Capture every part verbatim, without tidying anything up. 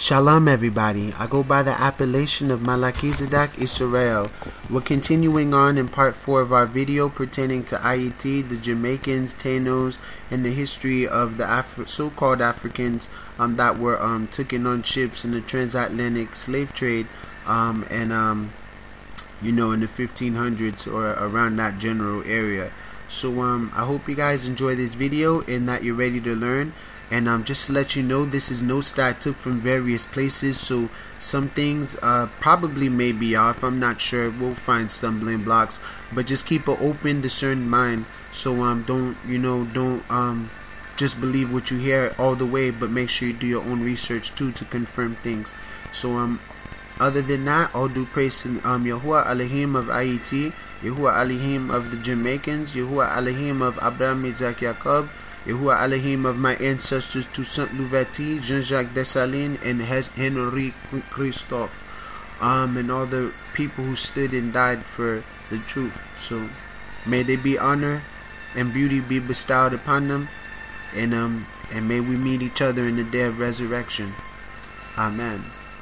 Shalom everybody, I go by the appellation of Malakizedek Israel. We're continuing on in part four of our video pertaining to I E T, the Jamaicans, Tainos, and the history of the Afri so-called Africans um, that were um, taken on ships in the transatlantic slave trade um, and um, you know, in the fifteen hundreds or around that general area. So um, I hope you guys enjoy this video and that you're ready to learn. And um, just to let you know, this is notes that I took from various places, so some things uh, probably may be off. I'm not sure. We'll find stumbling blocks, but just keep an open, discerned mind. So um, don't you know, don't um, just believe what you hear all the way, but make sure you do your own research too to confirm things. So um, other than that, all due praise to um Yahuwah Elohim of I E T, Yahuwah Elohim of the Jamaicans, Yahuwah Elohim of Abraham, Isaac, Jacob, Yahuwah Elohim of my ancestors Toussaint Louverture, Jean-Jacques Dessalines, and Henri Christophe, um, and all the people who stood and died for the truth. So may they be honor and beauty be bestowed upon them, and um, and may we meet each other in the day of resurrection. Amen.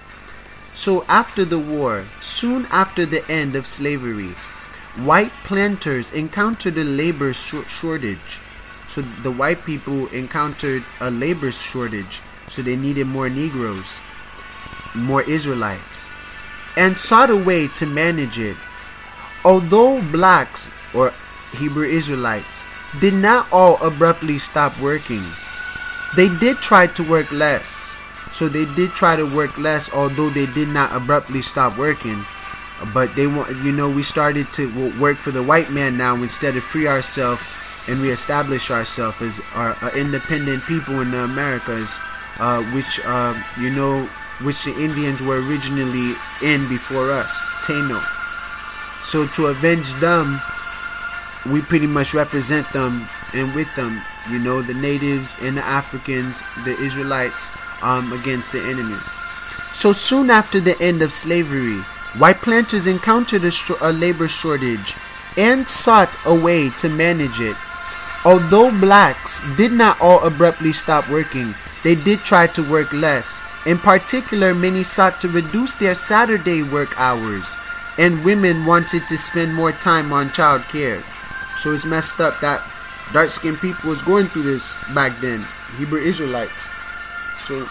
So after the war, soon after the end of slavery, white planters encountered a labor shortage. So the white people encountered a labor shortage, so they needed more Negroes, more Israelites, and sought a way to manage it. Although blacks, or Hebrew Israelites, did not all abruptly stop working, they did try to work less. So they did try to work less, although they did not abruptly stop working. But they want, you know, we started to work for the white man now instead of free ourselves and we establish ourselves as our uh, independent people in the Americas, uh, which uh, you know, which the Indians were originally in before us, Taino. So to avenge them, we pretty much represent them, and with them, you know, the natives and the Africans, the Israelites, um, against the enemy. So soon after the end of slavery, white planters encountered a, a labor shortage and sought a way to manage it. Although blacks did not all abruptly stop working, they did try to work less. In particular, many sought to reduce their Saturday work hours, and women wanted to spend more time on child care. So it's messed up that dark-skinned people was going through this back then, Hebrew Israelites. So,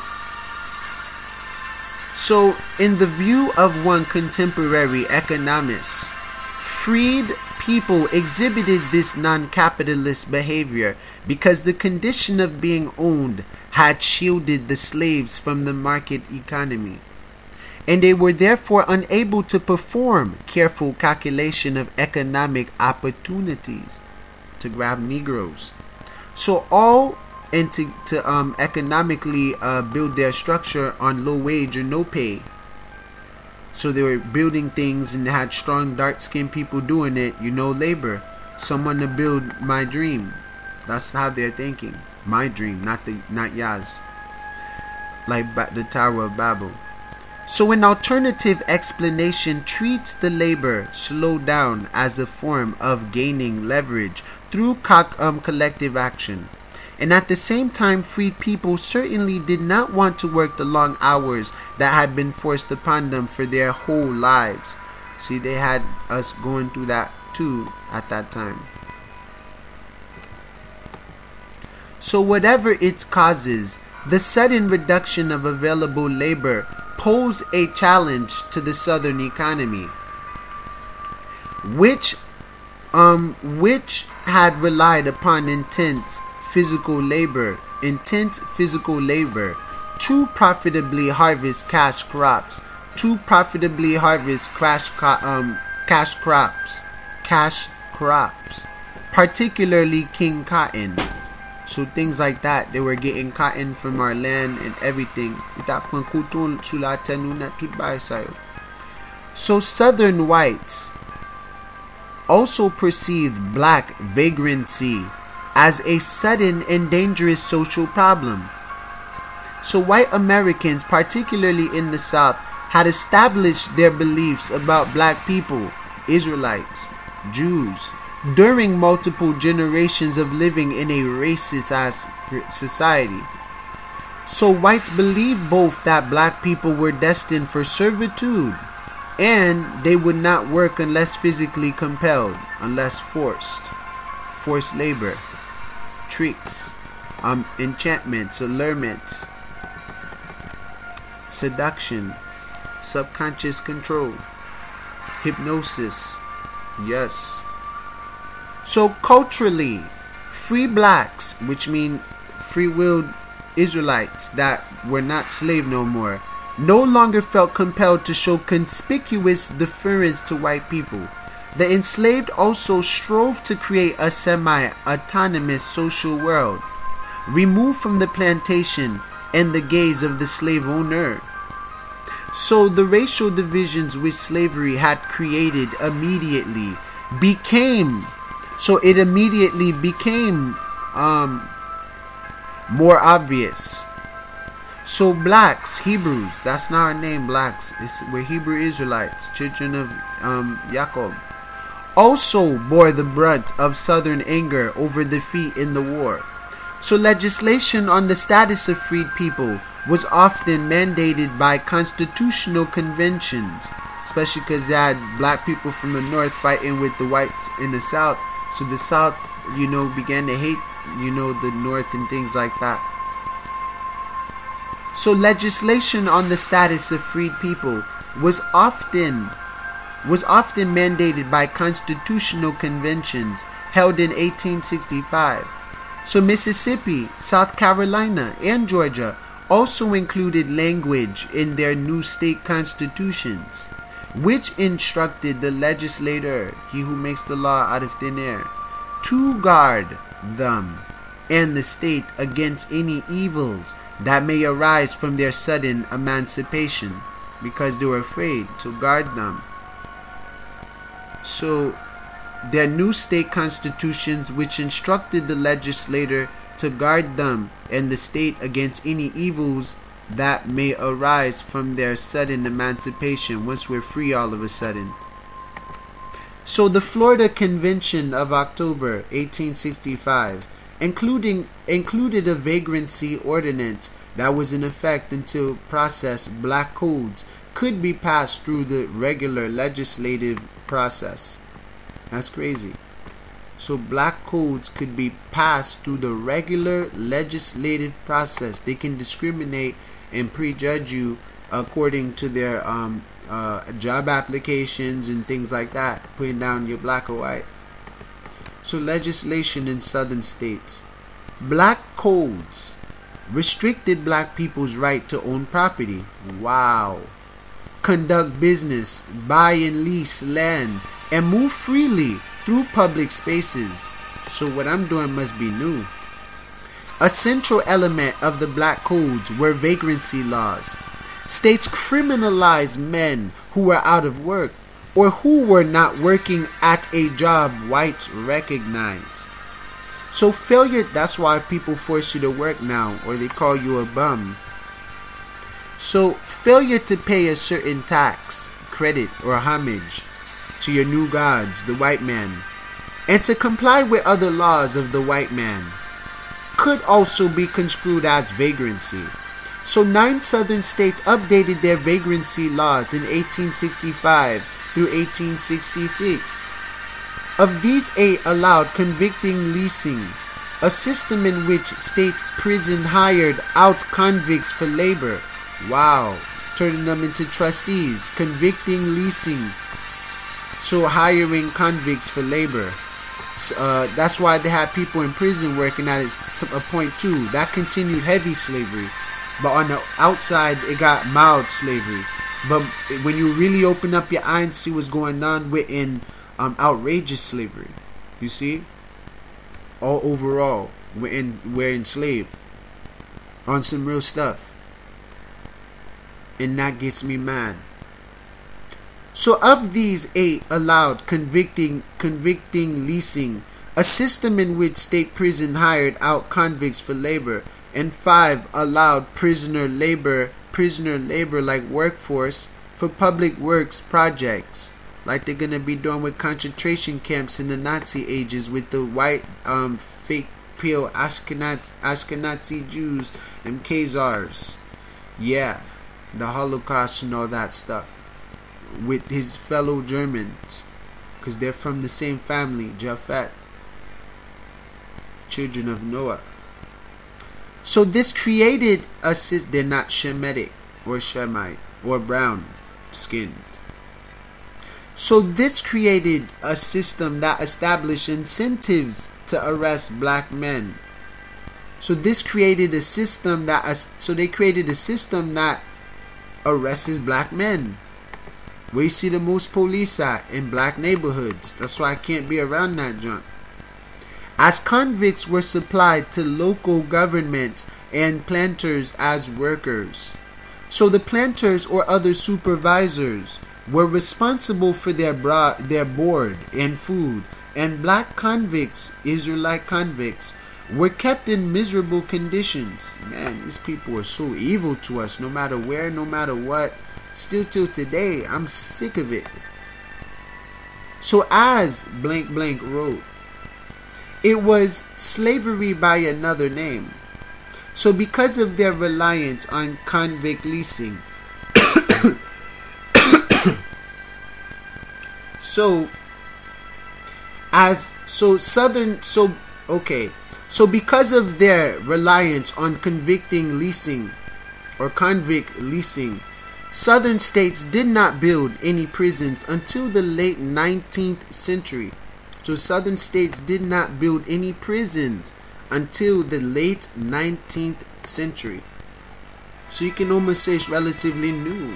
so in the view of one contemporary economist, freed people exhibited this non-capitalist behavior because the condition of being owned had shielded the slaves from the market economy, and they were therefore unable to perform careful calculation of economic opportunities to grab Negroes. So all and to, to um, economically uh, build their structure on low wage or no pay. So they were building things and they had strong dark-skinned people doing it, you know, labor. Someone to build my dream. That's how they're thinking. My dream, not the not Yaz. Like the Tower of Babel. So an alternative explanation treats the labor slowdown as a form of gaining leverage through co um, collective action. And at the same time, freed people certainly did not want to work the long hours that had been forced upon them for their whole lives. See, they had us going through that too at that time. So whatever its causes, the sudden reduction of available labor posed a challenge to the Southern economy, which, um, which had relied upon intense physical labor, intense physical labor, to profitably harvest cash crops, to profitably harvest cash, um, cash crops, cash crops, particularly king cotton. So things like that, they were getting cotton from our land and everything. So Southern whites also perceived black vagrancy as a sudden and dangerous social problem. So white Americans, particularly in the South, had established their beliefs about black people, Israelites, Jews, during multiple generations of living in a racist ass society. So whites believed both that black people were destined for servitude and they would not work unless physically compelled, unless forced. Forced labor, tricks, um, enchantments, allurements, seduction, subconscious control, hypnosis. Yes. So culturally, free blacks, which mean free-willed Israelites that were not slave no more, no longer felt compelled to show conspicuous deference to white people. The enslaved also strove to create a semi-autonomous social world, removed from the plantation and the gaze of the slave owner. So the racial divisions which slavery had created immediately became, so it immediately became um, more obvious. So blacks, Hebrews, that's not our name, blacks, it's, we're Hebrew Israelites, children of um, Jacob, also bore the brunt of southern anger over defeat in the war. So legislation on the status of freed people was often mandated by constitutional conventions, especially because they had black people from the north fighting with the whites in the south. So the south, you know, began to hate, you know, the north and things like that. So legislation on the status of freed people was often was often mandated by constitutional conventions held in eighteen sixty-five. So Mississippi, South Carolina, and Georgia also included language in their new state constitutions, which instructed the legislator, he who makes the law out of thin air, to guard them and the state against any evils that may arise from their sudden emancipation, because they were afraid to guard them. So their new state constitutions, which instructed the legislator to guard them and the state against any evils that may arise from their sudden emancipation once we're free all of a sudden. So the Florida Convention of October eighteen sixty-five including included a vagrancy ordinance that was in effect until processed black codes could be passed through the regular legislative process. That's crazy. So black codes could be passed through the regular legislative process. They can discriminate and prejudge you according to their um, uh, job applications and things like that, putting down you're black or white. So legislation in southern states. Black codes restricted black people's right to own property. Wow. Conduct business, buy and lease land, and move freely through public spaces. So what I'm doing must be new. A central element of the black codes were vagrancy laws. States criminalized men who were out of work or who were not working at a job whites recognized. So failure, that's why people force you to work now, or they call you a bum. So failure to pay a certain tax, credit, or homage to your new gods, the white man, and to comply with other laws of the white man, could also be construed as vagrancy. So nine southern states updated their vagrancy laws in eighteen sixty-five through eighteen sixty-six. Of these, eight allowed convicting leasing, a system in which state prison hired out convicts for labor. Wow, turning them into trustees, convicting leasing, so hiring convicts for labor. Uh, that's why they had people in prison working at it to a point too. That continued heavy slavery, but on the outside it got mild slavery. But when you really open up your eye and see what's going on within um, outrageous slavery, you see, all overall we're in we're enslaved on some real stuff, and that gets me mad. So of these, eight allowed convicting convicting leasing, a system in which state prison hired out convicts for labor, and five allowed prisoner labor prisoner labor like workforce for public works projects, like they're gonna be doing with concentration camps in the Nazi ages with the white um fake pale Ashkenazi, Ashkenazi Jews and Khazars. Yeah, the Holocaust and all that stuff with his fellow Germans, because they're from the same family, Japhet, children of Noah. So this created a system. They're not Shemitic or Shemite or brown skinned. So this created a system that established incentives to arrest black men. So this created a system that so they created a system that arrests black men. Where you see the most police at in black neighborhoods. That's why I can't be around that junk. As convicts were supplied to local governments and planters as workers. So the planters or other supervisors were responsible for their bra their board and food, and black convicts, Israelite convicts, were kept in miserable conditions. Man, these people are so evil to us, no matter where, no matter what. Still till today, I'm sick of it. So as blank blank wrote, it was slavery by another name. So because of their reliance on convict leasing, so as so southern so okay so because of their reliance on convicting leasing or convict leasing, southern states did not build any prisons until the late nineteenth century. So southern states did not build any prisons until the late nineteenth century. So you can almost say it's relatively new.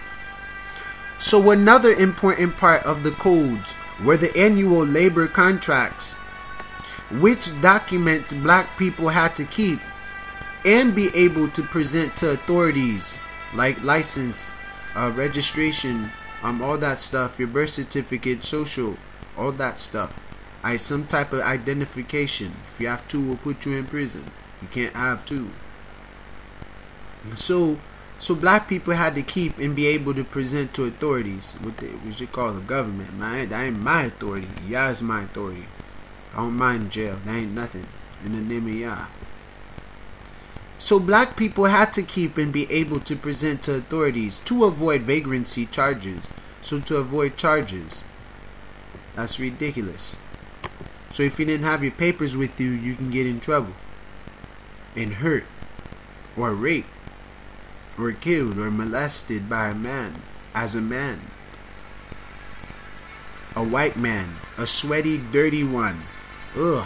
So another important part of the codes were the annual labor contracts, which documents black people had to keep and be able to present to authorities, like license, uh, registration, um, all that stuff, your birth certificate, social, all that stuff. I some type of identification. If you have two, we'll put you in prison. You can't have two. So, so black people had to keep and be able to present to authorities, what they we should call the government. Man, that ain't my authority. Yah is my authority. I don't mind jail. That ain't nothing. In the name of Yah. So black people had to keep and be able to present to authorities to avoid vagrancy charges. So to avoid charges. That's ridiculous. So if you didn't have your papers with you, you can get in trouble and hurt or raped or killed or molested by a man as a man. A white man, a sweaty, dirty one. Ugh.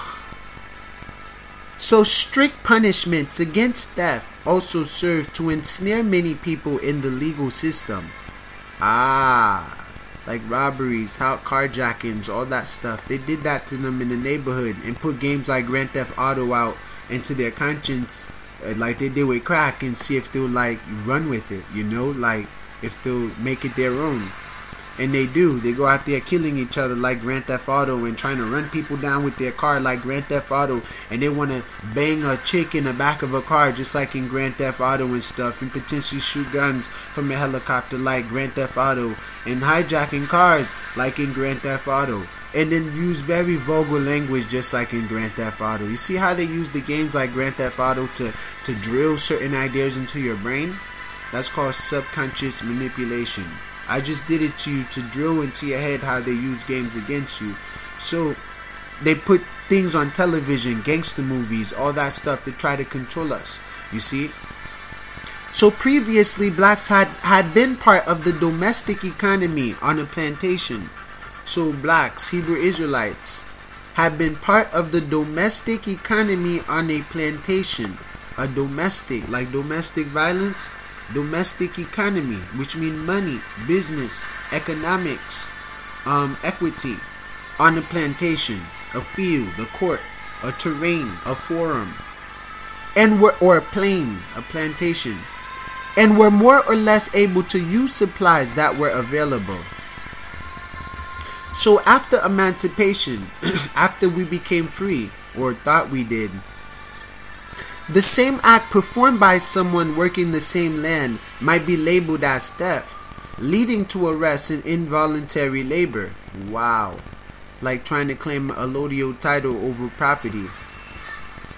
So strict punishments against theft also served to ensnare many people in the legal system. Ah. Like robberies, how carjackings, all that stuff. They did that to them in the neighborhood and put games like Grand Theft Auto out into their conscience, uh, like they did with crack, and see if they'll like run with it, you know, like if they'll make it their own. And they do. They go out there killing each other like Grand Theft Auto and trying to run people down with their car like Grand Theft Auto, and they want to bang a chick in the back of a car just like in Grand Theft Auto and stuff, and potentially shoot guns from a helicopter like Grand Theft Auto, and hijacking cars like in Grand Theft Auto, and then use very vulgar language just like in Grand Theft Auto. You see how they use the games like Grand Theft Auto to, to drill certain ideas into your brain? That's called subconscious manipulation. I just did it to you to drill into your head how they use games against you. So they put things on television, gangster movies, all that stuff to try to control us. You see? So previously, blacks had, had been part of the domestic economy on a plantation. So blacks, Hebrew Israelites, had been part of the domestic economy on a plantation. A domestic, like domestic violence. Domestic economy, which means money, business, economics, um, equity, on a plantation, a field, a court, a terrain, a forum, and were or a plain, a plantation, and were more or less able to use supplies that were available. So after emancipation, after we became free, or thought we did, the same act performed by someone working the same land might be labeled as theft, leading to arrest and involuntary labor. Wow. Like trying to claim a allodial title over property.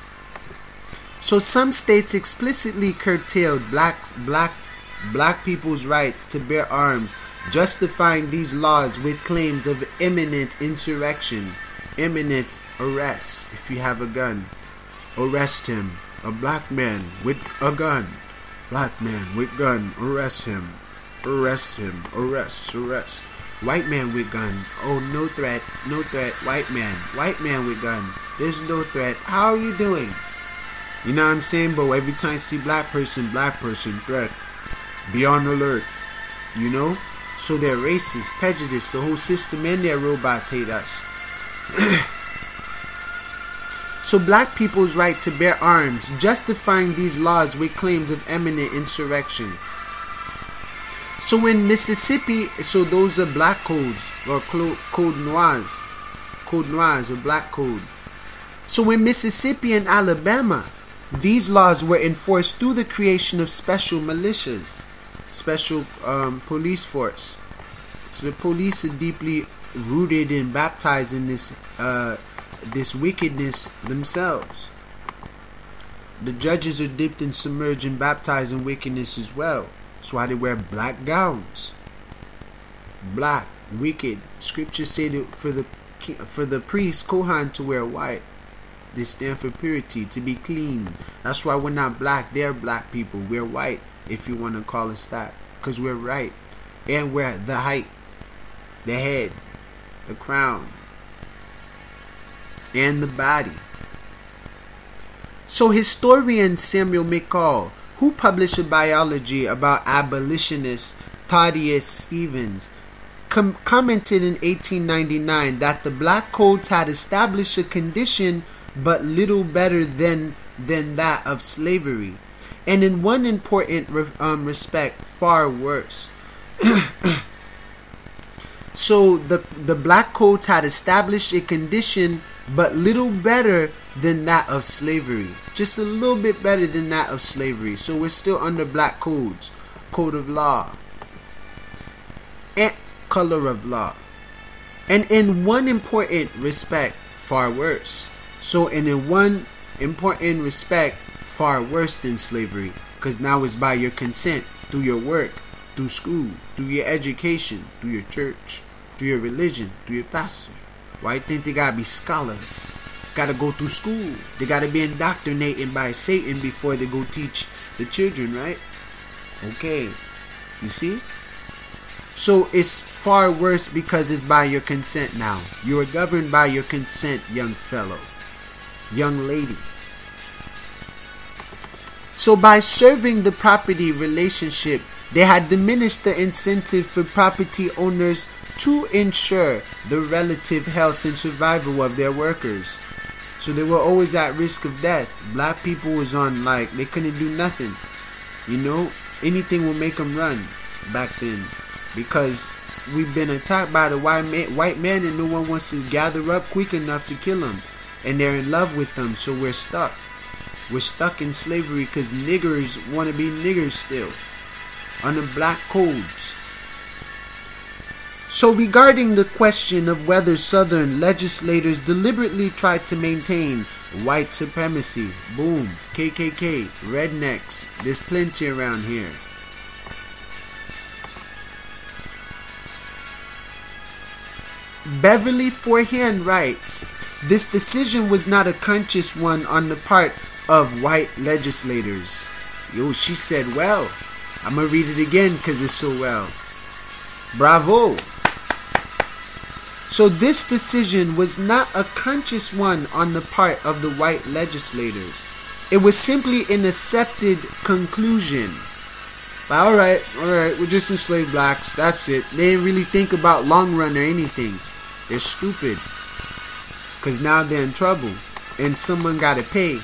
So some states explicitly curtailed black, black, black people's rights to bear arms, justifying these laws with claims of imminent insurrection, imminent arrest. If you have a gun, arrest him. A black man with a gun. Black man with gun, arrest him. Arrest him. Arrest, arrest. White man with gun. Oh, no threat, no threat. White man. White man with gun. There's no threat. How are you doing? You know what I'm saying, bro? Every time I see black person, black person, threat. Be on alert. You know? So they're racist, prejudiced. The whole system and their robots hate us. So black people's right to bear arms, justifying these laws with claims of imminent insurrection. So in Mississippi, so those are black codes, or code noirs, code noirs, or black code. So in Mississippi and Alabama, these laws were enforced through the creation of special militias, special um, police force. So the police are deeply rooted and baptized in this uh, this wickedness themselves. The judges are dipped and submerged and baptized in wickedness as well. That's why they wear black gowns. Black, wicked. Scriptures say that for the for the priest Kohan to wear white. They stand for purity, to be clean. That's why we're not black. They're black people. We're white, if you want to call us that, because we're right, and we're the height, the head, the crown, and the body. So historian Samuel McCall, who published a biology about abolitionist Thaddeus Stevens, com commented in eighteen ninety-nine that the black codes had established a condition but little better than than that of slavery, and in one important re um, respect far worse. So the the black codes had established a condition but little better than that of slavery. Just a little bit better than that of slavery. So we're still under black codes, code of law, and color of law. And in one important respect, far worse. So and in one important respect, far worse than slavery. Because now it's by your consent, through your work, through school, through your education, through your church, through your religion, through your pastor. Why you think they gotta be scholars? Gotta go through school. They gotta be indoctrinated by Satan before they go teach the children, right? Okay. You see? So it's far worse because it's by your consent now. You are governed by your consent, young fellow, young lady. So by serving the property relationship, they had diminished the incentive for property owners to ensure the relative health and survival of their workers. So they were always at risk of death. Black people was on, like, they couldn't do nothing. You know, anything will make them run back then. Because we've been attacked by the white man, white man and no one wants to gather up quick enough to kill them. And they're in love with them, so we're stuck. We're stuck in slavery because niggers want to be niggers still. Under black codes. So regarding the question of whether Southern legislators deliberately tried to maintain white supremacy, boom, K K K, rednecks, there's plenty around here. Beverly Forehand writes, this decision was not a conscious one on the part of white legislators. Yo, she said, well, I'm gonna read it again because it's so well. Bravo. So this decision was not a conscious one on the part of the white legislators. It was simply an accepted conclusion. But alright, alright, we're just enslaved blacks. That's it. They didn't really think about long run or anything. They're stupid. Because now they're in trouble. And someone gotta pay.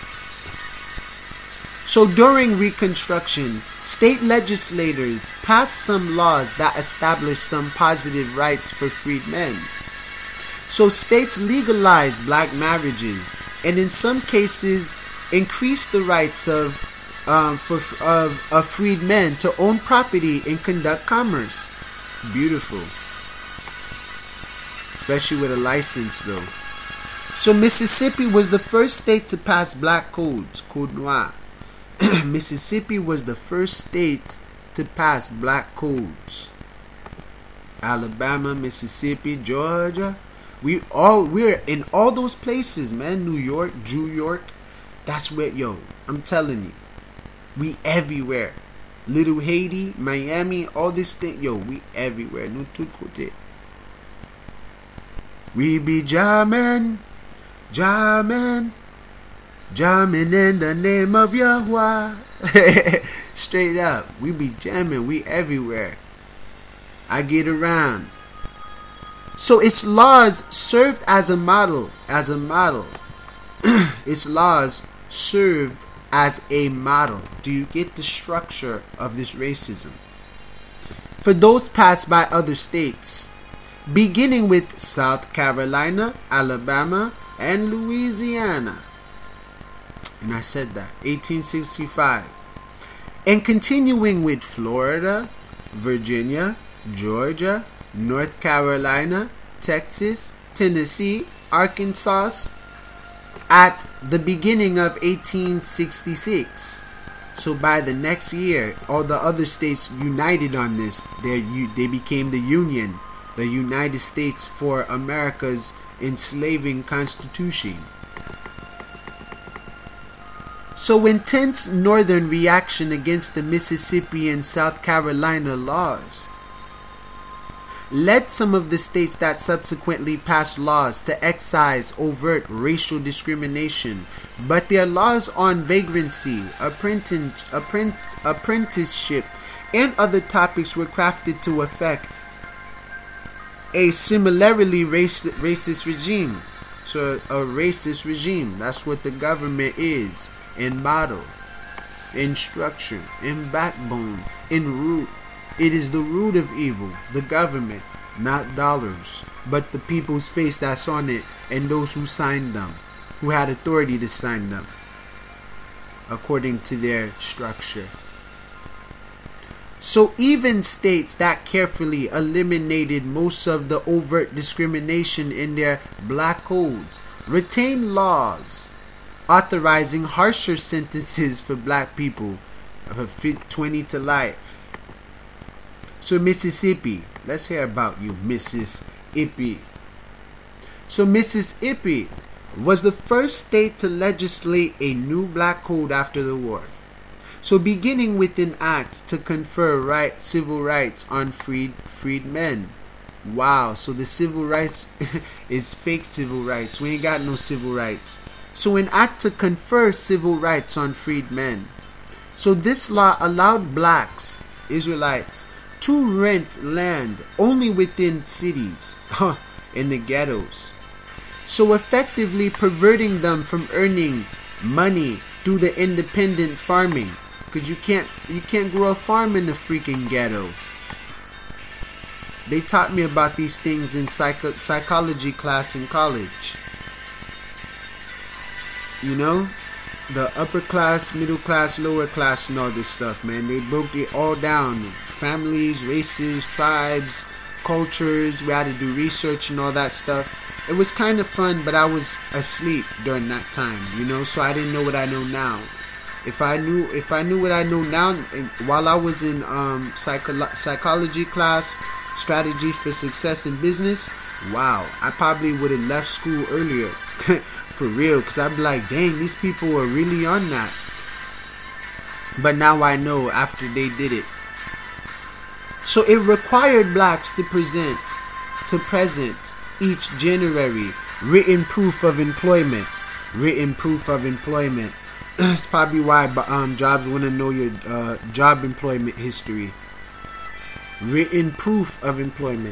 So during Reconstruction, state legislators passed some laws that established some positive rights for freed men. So states legalized black marriages and in some cases increased the rights of, um, for, of, of freed men to own property and conduct commerce. Beautiful. Especially with a license though. So Mississippi was the first state to pass black codes, Code Noir. Mississippi was the first state to pass black codes. Alabama, Mississippi, Georgia. We all we're in all those places, man. New York, New York. That's where, yo, I'm telling you. We everywhere. Little Haiti, Miami, all this thing, yo, we everywhere. No tout côté. We be jamming, jamming, jamming in the name of Yahweh. Straight up, we be jamming. We everywhere. I get around. So its laws served as a model, as a model. Its laws served as a model. Do you get the structure of this racism? For those passed by other states, beginning with South Carolina, Alabama, and Louisiana. And I said that, eighteen sixty-five. And continuing with Florida, Virginia, Georgia, North Carolina, Texas, Tennessee, Arkansas, at the beginning of eighteen sixty-six. So by the next year, all the other states united on this. They they became the Union, the United States for America's enslaving Constitution. So intense northern reaction against the Mississippi and South Carolina laws led some of the states that subsequently passed laws to excise overt racial discrimination, but their laws on vagrancy, apprentice, apprenticeship, and other topics were crafted to affect a similarly racist, racist regime. So a racist regime, that's what the government is, in model, in structure, in backbone, in root. It is the root of evil, the government, not dollars, but the people's face that's on it and those who signed them, who had authority to sign them, according to their structure. So even states that carefully eliminated most of the overt discrimination in their black codes retained laws authorizing harsher sentences for black people, twenty to life. So Mississippi, let's hear about you, Mississippi. So Mississippi was the first state to legislate a new black code after the war. So beginning with an act to confer right, civil rights on freed, freed men. Wow, so the civil rights is fake civil rights. We ain't got no civil rights. So an act to confer civil rights on freed men. So this law allowed blacks, Israelites, to rent land only within cities, huh, in the ghettos. So effectively perverting them from earning money through the independent farming. Because you can't, you can't grow a farm in the freaking ghetto. They taught me about these things in psycho psychology class in college. You know? The upper class, middle class, lower class, and all this stuff, man. They broke it all down. Families, races, tribes, cultures. We had to do research and all that stuff. It was kind of fun, but I was asleep during that time, you know, so I didn't know what I know now. If I knew, if I knew what I know now, while I was in um, psycho psychology class, strategy for success in business, wow, I probably would have left school earlier. For real, because I'd be like, dang, these people are really on that. But now I know after they did it. So it required blacks to present, to present each January written proof of employment. Written proof of employment. That's probably why um, jobs want to know your uh, job employment history. Written proof of employment.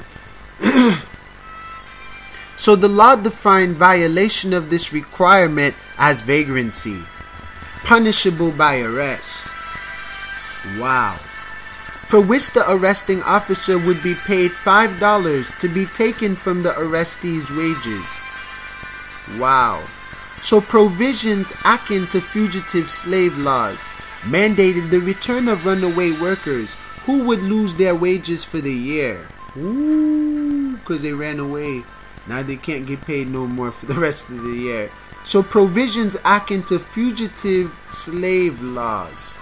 So the law defined violation of this requirement as vagrancy, punishable by arrest. Wow. For which the arresting officer would be paid five dollars to be taken from the arrestee's wages. Wow. So provisions akin to fugitive slave laws mandated the return of runaway workers who would lose their wages for the year. Ooh, because they ran away. Now they can't get paid no more for the rest of the year. So provisions akin to fugitive slave laws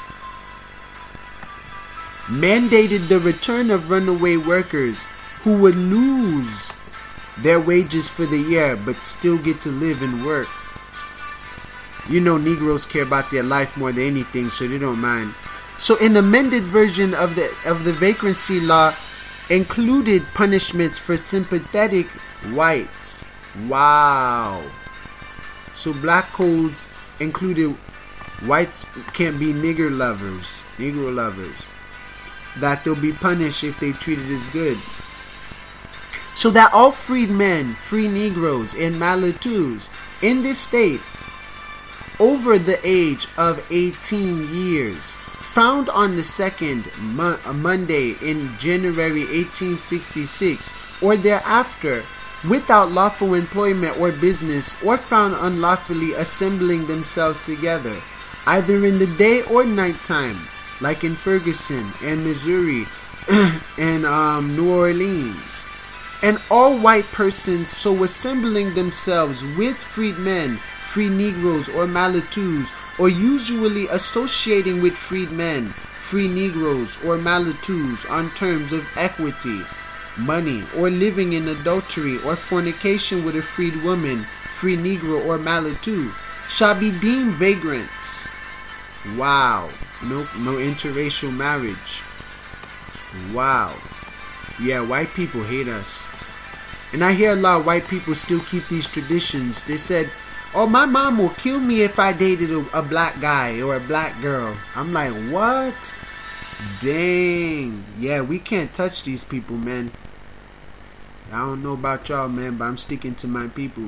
mandated the return of runaway workers who would lose their wages for the year but still get to live and work. You know, Negroes care about their life more than anything, so they don't mind. So an amended version of the of the vagrancy law included punishments for sympathetic whites. Wow. So black codes included whites can't be nigger lovers, Negro lovers. That they'll be punished if they treated as good. So that all freed men, free Negroes, and Malatus in this state over the age of eighteen years, found on the second mo Monday in January eighteen sixty-six or thereafter, without lawful employment or business, or found unlawfully assembling themselves together, either in the day or nighttime, like in Ferguson and Missouri and um, New Orleans, and all white persons so assembling themselves with freedmen, free Negroes, or Malatus, or usually associating with freedmen, free Negroes, or Malatus on terms of equity, money, or living in adultery or fornication with a freed woman, free Negro, or Malatu, shall be deemed vagrants. Wow. No, no interracial marriage. Wow. Yeah, white people hate us. And I hear a lot of white people still keep these traditions. They said, oh, my mom will kill me if I dated a, a black guy or a black girl. I'm like, what? Dang. Yeah, we can't touch these people, man. I don't know about y'all, man, but I'm sticking to my people.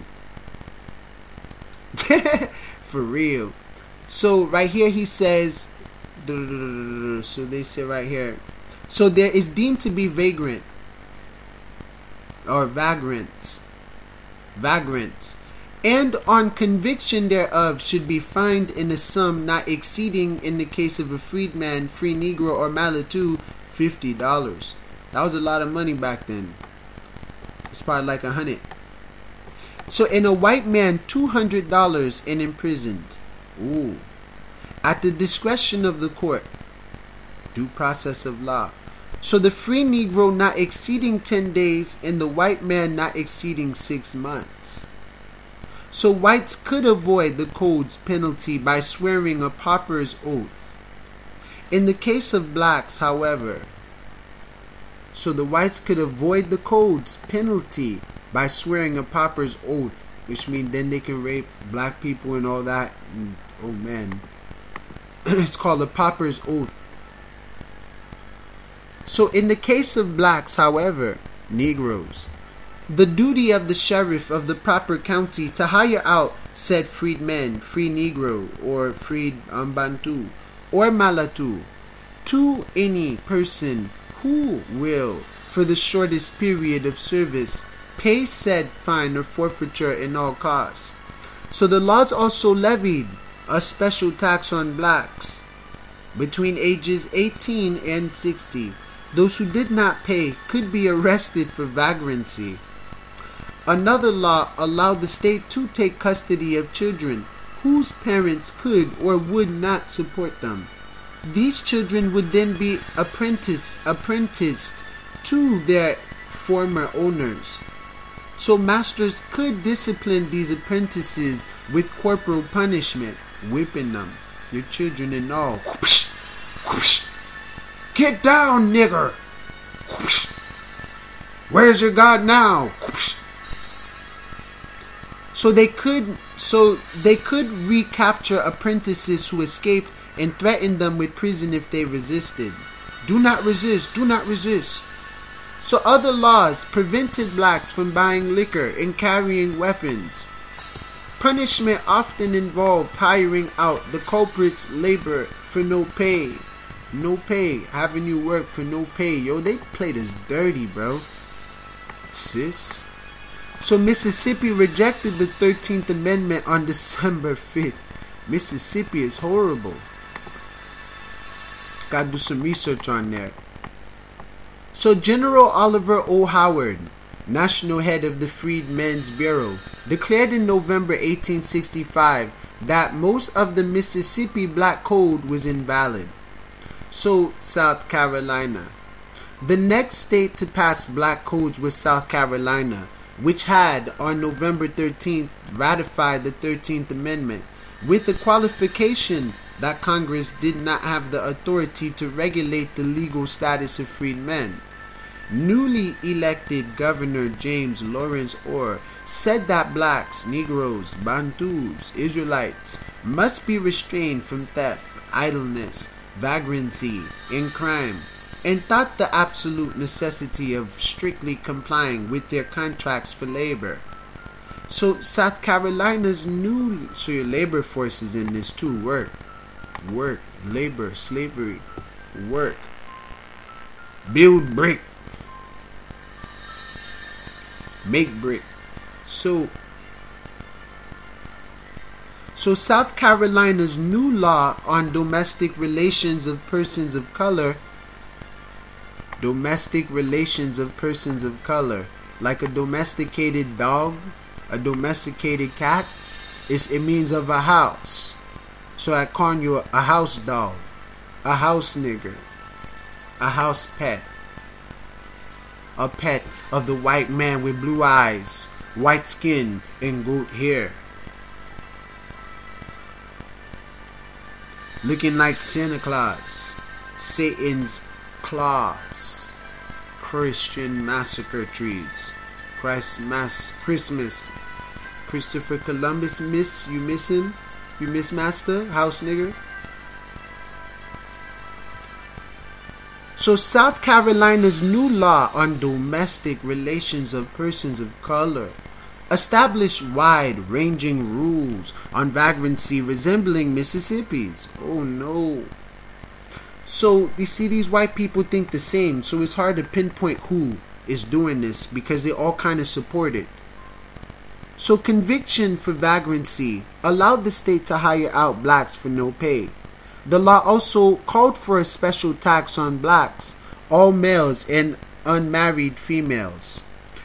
For real. So right here he says, so they say right here, so there is deemed to be vagrant or vagrants, vagrants, and on conviction thereof should be fined in a sum not exceeding, in the case of a freedman, free Negro, or Malatu, fifty dollars. That was a lot of money back then. It's probably like a hundred. So in a white man, two hundred dollars and imprisoned. Ooh. At the discretion of the court. Due process of law. So the free Negro not exceeding ten days and the white man not exceeding six months. So whites could avoid the code's penalty by swearing a pauper's oath. In the case of blacks, however, so the whites could avoid the code's penalty by swearing a pauper's oath, which means then they can rape black people and all that. And, oh man. It's called a pauper's oath. So in the case of blacks, however, Negroes, the duty of the sheriff of the proper county to hire out said freedman, free Negro, or freed um, Bantu, or Malatu, to any person who will, for the shortest period of service, pay said fine or forfeiture in all costs. So the laws also levied a special tax on blacks between ages eighteen and sixty. Those who did not pay could be arrested for vagrancy. Another law allowed the state to take custody of children whose parents could or would not support them. These children would then be apprentice, apprenticed to their former owners. So masters could discipline these apprentices with corporal punishment, whipping them, your children and all. Whoosh, whoosh. Get down, nigger! Whoosh. Where's your God now? Whoosh. So they could, so they could recapture apprentices who escaped and threaten them with prison if they resisted. Do not resist. Do not resist. So other laws prevented blacks from buying liquor and carrying weapons. Punishment often involved hiring out the culprit's labor for no pay. No pay. Having you work for no pay. Yo, they played us dirty, bro. Sis. So Mississippi rejected the thirteenth Amendment on December fifth. Mississippi is horrible. Gotta do some research on there. So General Oliver O. Howard national head of the Freedmen's Bureau, declared in November eighteen sixty-five that most of the Mississippi Black Code was invalid. So, South Carolina. The next state to pass black codes was South Carolina, which had, on November thirteenth, ratified the thirteenth Amendment, with the qualification that Congress did not have the authority to regulate the legal status of freedmen. Newly elected Governor James Lawrence Orr said that blacks, Negroes, Bantus, Israelites must be restrained from theft, idleness, vagrancy, and crime, and thought the absolute necessity of strictly complying with their contracts for labor. So South Carolina's new so your labor forces in this too. Work, work, labor, slavery, work, build brick, make brick. So So South Carolina's new law on domestic relations of persons of color, domestic relations of persons of color, like a domesticated dog, a domesticated cat, is it means of a house. So I call you a house dog, a house nigger, a house pet, a pet of the white man with blue eyes, white skin, and goat hair, looking like Santa Claus, Satan's claws, Christian massacre trees, Christ mass Christmas, Christopher Columbus miss you miss him, you miss master house nigger. So South Carolina's new law on domestic relations of persons of color established wide-ranging rules on vagrancy resembling Mississippi's. Oh no. So you see, these white people think the same, so it's hard to pinpoint who is doing this because they all kind of support it. So conviction for vagrancy allowed the state to hire out blacks for no pay. The law also called for a special tax on blacks, all males and unmarried females,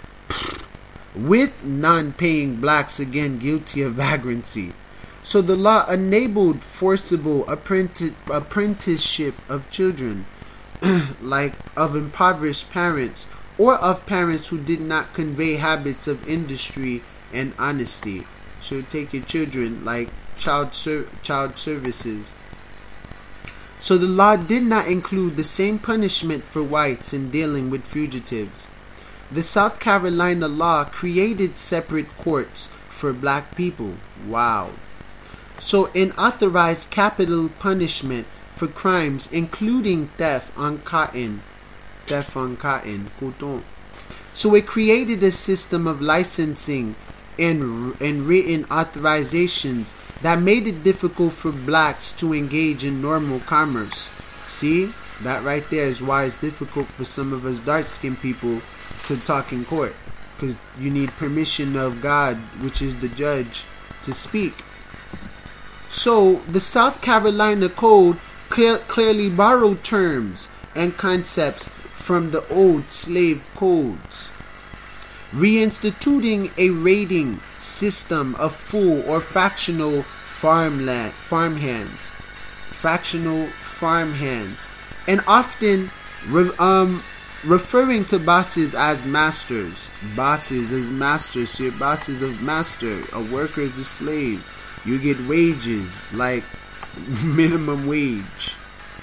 with non-paying blacks again guilty of vagrancy. So the law enabled forcible apprenti apprenticeship of children, like of impoverished parents or of parents who did not convey habits of industry and honesty. So take your children like child ser child services. So the law did not include the same punishment for whites in dealing with fugitives. The South Carolina law created separate courts for black people. Wow. So it authorized capital punishment for crimes including theft on cotton. Theft on cotton. Coton. So it created a system of licensing and, and written authorizations that made it difficult for blacks to engage in normal commerce. See? That right there is why it's difficult for some of us dark-skinned people to talk in court, because you need permission of God, which is the judge, to speak. So the South Carolina Code clear, clearly borrowed terms and concepts from the old slave codes, reinstituting a rating system of full or fractional farmland farmhands, fractional farmhands, and often re, um. referring to bosses as masters. Bosses as masters. So your boss is a master. A worker is a slave. You get wages like minimum wage.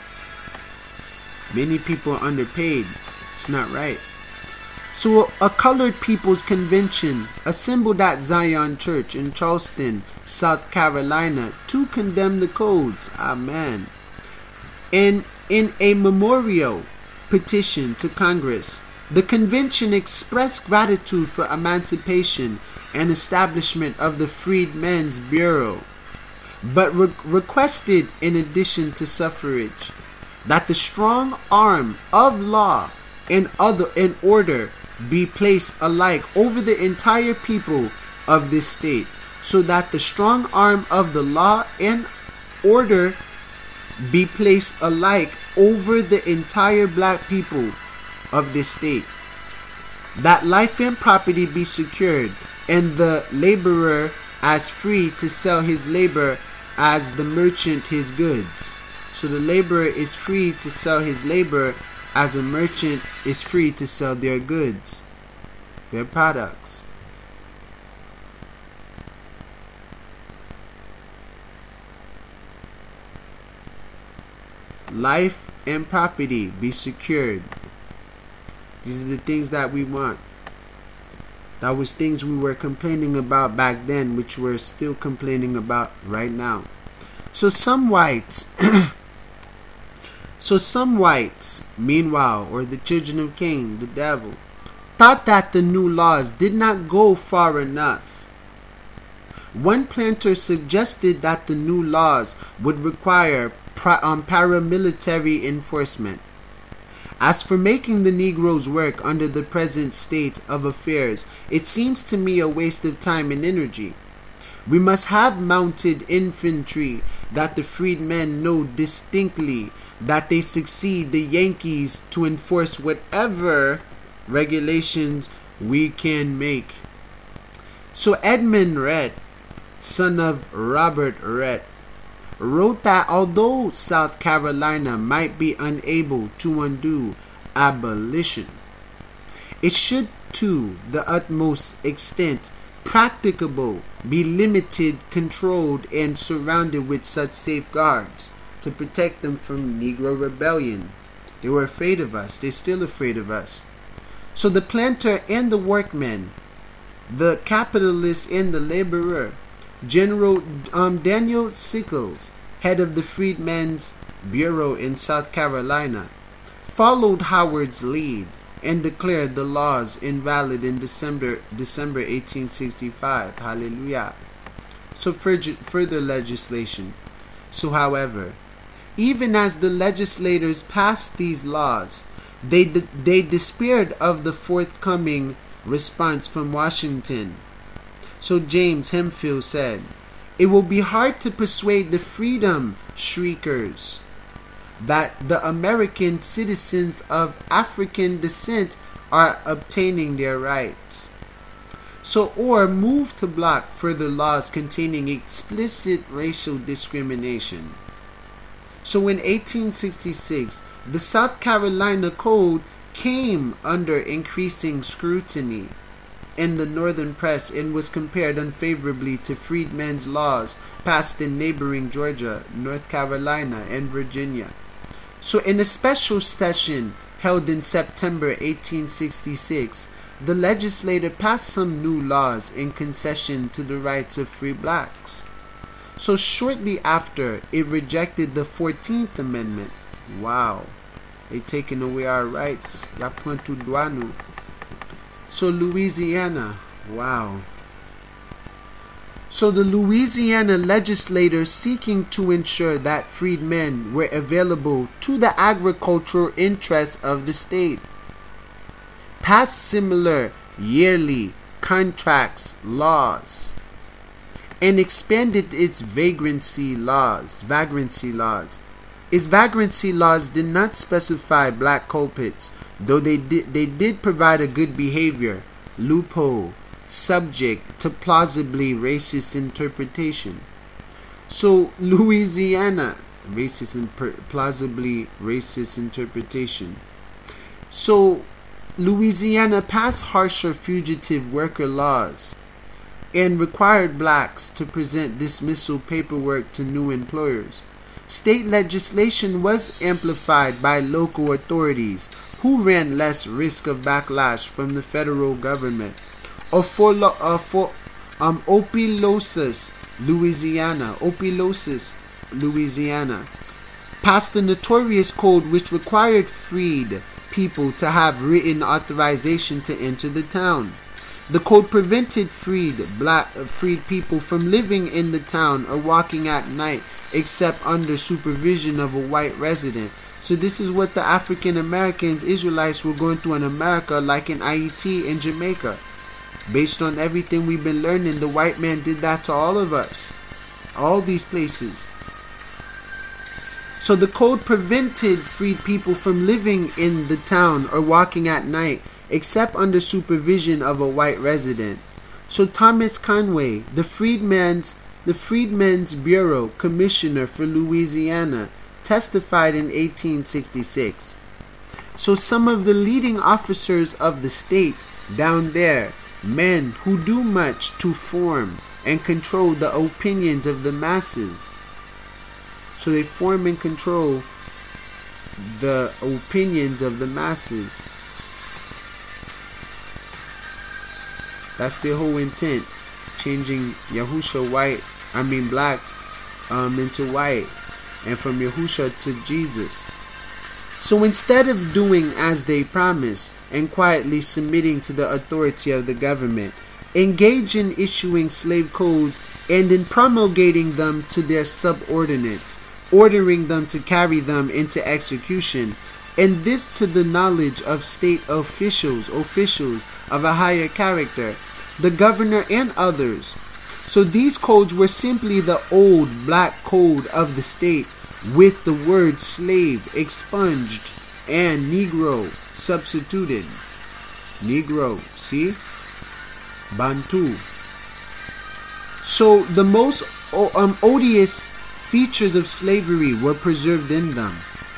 Many people are underpaid. It's not right. So a colored people's convention assembled at Zion Church in Charleston, South Carolina to condemn the codes. Amen. And in a memorial petition to Congress, the convention expressed gratitude for emancipation and establishment of the Freedmen's Bureau, but re requested, in addition to suffrage, that the strong arm of law and other in order be placed alike over the entire people of this state, so that the strong arm of the law and order be placed alike over the entire black people of this state. that life and property be secured, and the laborer as free to sell his labor as the merchant his goods. So the laborer is free to sell his labor as a merchant is free to sell their goods, their products. Life and property be secured. These are the things that we want. That was things we were complaining about back then, which we're still complaining about right now. So some whites, so some whites, meanwhile, or the children of Cain, the devil, thought that the new laws did not go far enough. One planter suggested that the new laws would require um, paramilitary enforcement. As for making the Negroes work under the present state of affairs, it seems to me a waste of time and energy. We must have mounted infantry that the freedmen know distinctly that they succeed the Yankees to enforce whatever regulations we can make. So Edmund Rhett, son of Robert Rhett, wrote that although South Carolina might be unable to undo abolition, it should to the utmost extent practicable be limited, controlled, and surrounded with such safeguards to protect them from Negro rebellion. They were afraid of us. They're still afraid of us. So the planter and the workman, the capitalist and the laborer, General um, Daniel Sickles, head of the Freedmen's Bureau in South Carolina, followed Howard's lead and declared the laws invalid in December December eighteen sixty-five. Hallelujah. So further legislation. So however, even as the legislators passed these laws, they they despaired of the forthcoming response from Washington. So James Hemphill said, "It will be hard to persuade the freedom shriekers that the American citizens of African descent are obtaining their rights. So, or move to block further laws containing explicit racial discrimination." So in eighteen sixty-six, the South Carolina Code came under increasing scrutiny in the northern press and was compared unfavorably to freedmen's laws passed in neighboring Georgia, North Carolina, and Virginia. So in a special session held in September eighteen sixty-six, the legislature passed some new laws in concession to the rights of free blacks. So shortly after, it rejected the fourteenth Amendment. Wow. They taking away our rights. So Louisiana, wow. So the Louisiana legislature, seeking to ensure that freedmen were available to the agricultural interests of the state, passed similar yearly contracts laws and expanded its vagrancy laws. Vagrancy laws. Its vagrancy laws did not specify black culprits, though they did, they did provide a good behavior loophole subject to plausibly racist interpretation. So Louisiana, racist and plausibly racist interpretation. So Louisiana passed harsher fugitive worker laws and required blacks to present dismissal paperwork to new employers. State legislation was amplified by local authorities who ran less risk of backlash from the federal government. Ofolo, uh, for, um, Opelousas, Louisiana, Opelousas, Louisiana, passed the notorious code which required freed people to have written authorization to enter the town. The code prevented freed black freed people from living in the town or walking at night except under supervision of a white resident. So this is what the African Americans, Israelites, were going through in America, like in Haiti and Jamaica. Based on everything we've been learning, the white man did that to all of us. All these places. So the code prevented freed people from living in the town or walking at night except under supervision of a white resident. So Thomas Conway, the Freedmen's, the Freedmen's Bureau Commissioner for Louisiana, testified in eighteen sixty-six. So some of the leading officers of the state down there, men who do much to form and control the opinions of the masses. So they form and control the opinions of the masses. That's their whole intent, changing Yahusha white, I mean black, um, into white, and from Yahusha to Jesus. So instead of doing as they promise and quietly submitting to the authority of the government, engage in issuing slave codes and in promulgating them to their subordinates, ordering them to carry them into execution, and this to the knowledge of state officials, officials of a higher character, the governor and others. So these codes were simply the old black code of the state, with the word slave expunged and Negro substituted. Negro, see? Bantu. So the most um, odious features of slavery were preserved in them.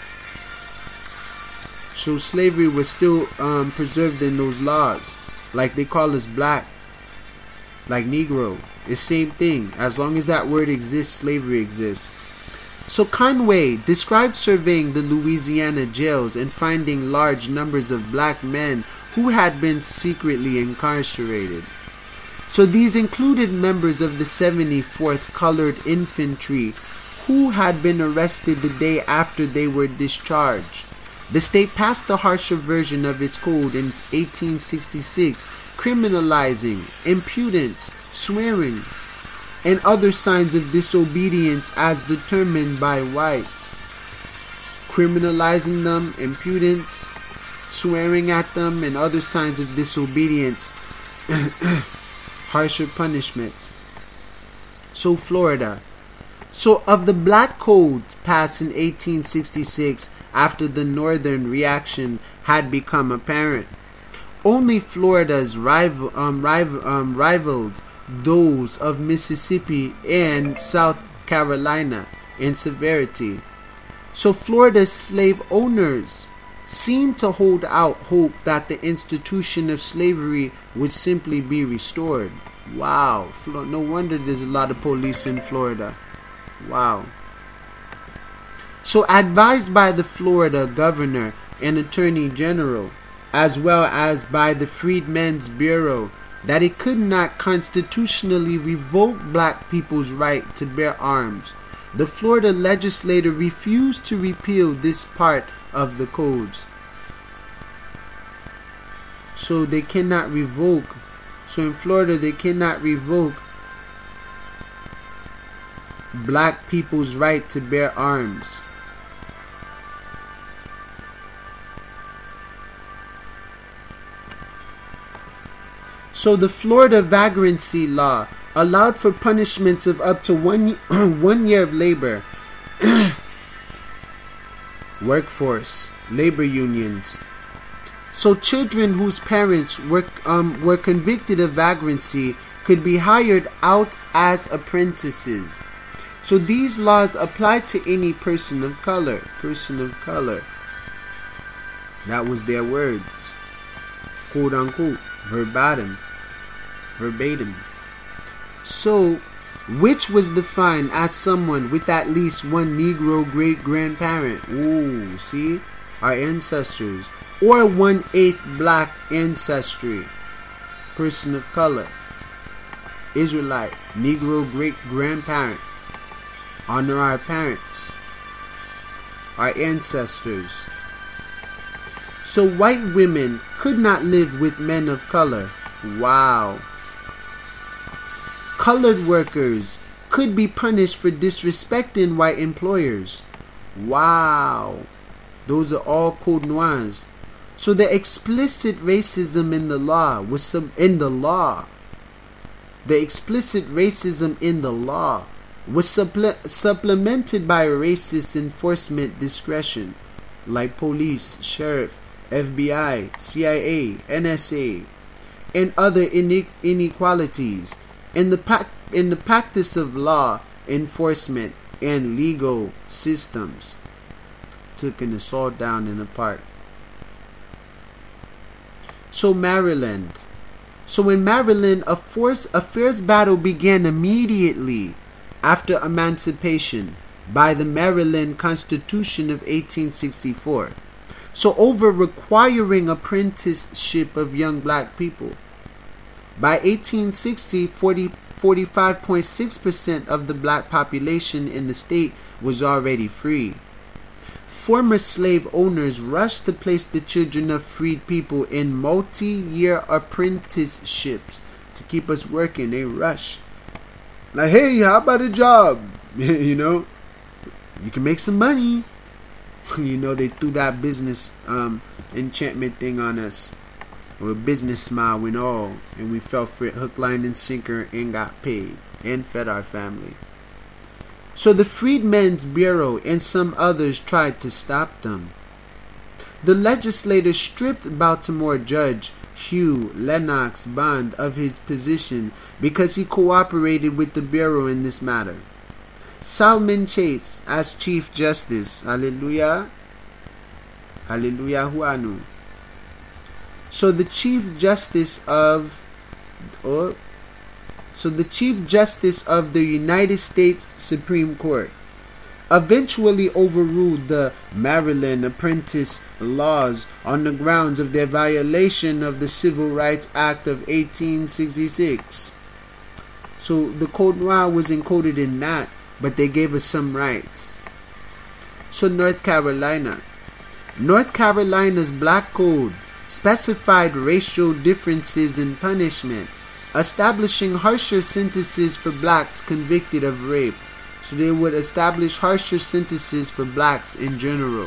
So slavery was still um, preserved in those laws. Like they call us black, like Negro. It's same thing. As long as that word exists, slavery exists. So Conway described surveying the Louisiana jails and finding large numbers of black men who had been secretly incarcerated. So these included members of the seventy-fourth Colored Infantry who had been arrested the day after they were discharged. The state passed a harsher version of its code in eighteen sixty-six, criminalizing impudence, swearing, and other signs of disobedience as determined by whites. Criminalizing them, impudence, swearing at them, and other signs of disobedience, harsher punishments. So Florida. So of the black code passed in eighteen sixty-six after the northern reaction had become apparent, only Florida's rival, um, rival, um, rivaled those of Mississippi and South Carolina in severity. So Florida's slave owners seemed to hold out hope that the institution of slavery would simply be restored. Wow, no wonder there's a lot of police in Florida. Wow. So advised by the Florida governor and attorney general, as well as by the Freedmen's Bureau, that it could not constitutionally revoke black people's right to bear arms, the Florida legislature refused to repeal this part of the codes. So they cannot revoke. So in Florida they cannot revoke black people's right to bear arms. So the Florida vagrancy law allowed for punishments of up to one, one year of labor. Workforce, labor unions. So children whose parents were, um, were convicted of vagrancy could be hired out as apprentices. So these laws apply to any person of color. Person of color. That was their words. Quote unquote. Verbatim. Verbatim. So, which was defined as someone with at least one Negro great-grandparent. Ooh, see? Our ancestors. Or one-eighth black ancestry. Person of color. Israelite. Negro great-grandparent. Honor our parents. Our ancestors. So white women could not live with men of color. Wow. Colored workers could be punished for disrespecting white employers. Wow. Those are all code noirs. So the explicit racism in the law was sub in the law. The explicit racism in the law was supple supplemented by racist enforcement discretion, like police, sheriff, F B I, C I A, N S A, and other inequalities in the, in the practice of law enforcement and legal systems. Taking us all down and apart. So Maryland. So in Maryland, a, force, a fierce battle began immediately after emancipation by the Maryland Constitution of eighteen sixty-four. So over requiring apprenticeship of young black people. By eighteen sixty, forty-five point six percent of the black population in the state was already free. Former slave owners rushed to place the children of freed people in multi-year apprenticeships to keep us working. They rush. Like, hey, how about a job? You know, you can make some money. You know, they threw that business um, enchantment thing on us. With a business smile and all. And we fell for it hook, line, and sinker and got paid. And fed our family. So the Freedmen's Bureau and some others tried to stop them. The legislators stripped Baltimore Judge Hugh Lennox Bond of his position because he cooperated with the Bureau in this matter. Salmon Chase as Chief Justice. Hallelujah. Hallelujah Huanu. So the Chief Justice of... Oh, So the Chief Justice of the United States Supreme Court eventually overruled the Maryland apprentice laws on the grounds of their violation of the Civil Rights Act of eighteen sixty-six. So the Code Noir was encoded in that, but they gave us some rights. So North Carolina. North Carolina's Black Code specified racial differences in punishment, establishing harsher sentences for blacks convicted of rape. So they would establish harsher sentences for blacks in general.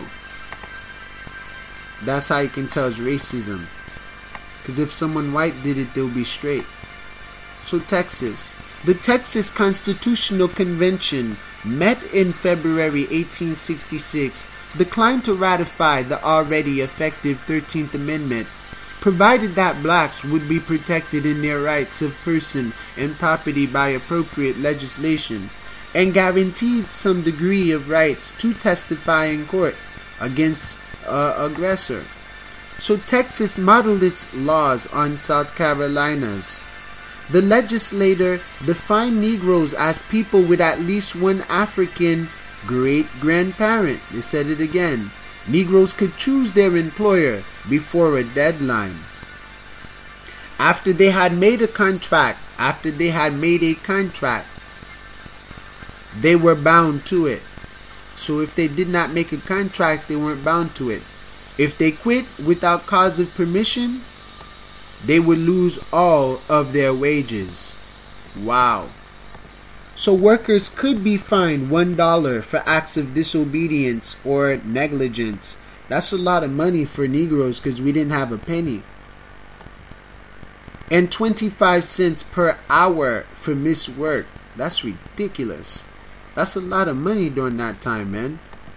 That's how you can tell it's racism. Because if someone white did it, they'll be straight. So Texas. The Texas Constitutional Convention met in February eighteen sixty-six, declined to ratify the already effective thirteenth Amendment, provided that blacks would be protected in their rights of person and property by appropriate legislation, and guaranteed some degree of rights to testify in court against uh, aggressor. So Texas modeled its laws on South Carolina's. The legislator defined Negroes as people with at least one African great-grandparent. They said it again. Negroes could choose their employer before a deadline. After they had made a contract, after they had made a contract, they were bound to it. So if they did not make a contract, they weren't bound to it. If they quit without cause of permission, they would lose all of their wages. Wow. So workers could be fined one dollar for acts of disobedience or negligence. That's a lot of money for Negroes because we didn't have a penny. And twenty-five cents per hour for missed work. That's ridiculous. That's a lot of money during that time, man.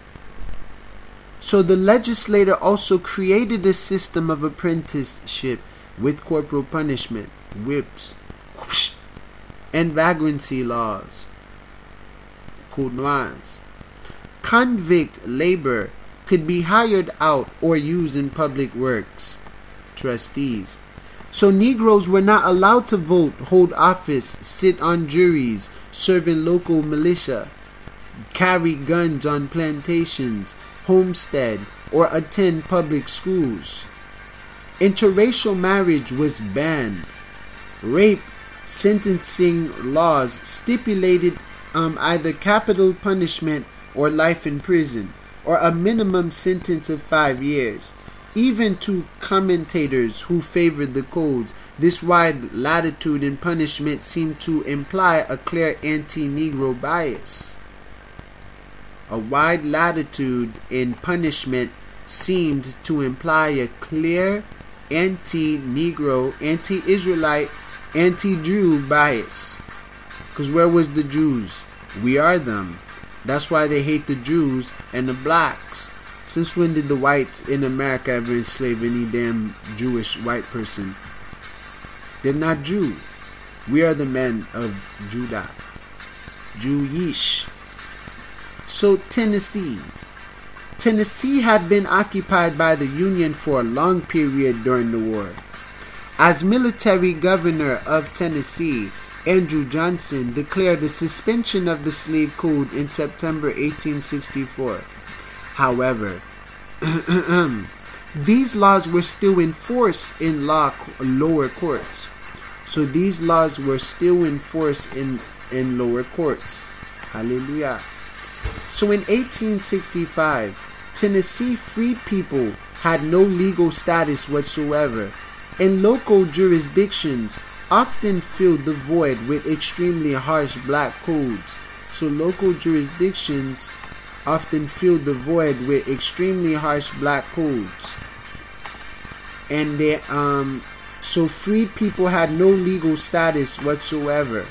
So the legislator also created a system of apprenticeship with corporal punishment, whips, whoosh, and vagrancy laws, Code Noirs. Convict labor could be hired out or used in public works, trustees. So Negroes were not allowed to vote, hold office, sit on juries, serve in local militia, carry guns on plantations, homestead, or attend public schools. Interracial marriage was banned. Rape sentencing laws stipulated um, either capital punishment or life in prison, or a minimum sentence of five years. Even to commentators who favored the codes, this wide latitude in punishment seemed to imply a clear anti-Negro bias. A wide latitude in punishment seemed to imply a clear anti-Negro, anti-Israelite, anti-Jew bias. Because where was the Jews? We are them. That's why they hate the Jews and the blacks. Since when did the whites in America ever enslave any damn Jewish white person? They're not Jew. We are the men of Judah. Jewish. So Tennessee. Tennessee had been occupied by the Union for a long period during the war. As military governor of Tennessee, Andrew Johnson declared a suspension of the slave code in September eighteen sixty-four. However, these laws were still in force in law lower courts. So these laws were still in force in, in lower courts. Hallelujah. So in eighteen sixty-five, Tennessee freed people had no legal status whatsoever, and local jurisdictions often filled the void with extremely harsh black codes. So local jurisdictions often filled the void with extremely harsh black codes. And they um so freed people had no legal status whatsoever.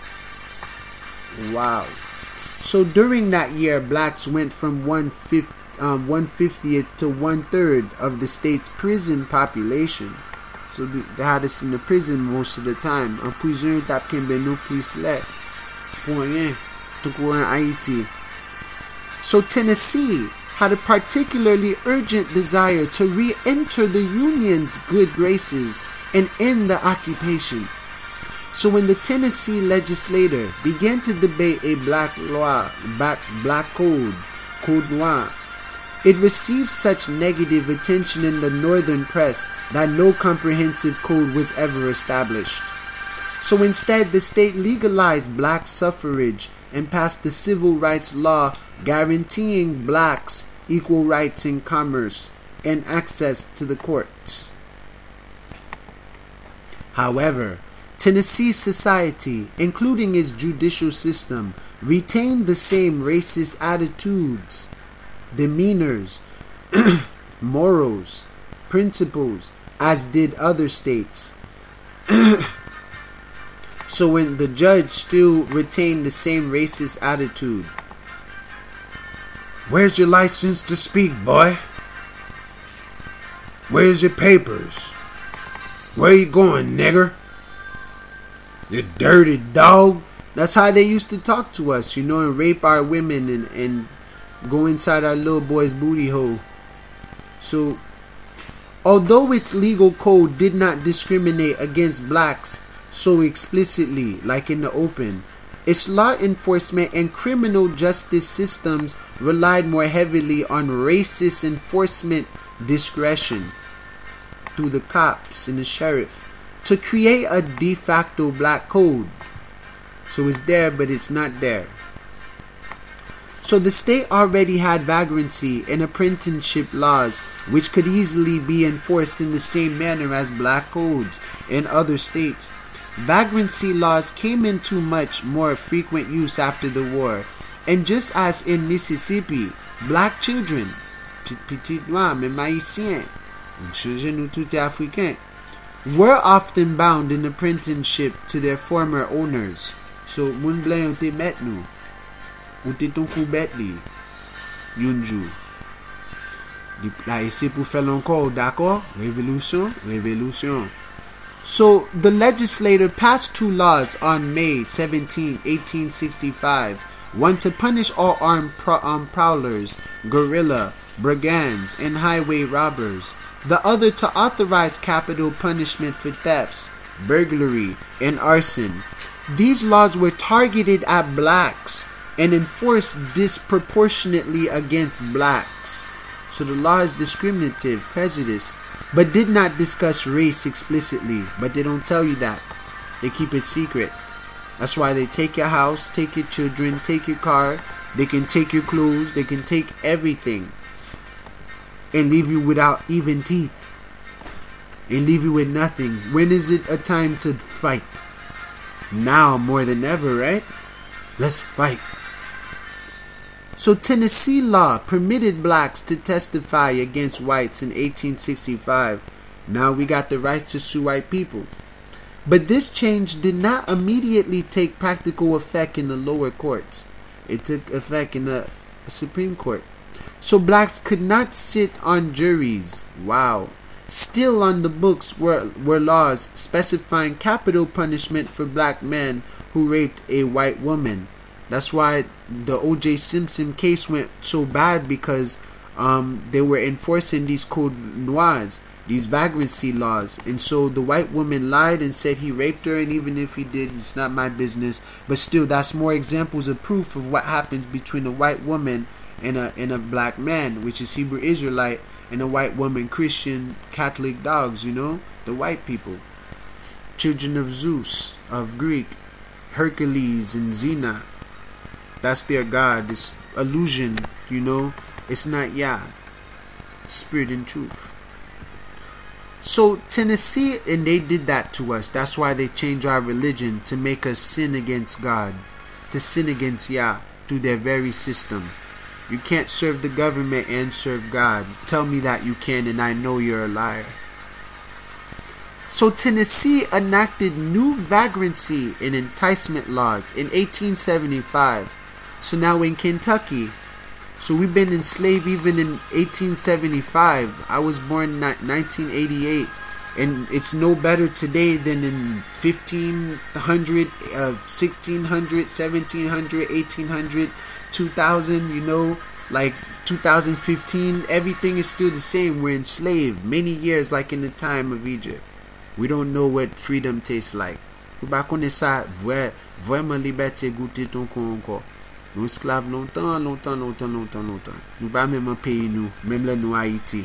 Wow. So during that year, blacks went from one fifth um one fiftieth to one third of the state's prison population. So they had us in the prison most of the time. En prison, tap kembe nou plis le. Pour rien. Tout pour en Haiti. So Tennessee had a particularly urgent desire to re-enter the Union's good graces and end the occupation. So when the Tennessee legislature began to debate a black law, black, black code, code noir, it received such negative attention in the northern press that no comprehensive code was ever established. So instead, the state legalized black suffrage and passed the civil rights law guaranteeing blacks equal rights in commerce and access to the courts. However, Tennessee society, including its judicial system, retained the same racist attitudes, demeanors, morals, principles as did other states. So when the judge still retained the same racist attitude. Where's your license to speak, boy? Where's your papers? Where you going, nigger? You dirty dog. That's how they used to talk to us, you know, and rape our women and, and go inside our little boy's booty hole. So, although its legal code did not discriminate against blacks so explicitly, like in the open, its law enforcement and criminal justice systems relied more heavily on racist enforcement discretion through the cops and the sheriff to create a de facto black code. So it's there, but it's not there. So the state already had vagrancy and apprenticeship laws which could easily be enforced in the same manner as black codes in other states. Vagrancy laws came into much more frequent use after the war, and just as in Mississippi, black children, petits noirs, même haïtiens, children nous tout africains, were often bound in apprenticeship to their former owners. So, moun blanc yon te met nou, ou te ton kou bet li, yon jou. La ese pou fè lankor, d'accord? Révolution, révolution. So, the legislature passed two laws on May seventeenth, eighteen sixty-five. One to punish all armed pro um, prowlers, guerrilla, brigands, and highway robbers. The other to authorize capital punishment for thefts, burglary, and arson. These laws were targeted at blacks and enforced disproportionately against blacks. So the law is discriminative, prejudice, but did not discuss race explicitly. But they don't tell you that. They keep it secret. That's why they take your house, take your children, take your car. They can take your clothes. They can take everything. And leave you without even teeth. And leave you with nothing. When is it a time to fight? Now more than ever, right? Let's fight. So Tennessee law permitted blacks to testify against whites in eighteen sixty-five. Now we got the right to sue white people. But this change did not immediately take practical effect in the lower courts. It took effect in the Supreme Court. So blacks could not sit on juries. Wow. Still on the books were, were laws specifying capital punishment for black men who raped a white woman. That's why the O J Simpson case went so bad, because um, they were enforcing these code noirs, these vagrancy laws. And so the white woman lied and said he raped her, and even if he did, it's not my business. But still, that's more examples of proof of what happens between a white woman and a, and a black man, which is Hebrew Israelite, and a white woman, Christian, Catholic dogs, you know, the white people. Children of Zeus, of Greek, Hercules and Xena. That's their god. This illusion, you know, it's not Yah. Spirit and truth. So Tennessee, and they did that to us. That's why they changed our religion, to make us sin against God, to sin against Yah through their very system. You can't serve the government and serve God. Tell me that you can, and I know you're a liar. So Tennessee enacted new vagrancy and enticement laws in eighteen seventy-five. So now in Kentucky, so we've been enslaved even in eighteen seventy-five. I was born in nineteen eighty-eight, and it's no better today than in fifteen hundred, uh, sixteen hundred, seventeen hundred, eighteen hundred, two thousand, you know, like two thousand fifteen. Everything is still the same. We're enslaved many years, like in the time of Egypt. We don't know what freedom tastes like. Nous ne connaissons pas vraiment liberté goûter ton con encore. Nous esclaves longtemps, longtemps, longtemps, longtemps, longtemps. Nous pas même un pays nous, même là nous Haïti.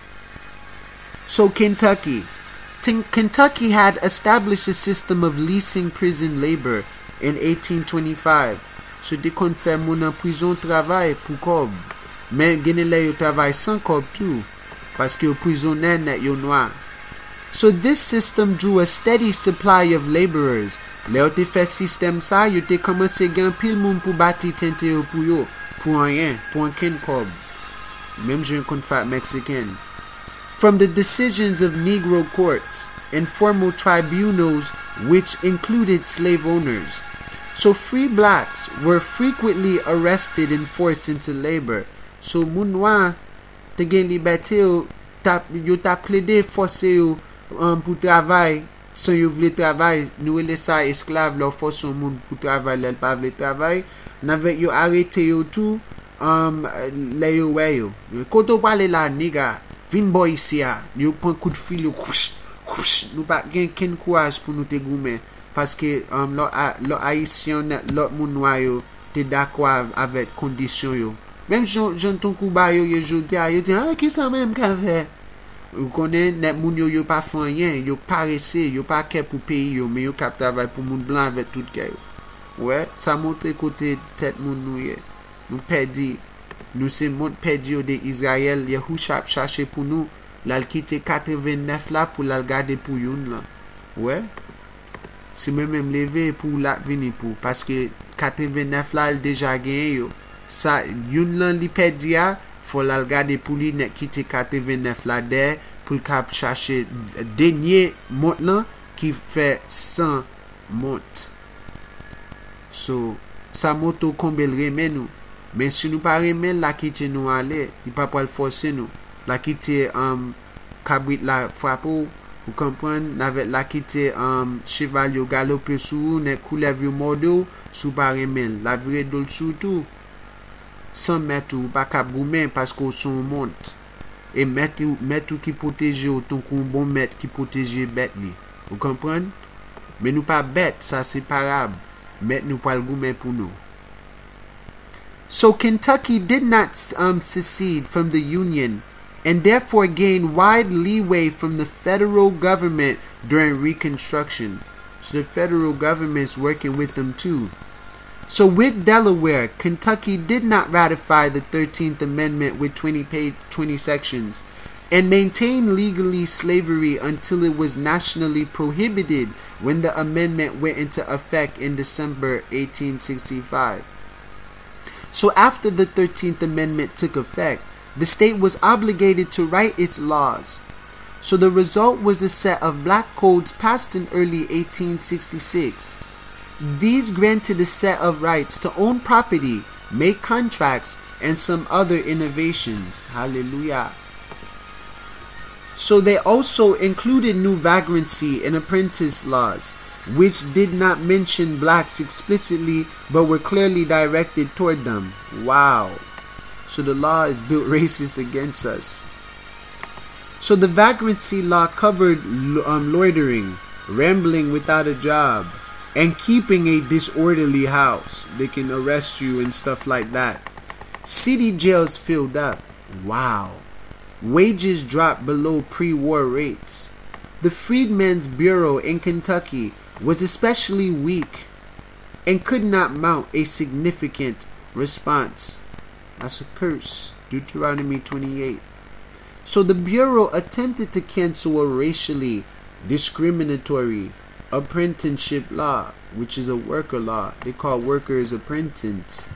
So Kentucky. Kentucky had established a system of leasing prison labor in eighteen twenty-five. So they kon fè moun en prison travail pour cob. Mais gene lè yo travail sans cob too. Parce que yo prisonnier net yo noir. So this system drew a steady supply of laborers. Le yo te fè system sa, yo te komanse gen pil moun pou bati tente yo pou yo. Pou anyen, pou anken kob. Mem jen kon fat Mexican. From the decisions of Negro courts and formal tribunals which included slave owners. So free blacks were frequently arrested and forced into labor. So moun noir te gen liberté yo tap yo tap plaidé forcé yo Um, pour travail, sans yo vle travail, nous les ça esclave leur force au monde pour travail, l'elle pas vle travail, n'avait yo arrêté yo tout, um, les yo ouais yo. Quand on parle là, nigga, vin boy ici, yo prend coup de fil, yo couche, couche, nous pas gen ken courage pour nous te goumer, parce que um, l'autre haïtien, l'autre moun noir yo, te d'accord avec condition yo. Même j'entends coup ba yo, yo jodi a, yo te, ah, qui ça même qu'a fait? Vous connaissez, net moun yo yo pas fait rien, yo paressé, yo pas qu'à pour pays yo, mais yo cap travail pour moun blanc avec tout cas yo. Ouais, ça montre côté tête moun nou ye. Nous perdi, nous c'est monde perdi de Israël, Yahusha chercher pour nous, la quitter quatre-vingt-neuf là pour la garder pour youn là. Ouais. C'est même même levé pour la venir pour, parce que quatre-vingt-neuf là déjà gagné yo. Ça youn là li perdi a, faut la garder pour lui net quitter quatre-vingt-neuf là der pour cap chercher dernier monte là qui fait cent monte. So sa moto combien remet nous, mais si nous pas remet la quitter nous aller, il pas pas le forcer nous. La quitter um cabrit la frappe, vous comprenez, avec la quitter um cheval yo galoper sous net coulev yo mordo sous pas remet la vraie dol surtout. Sans mettre ou pas cap goumen parce qu'on son monte et mettre mettre qui protéger autant qu'on bon mettre qui protéger bête li. Vous comprenez? Mais nous pas bête, ça c'est parable. Mettre nous pas le goumen pour nous. So Kentucky did not um, secede from the Union and therefore gained wide leeway from the federal government during Reconstruction. So the federal government's working with them too. So with Delaware, Kentucky did not ratify the thirteenth Amendment with twenty, page, twenty sections and maintained legally slavery until it was nationally prohibited when the amendment went into effect in December eighteen sixty-five. So after the thirteenth Amendment took effect, the state was obligated to write its laws. So the result was a set of black codes passed in early eighteen sixty-six. These granted a set of rights to own property, make contracts, and some other innovations. Hallelujah. So they also included new vagrancy and apprentice laws, which did not mention blacks explicitly but were clearly directed toward them. Wow. So the law is built racist against us. So the vagrancy law covered um, loitering, rambling without a job, and keeping a disorderly house. They can arrest you and stuff like that. City jails filled up. Wow. Wages dropped below pre-war rates. The Freedmen's Bureau in Kentucky was especially weak and could not mount a significant response. That's a curse. Deuteronomy twenty-eight. So the Bureau attempted to cancel a racially discriminatory apprenticeship law, which is a worker law. They call workers apprentices.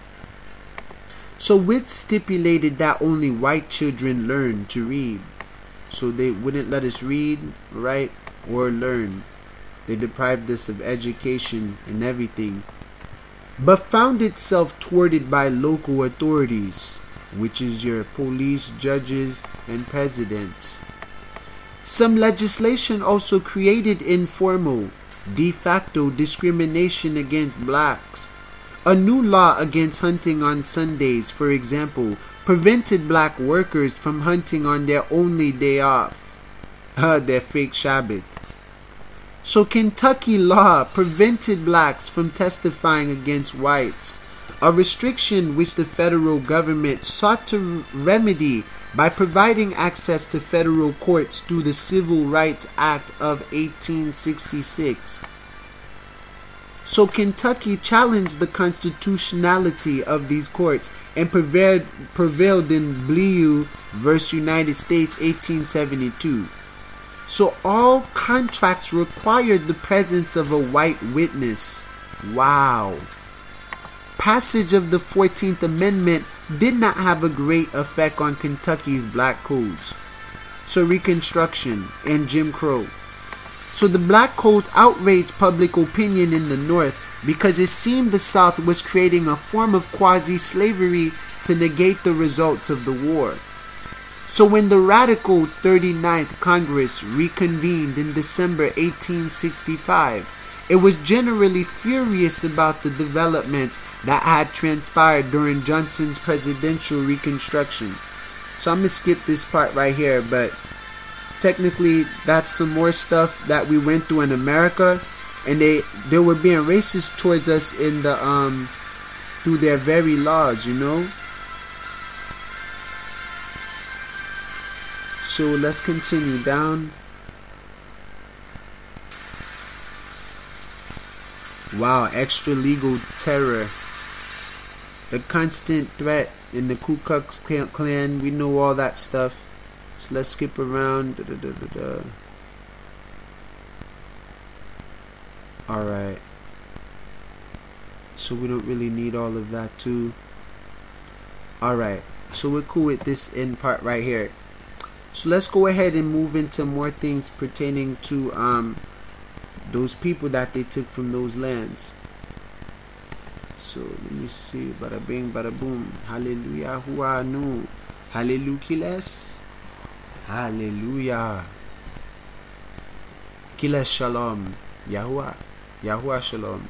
So which stipulated that only white children learn to read. So they wouldn't let us read, write, or learn. They deprived us of education and everything. But found itself thwarted by local authorities, which is your police, judges, and presidents. Some legislation also created informal, de facto discrimination against blacks. A new law against hunting on Sundays, for example, prevented black workers from hunting on their only day off, uh, their fake Sabbath. So Kentucky law prevented blacks from testifying against whites, a restriction which the federal government sought to remedy by providing access to federal courts through the Civil Rights Act of eighteen sixty-six. So Kentucky challenged the constitutionality of these courts and prevailed, prevailed in Bliu versus United States eighteen seventy-two. So all contracts required the presence of a white witness. Wow. Passage of the fourteenth Amendment did not have a great effect on Kentucky's black codes. So Reconstruction and Jim Crow. So the black codes outraged public opinion in the North because it seemed the South was creating a form of quasi-slavery to negate the results of the war. So when the radical thirty-ninth Congress reconvened in December eighteen sixty-five, it was generally furious about the developments that had transpired during Johnson's presidential reconstruction. So I'm going to skip this part right here, but technically that's some more stuff that we went through in America, and they they were being racist towards us in the um through their very laws, you know. So let's continue down. Wow, extra legal terror. The constant threat in the Ku Klux Klan. We know all that stuff. So let's skip around. Da, da, da, da, da. Alright. So we don't really need all of that too. Alright. So we're cool with this end part right here. So let's go ahead and move into more things pertaining to um those people that they took from those lands. So let me see. Bada bing, bada boom. Hallelujah. Hua nu. Hallelujah. Hallelujah. Kila shalom. Yahuwah. Yahuwah shalom.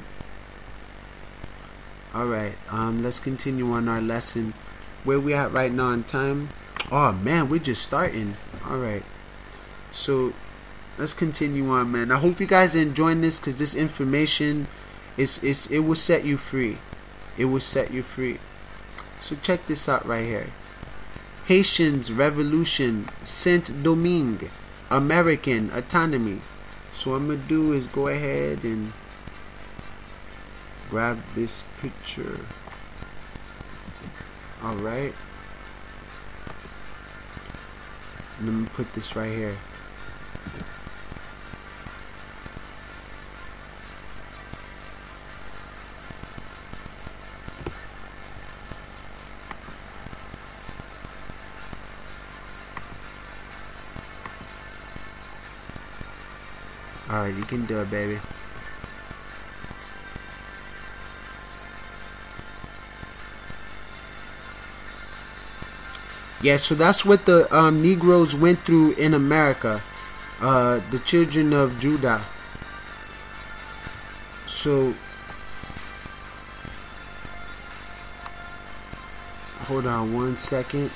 Alright. Um, let's continue on our lesson. Where we at right now in time? Oh man, we're just starting. Alright. So let's continue on, man. I hope you guys are enjoying this, because this information is is it will set you free. It will set you free. So check this out right here. Haitians Revolution, Saint Domingue, American autonomy. So what I'm gonna do is go ahead and grab this picture. Alright. And I'm gonna put this right here. Alright, you can do it, baby. Yeah, so that's what the um, Negroes went through in America, uh, the children of Judah. So, hold on one second.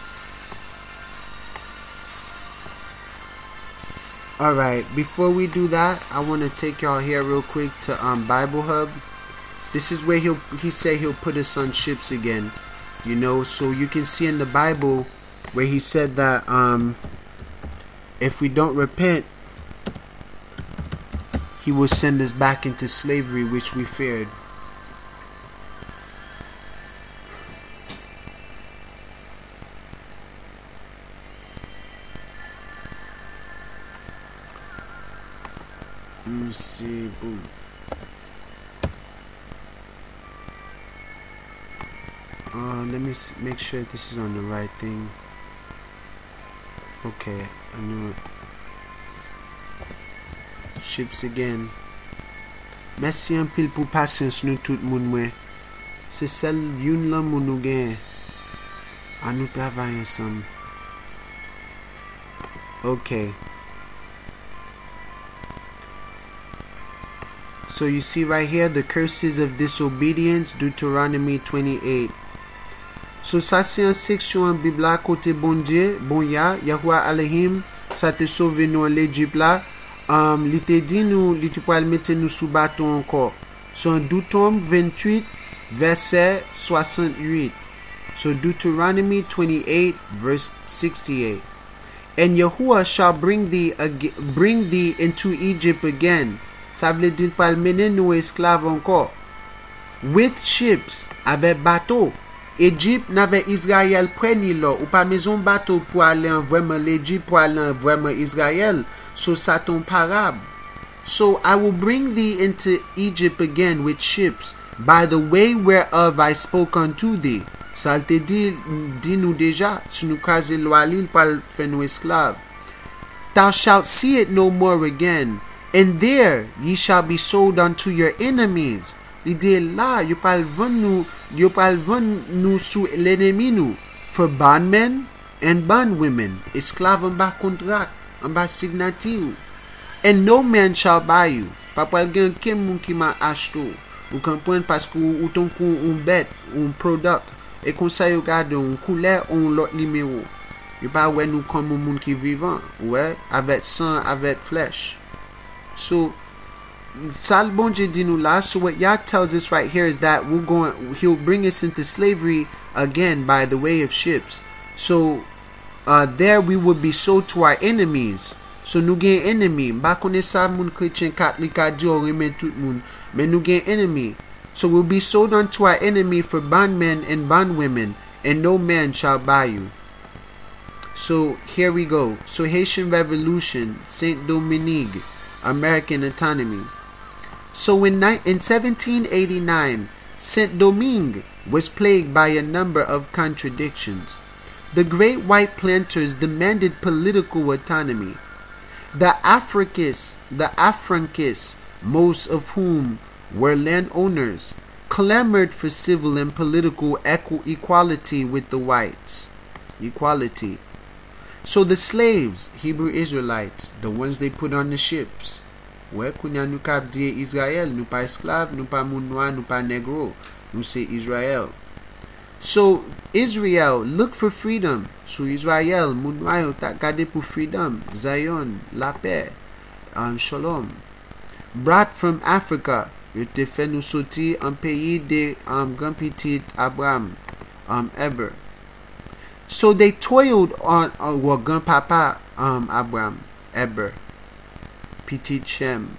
Alright, before we do that, I want to take y'all here real quick to um, Bible Hub. This is where he'll he said he'll put us on ships again. You know, so you can see in the Bible where he said that um, if we don't repent, he will send us back into slavery, which we feared. Let me see. Boom. Uh, let me make sure this is on the right thing. Okay, I knew it. Ships again. Merci un pile pour patience nous tout moun mwen. C'est celle youn lan moun nou gen. A nou travay ensemble. Okay. So you see right here the curses of disobedience, Deuteronomy twenty-eight. So ça c'est un section en Bible là côté bon Dieu, bon ya, Yahweh Elohim, ça te sauvé nous en l'Égypte là. Um, li te dit nous, li te pral mette nous sous bâton encore. So en Deutéronome vingt-huit, verset soixante-huit. So Deuteronomy twenty-eight, verse sixty-eight. And Yahuwah shall bring thee ag bring thee into Egypt again. Ça veut dire pral mener nous esclaves encore. With ships, avec bateau. Égypte n'avait Israël preni là, ou pas maison bateau pour aller en vraiment l'Égypte pour aller en vraiment Israël. So ça ton parable. So I will bring thee into Egypt again with ships, by the way whereof I spoke unto thee. Ça te dit, dit nous déjà, si nous crasé l'île par faire nous esclaves. Thou shalt see it no more again, and there ye shall be sold unto your enemies. L'idée là, you pal vend nous, you pal vend nous sous l'ennemi nous, for bondmen and bondwomen, esclaves en bas contract, en bas signature. And no man shall buy you. Pa pal gen ken moun ki ma acheto. Ou kompren paske ou ton kou un bet, un product. Et kon sa yo gade un couleur ou lot numéro. Yo pa wè nou kom moun ki vivant, ouais, avec sang, avec flèche. So Sal bon Dieu dit nous là. So what Yah tells us right here is that we're going, he'll bring us into slavery again by the way of ships. So uh, there we would be sold to our enemies. So nous gen enemy. Mba kone sa moun chrétien catholique a di ou remen tout moun. Men nou gen enemy. So we'll be sold unto our enemy for bondmen and bondwomen, and no man shall buy you. So here we go. So Haitian Revolution, Saint Dominique, American autonomy. So in, in seventeen eighty-nine, Saint Domingue was plagued by a number of contradictions. The great white planters demanded political autonomy. The Africans, the Afrankists, most of whom were landowners, clamored for civil and political equality with the whites. Equality. So the slaves, Hebrew Israelites, the ones they put on the ships, ouais, kounya nou kap diye Israel, nou pa esclave, nou pa moun noir, nou pa negro, nou se Israel. So Israel look for freedom. So Israel, moun noir yo ta gade pou freedom, Zion, la paix, um, shalom. Brought from Africa, yo te fè nou soti an peyi de um, grand petit Abraham, um, Eber. So they toiled on uh, well, grandpapa um, Abraham, Eber, petit Shem.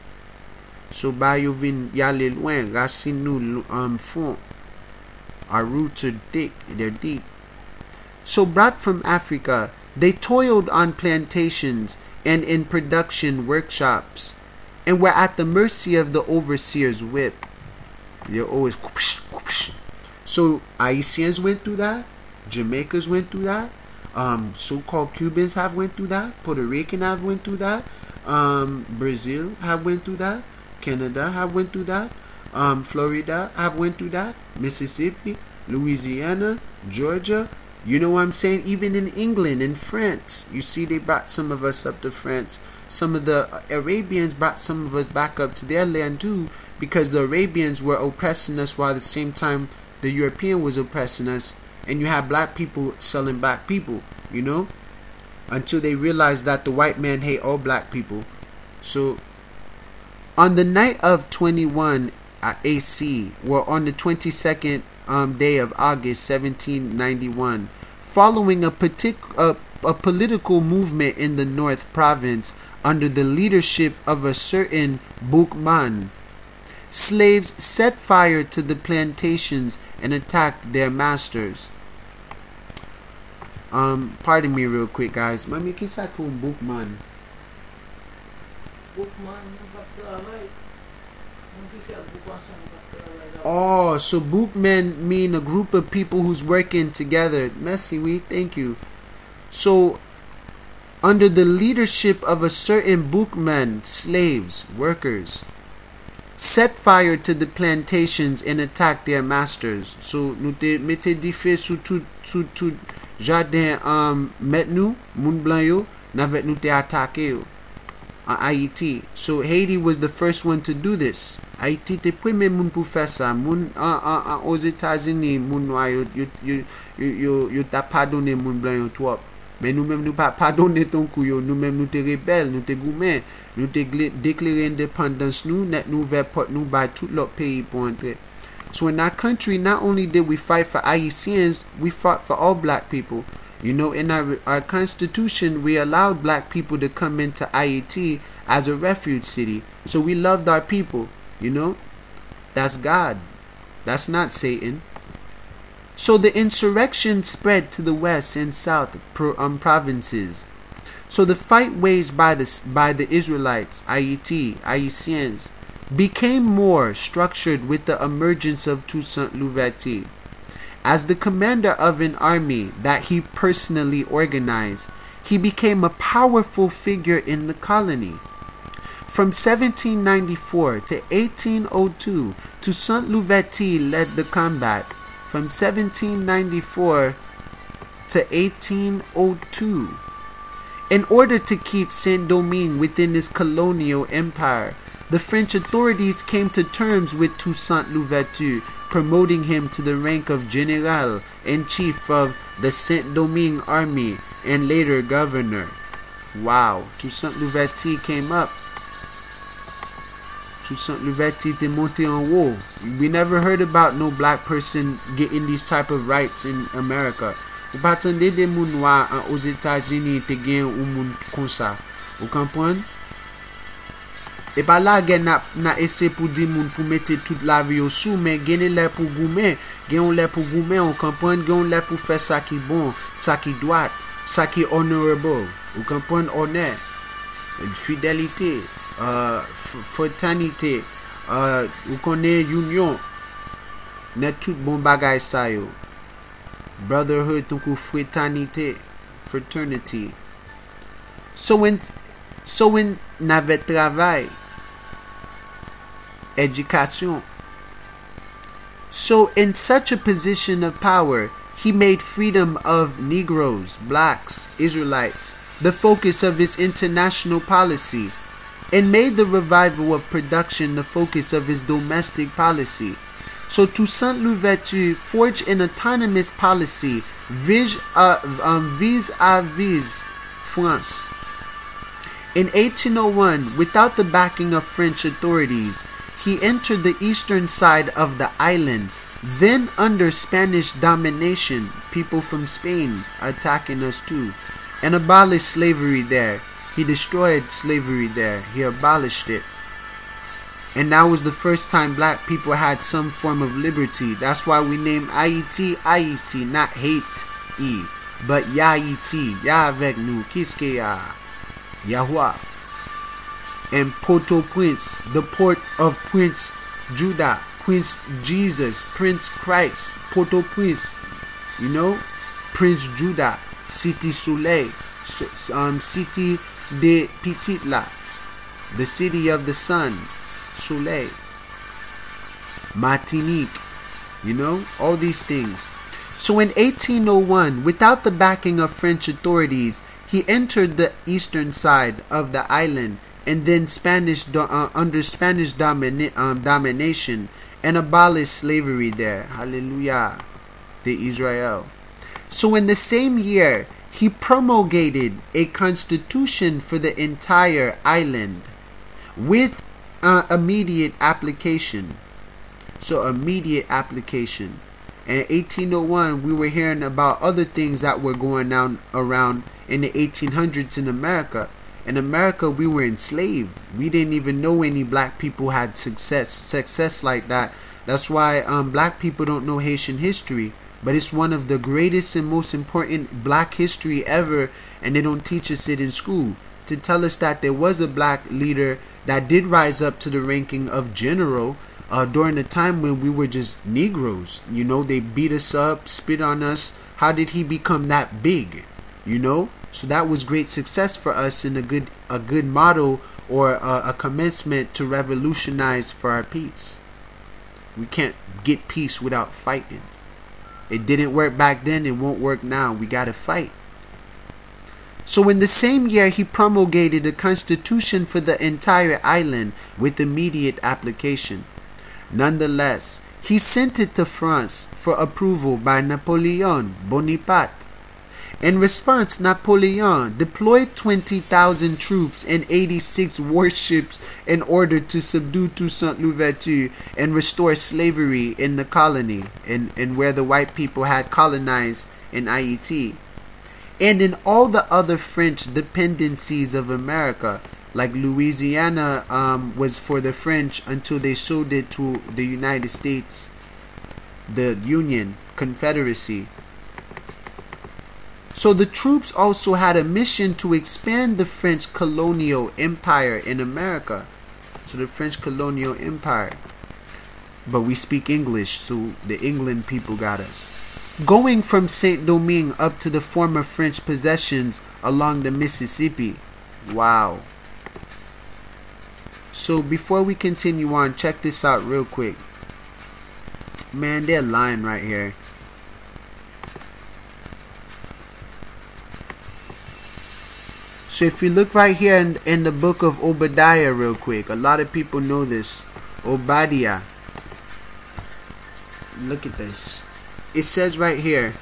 So ba yo vin yale loin, racine nou um, fond. Our roots are thick, they're deep. So brought from Africa, they toiled on plantations and in production workshops, and were at the mercy of the overseer's whip. They're always whoosh, whoosh. So Haitians went through that. Jamaicans went through that. Um, so-called Cubans have went through that. Puerto Rican have went through that. Um, Brazil have went through that. Canada have went through that. Um, Florida have went through that. Mississippi, Louisiana, Georgia, You know what I'm saying? Even in England, in France, you see they brought some of us up to France. Some of the Arabians brought some of us back up to their land too, because the Arabians were oppressing us while at the same time the European was oppressing us. And you have black people selling black people, you know, until they realized that the white man hate all black people. So on the night of twenty-one A C, or on the twenty-second um, day of August seventeen ninety-one, following a, partic- a, a political movement in the North Province under the leadership of a certain Boukman, slaves set fire to the plantations and attacked their masters. Um, pardon me real quick, guys. Mami, qu'est-ce que un Boukman? Oh, so Boukman mean a group of people who's working together. Merci, we thank you. So, under the leadership of a certain Boukman, slaves, workers, set fire to the plantations and attacked their masters. So, nous te mette di fè sou tout, tout, tout jardin um, met nou, moun blanc yo, navet nou te atake yo. Uh, Haiti. So Haiti was the first one to do this. Haiti te preme moun pou fè sa. Moun uh, uh, uh, aux États-Unis, moun noy yo, yo, yo, yo, yo, yo ta pardonne moun blanc yo trop. Mais nous même nous pas pardonner ton kou yo. Nous même nous te rebelle, nous te goumen, nous te déclarer indépendance nous, net nous vers porte nous by tout l'autre pays pour entrer. So in our country, not only did we fight for Haitians, we fought for all black people. You know, in our, our constitution, we allowed black people to come into Haiti as a refuge city. So we loved our people, you know. That's God. That's not Satan. So the insurrection spread to the west and south pro, um, provinces. So the fight waged by the, by the Israelites, Haiti, Haitians, became more structured with the emergence of Toussaint Louverture. As the commander of an army that he personally organized, he became a powerful figure in the colony. From seventeen ninety-four to eighteen oh two, Toussaint Louverture led the combat. From seventeen ninety-four to eighteen oh two. In order to keep Saint-Domingue within his colonial empire, the French authorities came to terms with Toussaint Louverture, promoting him to the rank of General-in-Chief of the Saint-Domingue Army and later governor. Wow, Toussaint Louverture came up. Toussaint Louverture te monté en haut. We never heard about no black person getting these type of rights in America. Ou pa tande de moun noir aux États-Unis te gen ou moun kon sa. Ou kompren? E pa la gen na, na ese pou di moun pou mette tout la vi yo sou, men gen lè pou goumen, gen lè pou goumen, on kompren, gen lè pou fè sa ki bon, sa ki doat, sa ki honorable, ou kompren, honneur, fidélité, uh, fraternité, uh, ou konnen union, net tout bon bagay sa yo. Brotherhood, tunkou fraternité, fraternity. So when, so when n'avait travail, education. So in such a position of power, he made freedom of Negroes, blacks, Israelites the focus of his international policy, and made the revival of production the focus of his domestic policy. So Toussaint Louverture forged an autonomous policy vis uh, um, vis-a-vis France. In eighteen oh one, without the backing of French authorities, he entered the eastern side of the island, then under Spanish domination, people from Spain attacking us too, and abolished slavery there. He destroyed slavery there. He abolished it. And that was the first time black people had some form of liberty. That's why we name Haiti Haiti, not hate-e, but Yaiti, Ya avec nous, qu'est-ce qu'il y a? Yahweh. And Port-au-Prince, the port of Prince Judah, Prince Jesus, Prince Christ, Port-au-Prince, you know, Prince Judah, City Soleil, um, City de Petitla, the city of the sun, Soleil, Martinique, you know, all these things. So in eighteen oh one, without the backing of French authorities, he entered the eastern side of the island and then Spanish uh, under Spanish domina um, domination and abolished slavery there. Hallelujah. The Israel. So in the same year, he promulgated a constitution for the entire island with uh, immediate application. So immediate application. And in eighteen oh one, we were hearing about other things that were going on around in the eighteen hundreds in America. In America, we were enslaved. We didn't even know any black people had success success like that. That's why um, black people don't know Haitian history. But it's one of the greatest and most important black history ever, and they don't teach us it in school. To tell us that there was a black leader that did rise up to the ranking of general uh, during the time when we were just Negroes. You know, they beat us up, spit on us. How did he become that big? You know? So that was great success for us and a good a good model or a, a commencement to revolutionize for our peace. We can't get peace without fighting. It didn't work back then, it won't work now. We gotta fight. So in the same year, he promulgated a constitution for the entire island with immediate application. Nonetheless, he sent it to France for approval by Napoleon Bonaparte. In response, Napoleon deployed twenty thousand troops and eighty-six warships in order to subdue Toussaint Louverture and restore slavery in the colony, and, and where the white people had colonized in Haiti. And in all the other French dependencies of America, like Louisiana um, was for the French until they sold it to the United States, the Union, Confederacy. So the troops also had a mission to expand the French colonial empire in America. So the French colonial empire. But we speak English, so the England people got us. Going from Saint Domingue up to the former French possessions along the Mississippi. Wow. So before we continue on, check this out real quick. Man, they're lying right here. So if you look right here in, in the book of Obadiah real quick, a lot of people know this. Obadiah. Look at this. It says right here.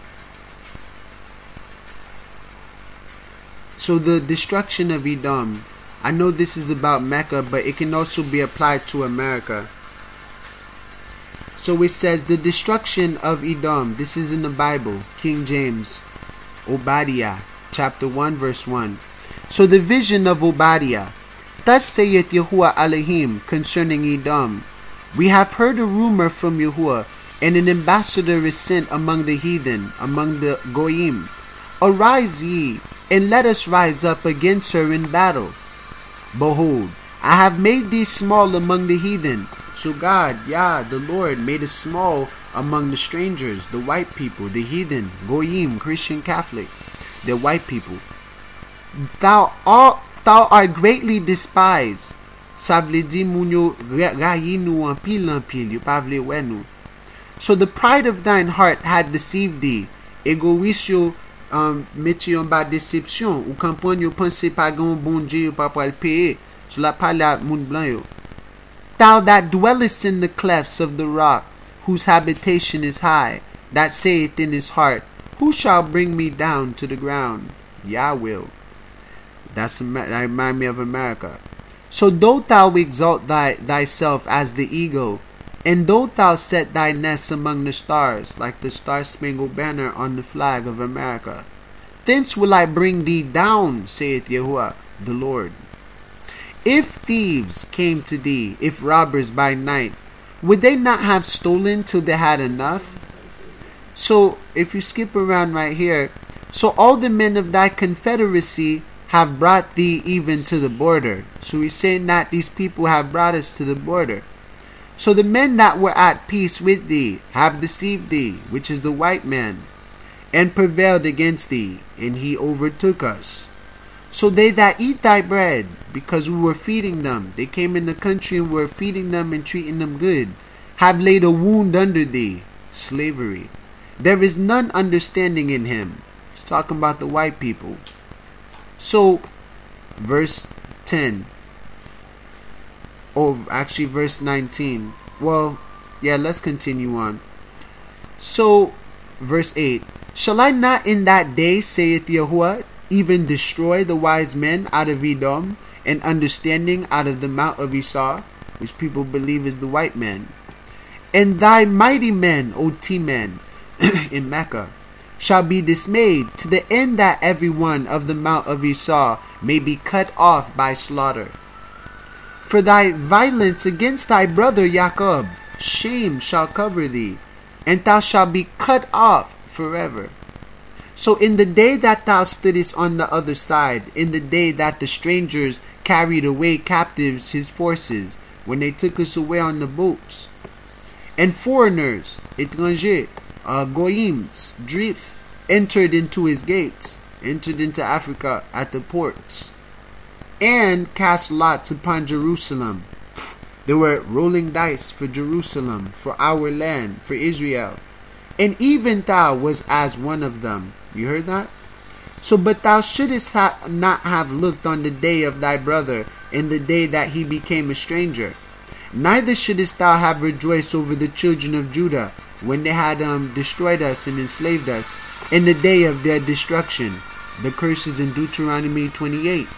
So the destruction of Edom. I know this is about Mecca, but it can also be applied to America. So it says the destruction of Edom. This is in the Bible, King James. Obadiah. Chapter one, verse one. So the vision of Obadiah. Thus saith Yahuwah Elohim concerning Edom. We have heard a rumor from Yahuwah, and an ambassador is sent among the heathen, among the Goyim. Arise ye, and let us rise up against her in battle. Behold, I have made thee small among the heathen. So God, Yah, the Lord, made us small among the strangers, the white people, the heathen, Goyim, Christian, Catholic. The white people. Thou art, thou art greatly despised. Sa vle di moun yo rayi nou an pil an pil, yo pa vle wè nou. So the pride of thine heart had deceived thee. Egoist yo um, mette yon ba deception. Ou kampon yo pense pa gen bon Dieu yo pa pral peye. So la pale a moun blan yo. Thou that dwellest in the clefts of the rock, whose habitation is high, that saith in his heart, who shall bring me down to the ground? Yah will. That's that remind me of America. So though thou exalt thy, thyself as the eagle, and though thou set thy nest among the stars, like the star-spangled banner on the flag of America, thence will I bring thee down, saith Yahuwah, the Lord. If thieves came to thee, if robbers by night, would they not have stolen till they had enough? So, if you skip around right here, so all the men of thy confederacy have brought thee even to the border. So he's saying that these people have brought us to the border. So the men that were at peace with thee have deceived thee, which is the white man, and prevailed against thee, and he overtook us. So they that eat thy bread, because we were feeding them, they came in the country and were feeding them and treating them good, have laid a wound under thee, slavery. There is none understanding in him. He's talking about the white people. So, verse ten. Or actually verse nineteen. Well, yeah, let's continue on. So, verse eight. Shall I not in that day, saith Yahuwah, even destroy the wise men out of Edom, and understanding out of the mount of Esau, which people believe is the white man? And thy mighty men, O T-men, in Mecca, shall be dismayed, to the end that every one of the mount of Esau may be cut off by slaughter. For thy violence against thy brother Jacob, shame shall cover thee, and thou shalt be cut off forever. So in the day that thou stoodest on the other side, in the day that the strangers carried away captives his forces, when they took us away on the boats, and foreigners, étrangers, uh, goyims, drif, entered into his gates, entered into Africa at the ports, and cast lots upon Jerusalem. They were rolling dice for Jerusalem, for our land, for Israel. And even thou was as one of them. You heard that? So, but thou shouldest ha not have looked on the day of thy brother, in the day that he became a stranger. Neither shouldest thou have rejoiced over the children of Judah, when they had um, destroyed us and enslaved us, in the day of their destruction. The curses in Deuteronomy twenty-eight.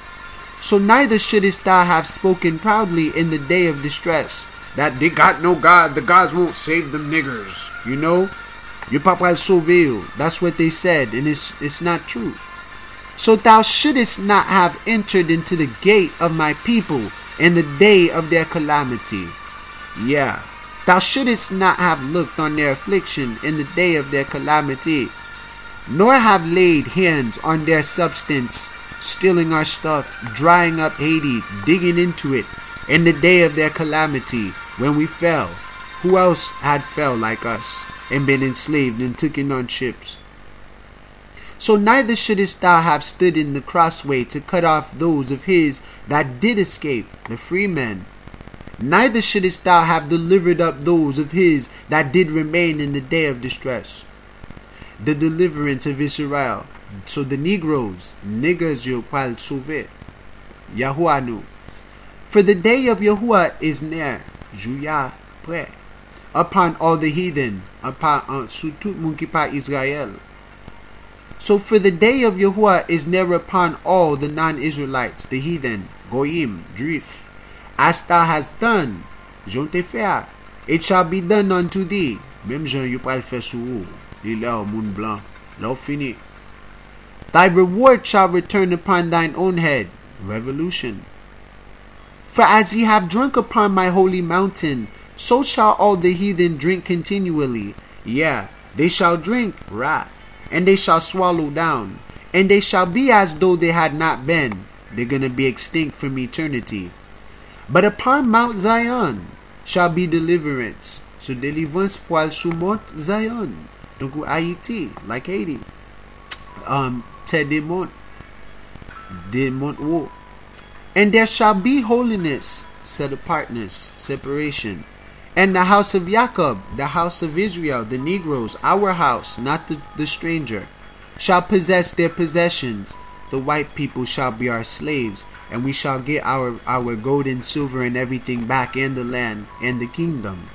So neither shouldest thou have spoken proudly in the day of distress, that they got no God, the gods won't save them niggers. You know, your papa will sauver you. That's what they said, and it's, it's not true. So thou shouldest not have entered into the gate of my people in the day of their calamity. Yeah, thou shouldest not have looked on their affliction in the day of their calamity, nor have laid hands on their substance, stealing our stuff, drying up Haiti, digging into it, in the day of their calamity, when we fell. Who else had fell like us, and been enslaved and taken on ships? So neither shouldest thou have stood in the crossway to cut off those of his that did escape, the free men. Neither shouldest thou have delivered up those of his that did remain in the day of distress. The deliverance of Israel. So the Negroes, niggas yo pal sauver. Yahuwah knew. For the day of Yahuwah is near, Juya près, upon all the heathen, upon uh, sous tout moun ki pa Israel. So for the day of Yahuwah is near upon all the non-Israelites, the heathen, goyim, drif. As thou hast done, j'on te fè, it shall be done unto thee. Même jan yo pral fè sou ou, li lè ou moun blanc, lè ou fini. Thy reward shall return upon thine own head. Revolution. For as ye have drunk upon my holy mountain, so shall all the heathen drink continually. Yeah, they shall drink wrath, and they shall swallow down, and they shall be as though they had not been. They're going to be extinct from eternity. But upon Mount Zion shall be deliverance. So deliverance poil sous Mount Zion. Donc Haiti, like Haiti. Um, Te demont, demont wo. And there shall be holiness, set apartness, separation. And the house of Jacob, the house of Israel, the Negroes, our house, not the, the stranger, shall possess their possessions. The white people shall be our slaves, and we shall get our, our gold and silver and everything back in the land and the kingdom.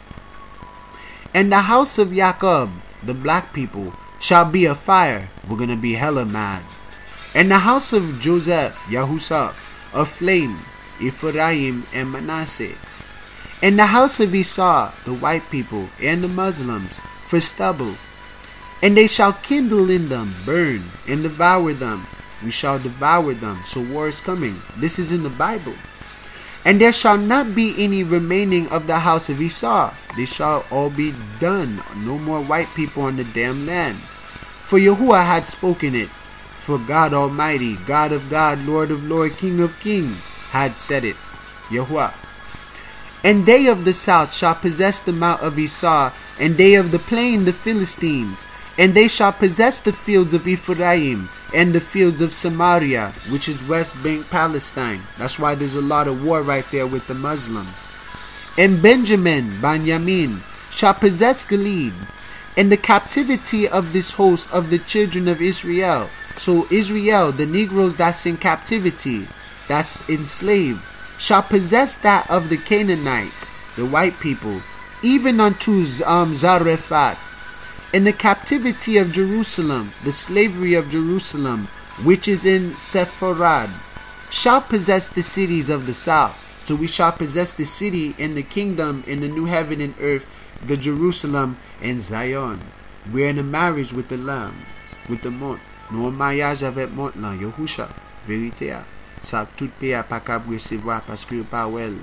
And the house of Jacob, the black people, shall be a fire. We're going to be hella mad. And the house of Joseph, Yahusaph, a flame, Ephraim and Manasseh. And the house of Esau, the white people, and the Muslims, for stubble. And they shall kindle in them, burn, and devour them. We shall devour them. So war is coming. This is in the Bible. And there shall not be any remaining of the house of Esau. They shall all be done. No more white people on the damn land. For Yahuwah had spoken it. For God Almighty, God of God, Lord of Lord, King of Kings, had said it. Yahuwah. And they of the south shall possess the mount of Esau, and they of the plain the Philistines. And they shall possess the fields of Ephraim, and the fields of Samaria, which is West Bank Palestine. That's why there's a lot of war right there with the Muslims. And Benjamin, Benjamin, shall possess Gilead. and the captivity of this host of the children of Israel. So Israel, the Negroes that's in captivity, that's enslaved, shall possess that of the Canaanites, the white people, even unto um, Zarephath. And the captivity of Jerusalem, the slavery of Jerusalem, which is in Sepharad, shall possess the cities of the south. So we shall possess the city and the kingdom in the new heaven and earth, the Jerusalem and Zion. We're in a marriage with the Lamb, with the mont. Nous en mariage avec mont là, Yahusha, vérité. Ça tout pays a pas qu'à recevoir parce que pas well.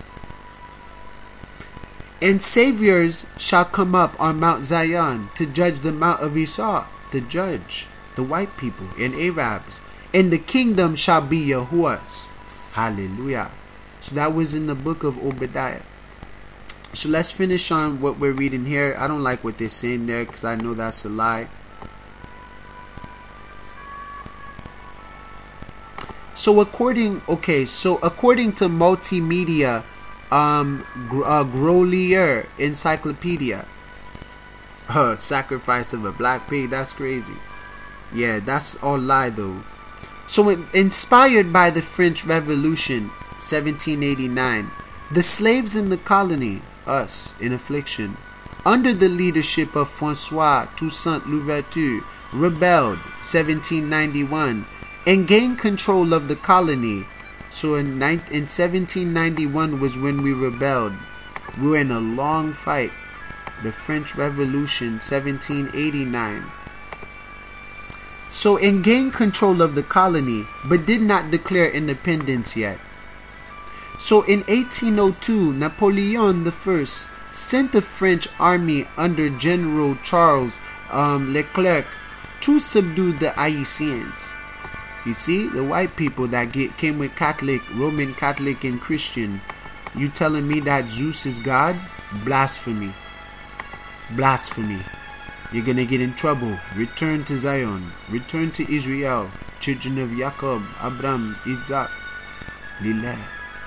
And saviors shall come up on Mount Zion to judge the Mount of Esau, to judge the white people and Arabs. And the kingdom shall be Yahuwah's. Hallelujah. So that was in the book of Obadiah. So let's finish on what we're reading here. I don't like what they're saying there because I know that's a lie. So according, okay, so according to Multimedia, um, uh, Grolier Encyclopedia, uh, sacrifice of a black pig, that's crazy. Yeah, that's all lie though. So inspired by the French Revolution, seventeen eighty-nine, the slaves in the colony, us, in affliction, under the leadership of Francois Toussaint Louverture, rebelled, seventeen ninety-one, and gained control of the colony. So in, in seventeen ninety-one was when we rebelled. We were in a long fight. The French Revolution, seventeen eighty-nine. So and gained control of the colony, but did not declare independence yet. So in eighteen oh two, Napoleon the First sent the French army under General Charles um, Leclerc to subdue the Haitians. You see, the white people that get, came with Catholic, Roman Catholic and Christian. You telling me that Zeus is God? Blasphemy. Blasphemy. You're going to get in trouble. Return to Zion. Return to Israel. Children of Jacob, Abraham, Isaac, Lileh.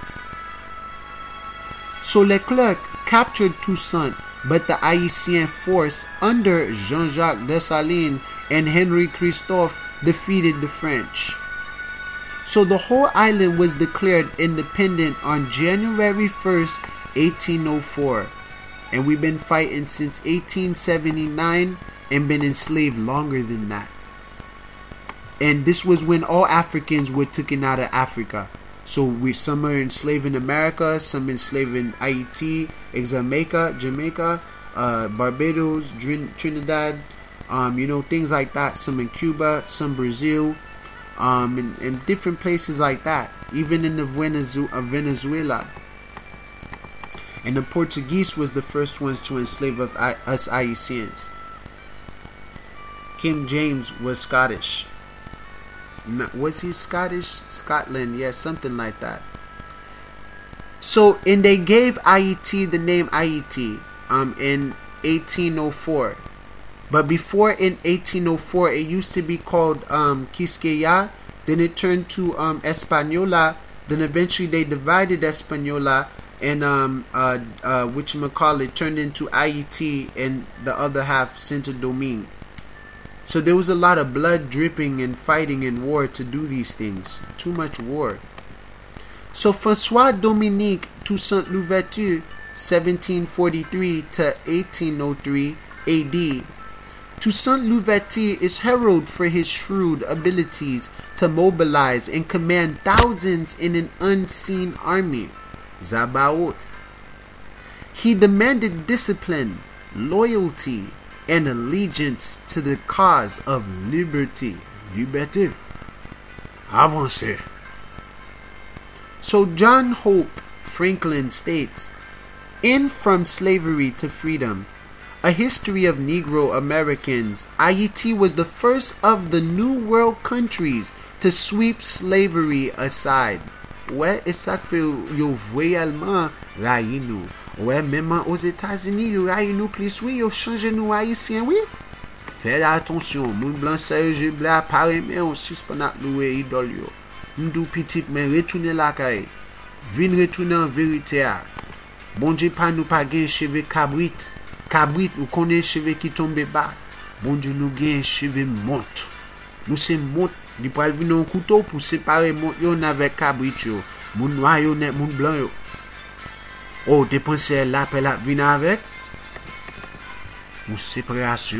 So Leclerc captured Toussaint, but the Haitian force under Jean-Jacques Dessalines and Henry Christophe defeated the French. So the whole island was declared independent on January first, eighteen oh four. And we've been fighting since eighteen seventy-nine and been enslaved longer than that. And this was when all Africans were taken out of Africa. So we some are enslaved in America, some enslaved in Haiti, Jamaica, Jamaica, uh, Barbados, Trinidad, um, you know, things like that. Some in Cuba, some Brazil, um, and, and different places like that. Even in the Venezuela. And the Portuguese was the first ones to enslave of us Haitians. King James was Scottish. Was he Scottish? Scotland, yeah, something like that. So, and they gave Haiti the name Haiti um, in eighteen oh four. But before in eighteen oh four, it used to be called um, Quisqueya. Then it turned to um, Española. Then eventually they divided Española and um, uh, uh, whatchamacallit turned into Haiti and the other half Santo Domingue. So there was a lot of blood dripping and fighting and war to do these things. Too much war. So Francois Dominique Toussaint Louverture, seventeen forty-three to eighteen oh three A D. Toussaint Louverture is heralded for his shrewd abilities to mobilize and command thousands in an unseen army. Zabaoth. He demanded discipline, loyalty, and allegiance to the cause of liberty. Liberté. Avancez. So John Hope Franklin states, in From Slavery to Freedom, A History of Negro Americans, Haiti was the first of the New World countries to sweep slavery aside. Ouais, et ça fait yo réellement rayi nous. Ouais, même aux États-Unis, yo rayi nous plus oui, yo change nous haïtiens, oui. Faites attention, moun blanc sérieux bla paré mais on suspend loué idole yo. M'dou petit mais retourner la caille. Vin retourner en vérité a. Bon Dieu pas nous pas gen cheveux cabrit. Cabrit, ou connaît cheveux qui tombe bas. Bon Dieu, nous gagne cheveux monte. Nous c'est monte. Il peut venir un couteau pour séparer monte yon avec cabrit yo. Moun noir yo net, moun blanc yo. Oh, t'es pensé là, après la vine avec? Ou séparation.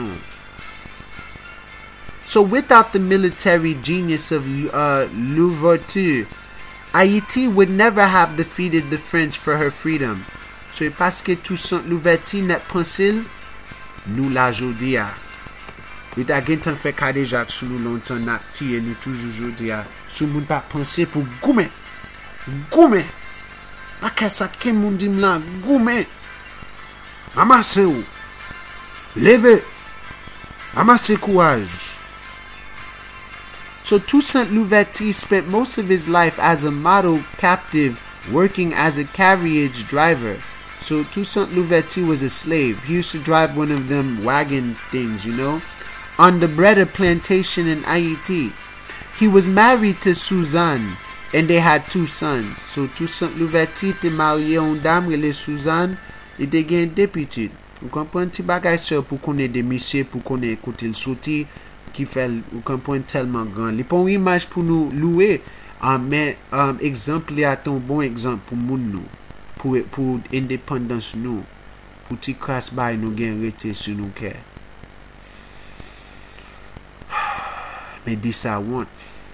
So without the military genius of uh, Louverture, Haiti would never have defeated the French for her freedom. So parce que tout son Louverture net pensé, nous la jodi a. Ou ta gen tan fait kade Jacques sous nous longtemps n'a tiré nous toujours jodi a. Sou moun pas penser pour goumen. Goumen. Pas que ça ke moun dim lan goumen. Amasse ou. Leve. Amasse courage. So Toussaint Louverture spent most of his life as a model captive working as a carriage driver. So Toussaint Louverture was a slave. He used to drive one of them wagon things, you know, on the bread plantation in Haiti. He was married to Suzanne and they had two sons. So Toussaint Louverture te marié une dame relée Suzanne et te gen député. Vous comprenez ti bagay ça pour connaître des messieurs pour connaître côté le sorti qui fait vous comprenez tellement grand. Les pour image pour nous louer um, mais um, exemple là ton bon exemple pour moun nous pour pour indépendance nous pour ti crasse bay nous gen rete sur nous cœur. Mais this I want.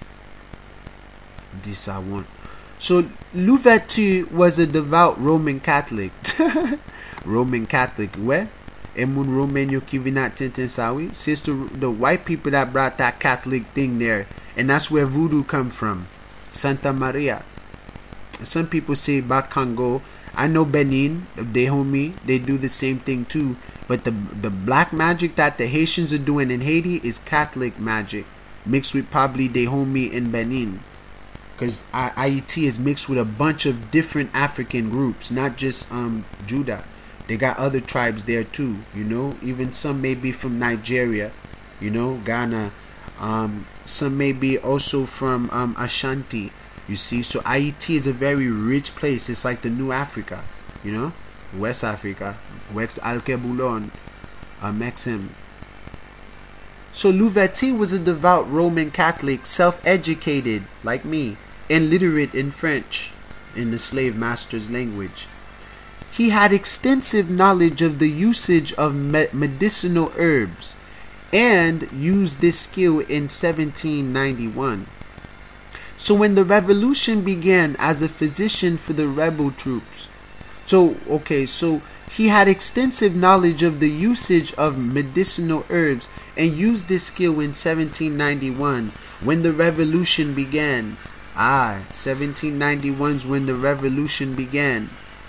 This I want. So Louverture was a devout Roman Catholic. Roman Catholic, where? Et moun Roman yo ki vin at tenten sa we. It's the, the white people that brought that Catholic thing there. And that's where voodoo come from. Santa Maria. Some people say about Congo. I know Benin, they homie, they do the same thing too. But the the black magic that the Haitians are doing in Haiti is Catholic magic. Mixed with probably they homie in Benin. Because Haiti is mixed with a bunch of different African groups. Not just um Judah. They got other tribes there too, you know. Even some may be from Nigeria, you know, Ghana. Um, some may be also from um, Ashanti, you see. So Haiti is a very rich place. It's like the new Africa, you know, West Africa, West Alkebulan, uh, Maxim. So Louverture was a devout Roman Catholic, self-educated like me, and literate in French, in the slave master's language. He had extensive knowledge of the usage of me medicinal herbs and used this skill in seventeen ninety-one. So when the revolution began as a physician for the rebel troops, so okay, so he had extensive knowledge of the usage of medicinal herbs and used this skill in seventeen ninety-one when the revolution began. Ah, seventeen ninety-one is when the revolution began.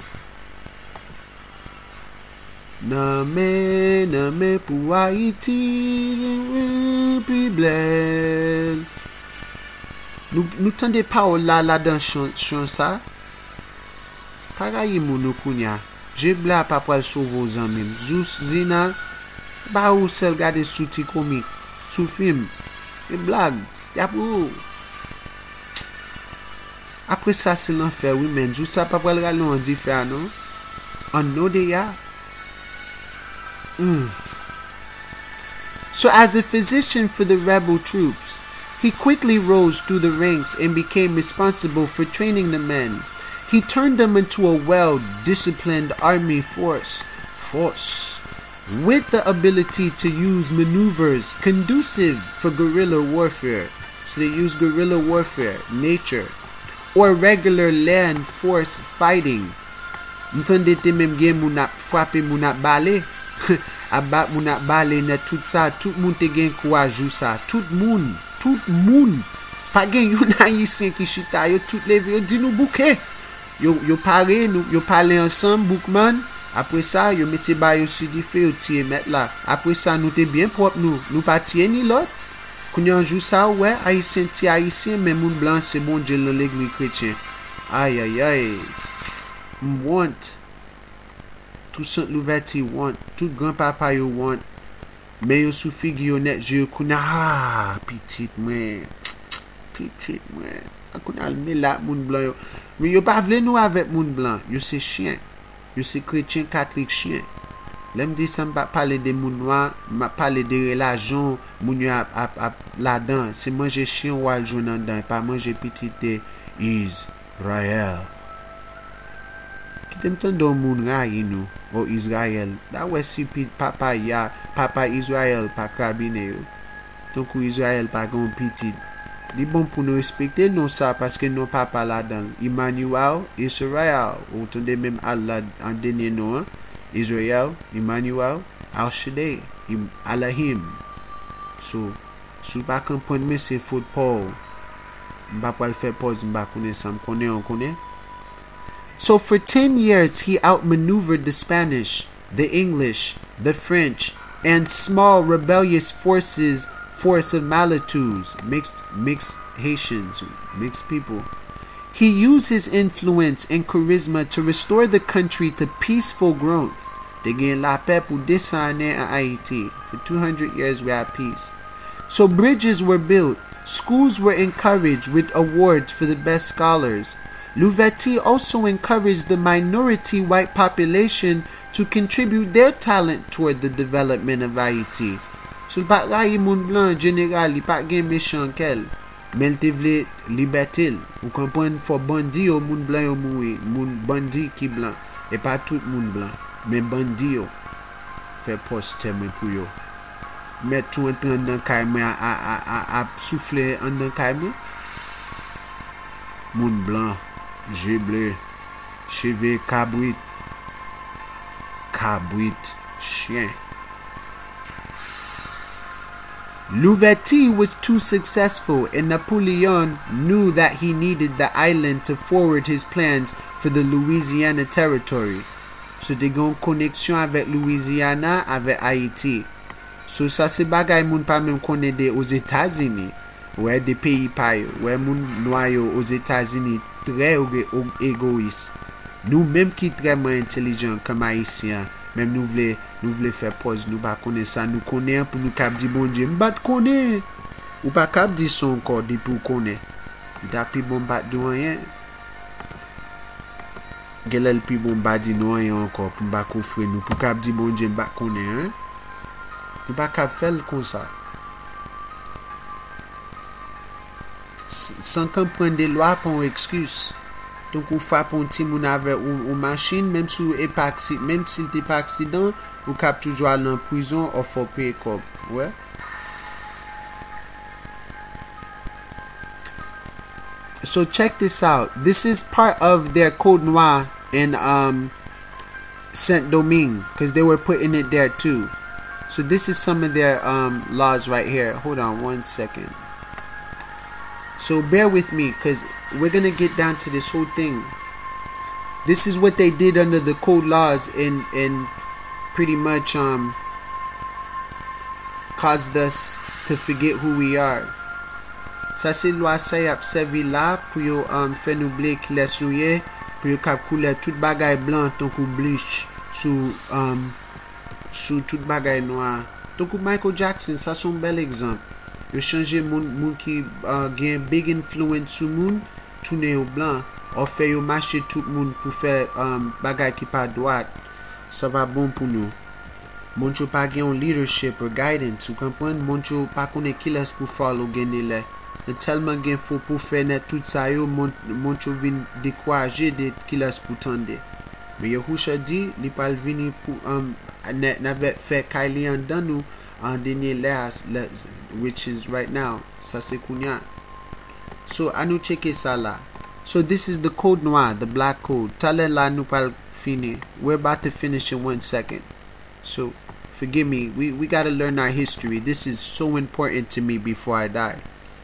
Name, name pour Haïti, puis blêle. Nous, nous tendez pas là, là dans chant, chant ça. Pareil, mon kounya. J'ai bla pas pour sauver vos amis. Juste zina, bah ou seul garder sous-ti comique, sous film, et blague, y'a pour. Après ça, c'est l'enfer, oui, mais juste ça pas pour le râler en différent, non? On know de ya. Mm. So as a physician for the rebel troops, he quickly rose through the ranks and became responsible for training the men. He turned them into a well-disciplined army force, force, with the ability to use maneuvers conducive for guerrilla warfare. So they use guerrilla warfare, nature, or regular land force fighting. M'tende te même gen moun ap frappe moun ap bale. Abat moun ap bale na tout ça, tout moun te gen courage ou ça, tout moun, tout moun. Pa gen yon haïtien ki chita, yo tout leve, yo di nou bouke. Yo yo pare, nou yo parle ensemble boukman. Après ça, yo mette ba yo su di fe, yo tiye met là. Après ça, nous te bien propre nous, nous pas tiye ni l'autre. Kounyan jou ça, ouais, haïtien ti haïtien, mais moun blanc c'est bon Dieu dans l'église chrétien. Aïe aïe aïe. Want Toussaint Louverture want, tout grand-papa yo want, mais yo sou figi yo net je yo kouna, ah, petit mwen, petit mwen, akouna alme la moun blanc yo, mais yo pa vle nou avec moun blanc, yo se chien, yo se chrétien catholique chien, L'aime dit ça m'a parler de moun noir, m'a parler de religion, moun yo ap ap ap là-dedans, c'est manger chien ou al jour nan dedans, pas manger petite Israël. Qui t'aime tant de moun rayi nou, ou Israël. Da wè si papa ya, papa Israël pas krabine yo. Donc ou Israël pas gon petite. Li bon pour nous respecter non ça parce que non papa là-dedans. Emmanuel, Israël, ou tande même Allah en dernier nom, hein? Israel, Emmanuel, Al Shaddai, Elohim. So, sou pa comprendre mais c'est faute Paul. M'ba pas le faire pause, m'ba connaît ça, m'connait, on connaît. So for ten years he outmaneuvered the Spanish, the English, the French, and small rebellious forces force of Malatus, mixed mixed Haitians, mixed people. He used his influence and charisma to restore the country to peaceful growth. They gained la paix pour descendre en Haiti. For two hundred years we had peace. So bridges were built. Schools were encouraged with awards for the best scholars. Louverture also encouraged the minority white population to contribute their talent toward the development of Haiti. So le pat rayi moun blanc général, li pat gen méchant kel. Men te vle liberté. Ou kompren fò bandi yo moun blanc yo mouri. Moun bandi ki blanc. E pa tout moun blanc. Men bandi yo. Fè poste men pou yo. Met tou entran nan kay men a, a, a, a, a souffle an nan kay men. Moun blanc. Jeble. Cheve kabrit. Kabrit. Chien. Louverture was too successful, and Napoleon knew that he needed the island to forward his plans for the Louisiana territory. So they gon connexion avec Louisiana avec Haïti. So ça c'est bagay moun pa même connaît de aux États-Unis, ouais des pays pa yo, ouais moun noyo aux États-Unis très égoïste. Nous même qui très intelligent comme haïtiens, même nous voulons nous voulons faire pause, nous pas connaître ça, nous connaît pour nous cap di bon Dieu, m'bat connaît. Ou pas cap di son encore di pour connaît. D'api bon bat de rien. Gelel pi bon bat di non rien encore pour m'ba coffrer nous pour cap di bon Dieu m'bat connaît hein. Nous pas cap faire comme ça. Sans comprendre des lois pour excuse. Donc ou frappe un petit moun avec une machine même si ou pas accident, même si t'es pas accident ou cap toujours aller en prison ou faut payer comme ouais. So check this out. This is part of their code noir in um Saint-Domingue because they were putting it there too. So this is some of their um laws right here. Hold on one second. So bear with me because we're gonna get down to this whole thing. This is what they did under the code laws and and pretty much um caused us to forget who we are. Ça c'est loi ça y a servi là pour yo um faire nous oublier qu'il est souillé pour yo cap couler toute bagaille blanc tant que bleach sous um sous toute bagaille noire. Donc Michael Jackson ça c'est un bel exemple. Yo changer moun moun qui uh, gain big influence sur moun tourner au blanc ou fait yo marcher tout moun pour faire um, bagay qui pas droite. Ça va bon pour nous. Moun yo pas gain leadership or guidance, vous comprenez? Moun yo pas connaît qui laisse pour follow gagner là. Et tellement gain faut pour faire net tout ça yo moun moun yo vinn décourager de qui laisse pour tendre. Mais Yahusha dit, li pas venir pour um n'avait fait Kylie en dans nous en dernier last, which is right now. Ça c'est kounya. So I nous checker ça là. So this is the code noir, the black code. Tale la nous pas fini. We're about to finish in one second. So forgive me. We we gotta learn our history. This is so important to me before I die.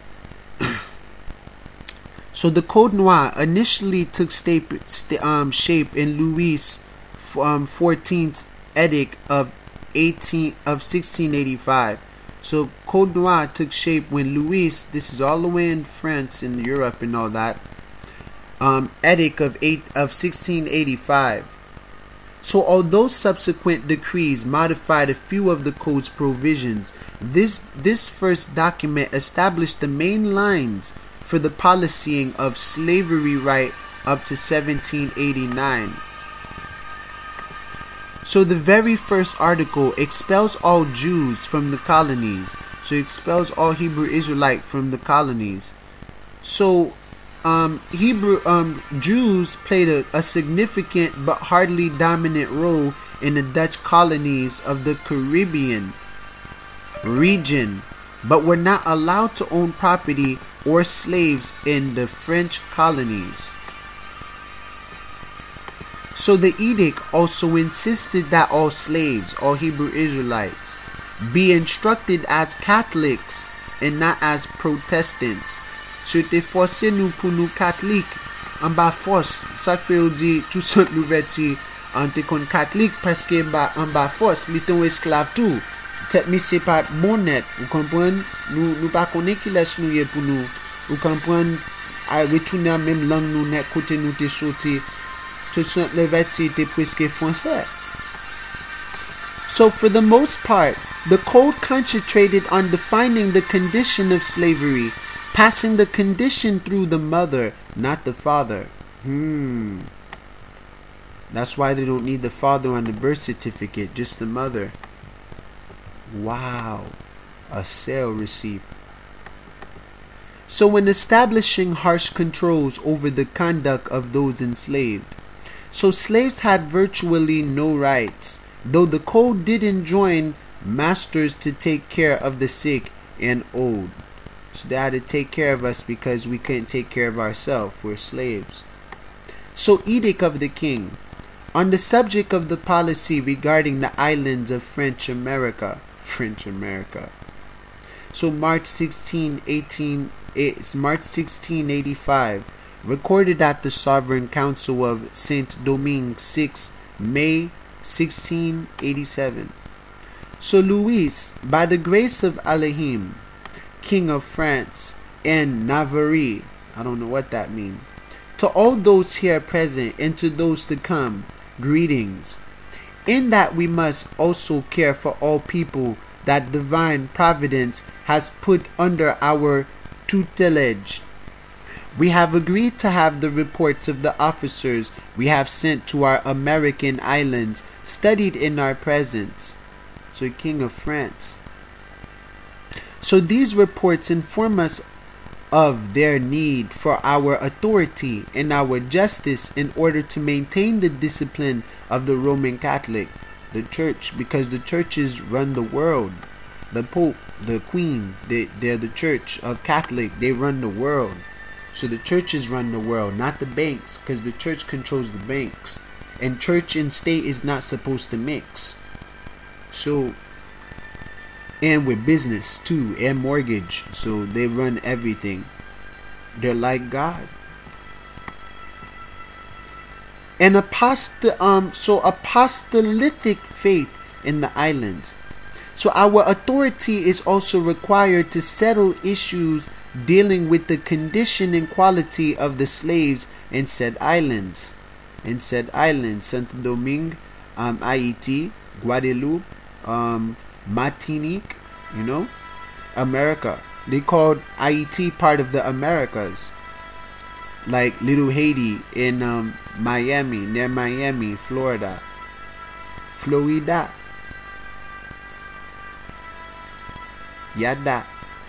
So the code noir initially took state, um, shape in Louis um, fourteenth edict of eighteen of sixteen eighty-five. So code noir took shape when Louis, this is all the way in France and Europe and all that, um, edict of eight of sixteen eighty-five. So although subsequent decrees modified a few of the code's provisions, this this first document established the main lines for the policying of slavery right up to seventeen eighty-nine. So the very first article expels all Jews from the colonies. So expels all Hebrew Israelite from the colonies. So um, Hebrew um, Jews played a, a significant but hardly dominant role in the Dutch colonies of the Caribbean region, but were not allowed to own property or slaves in the French colonies. So the edict also insisted that all slaves, all Hebrew Israelites, be instructed as Catholics and not as Protestants. So te force nou pou nou Catholic en ba force. Ça fait ou di tout son nouverti en te kon Catholic parce que en ba force li ton esclave tout. Tet mi se pat bon net, ou kompren, nou, nou pa konen ki les nou ye pou nou, ou kompren, a retourner an même lang nou net kote nou te sorti, tout son nouverti te preske français. So for the most part, the code concentrated on defining the condition of slavery, passing the condition through the mother, not the father. Hmm. That's why they don't need the father on the birth certificate, just the mother. Wow. A sale receipt. So when establishing harsh controls over the conduct of those enslaved, so slaves had virtually no rights, though the code did enjoin masters to take care of the sick and old. So they had to take care of us because we couldn't take care of ourselves. We're slaves. So Edict of the King. On the subject of the policy regarding the islands of French America. French America. So March sixteenth, eighteen, March sixteen eighty-five. Recorded at the Sovereign Council of Saint-Domingue, sixth May sixteen eighty-seven. So Louis, by the grace of Elohim, King of France and Navarre, I don't know what that means, to all those here present and to those to come, greetings. In that we must also care for all people that divine providence has put under our tutelage. We have agreed to have the reports of the officers we have sent to our American islands studied in our presence. So King of France. So these reports inform us of their need for our authority and our justice in order to maintain the discipline of the Roman Catholic, the church, because the churches run the world. The Pope, the Queen, they, they're the church of Catholic, they run the world. So the churches run the world, not the banks, because the church controls the banks. And church and state is not supposed to mix. So, and with business too, and mortgage. So they run everything. They're like God. And apost um so apostolic faith in the islands. So our authority is also required to settle issues dealing with the condition and quality of the slaves in said islands. In said islands, Santo Domingue, um, Haiti, Guadeloupe, um, Martinique, you know, America. They called Haiti part of the Americas. Like Little Haiti in um, Miami, near Miami, Florida. Florida. Yada.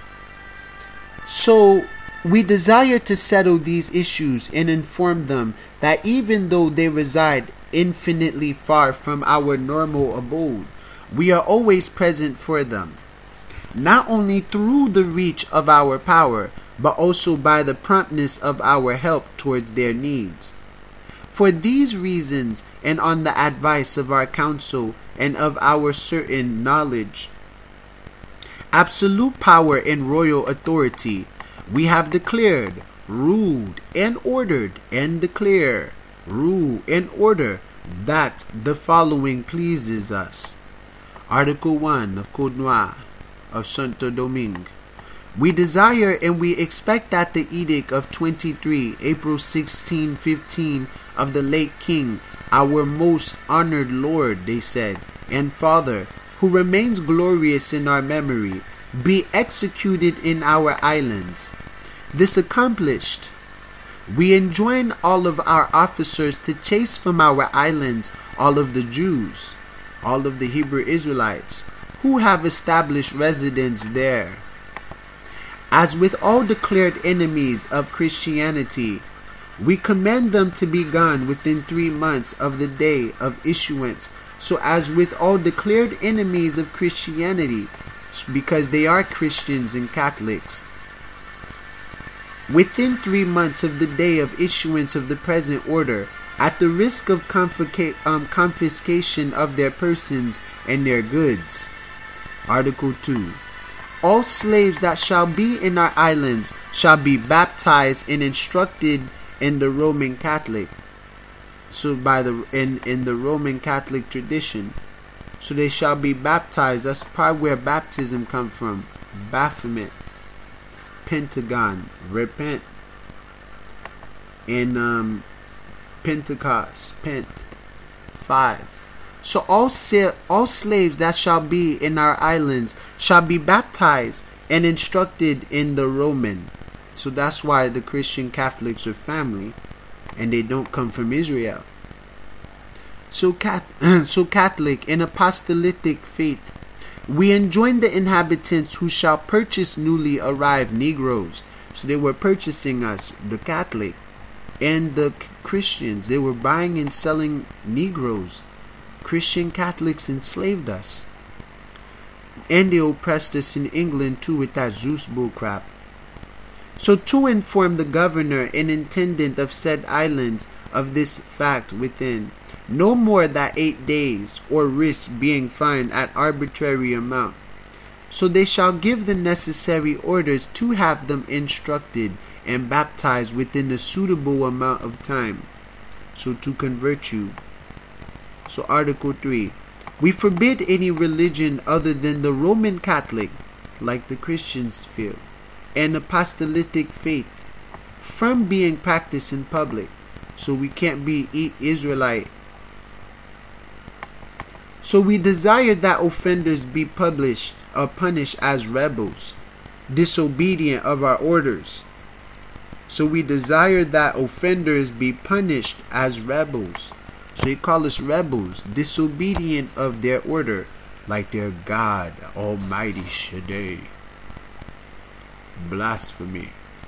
So we desire to settle these issues and inform them that even though they reside infinitely far from our normal abode, we are always present for them, not only through the reach of our power, but also by the promptness of our help towards their needs. For these reasons, and on the advice of our council and of our certain knowledge, absolute power and royal authority, we have declared, ruled, and ordered, and declare, rule, and order that the following pleases us. Article one of Code Noir of Santo Domingue. We desire and we expect that the edict of twenty-three April sixteen fifteen of the late King, our most honored Lord, they said, and Father, who remains glorious in our memory, be executed in our islands. This accomplished, we enjoin all of our officers to chase from our islands all of the Jews, all of the Hebrew Israelites, who have established residence there. As with all declared enemies of Christianity, we command them to be gone within three months of the day of issuance. So as with all declared enemies of Christianity, because they are Christians and Catholics, within three months of the day of issuance of the present order, at the risk of confisca um, confiscation of their persons and their goods. Article two. All slaves that shall be in our islands shall be baptized and instructed in the Roman Catholic. So by the in, in the Roman Catholic tradition. So they shall be baptized. That's probably where baptism come from. Baphomet. Pentagon. Repent. And um Pentecost. Pent. Five. So all, all slaves that shall be in our islands shall be baptized and instructed in the Roman. So that's why the Christian Catholics are family and they don't come from Israel. So, cat so Catholic and apostolic faith, we enjoin the inhabitants who shall purchase newly arrived Negroes. So they were purchasing us, the Catholic and the Christians. They were buying and selling Negroes. Christian Catholics enslaved us. And they oppressed us in England too with that Zeus bullcrap. So to inform the governor and intendant of said islands of this fact within, no more than eight days, or risk being fined at arbitrary amount. So they shall give the necessary orders to have them instructed and baptized within a suitable amount of time. So to convert you. So Article three. We forbid any religion other than the Roman Catholic, like the Christians feel, and apostolic faith, from being practiced in public. So we can't be Israelite. So we desire that offenders be published or punished as rebels, disobedient of our orders. So we desire that offenders be punished as rebels. So he call us rebels, disobedient of their order, like their God, Almighty Shaddai. Blasphemy.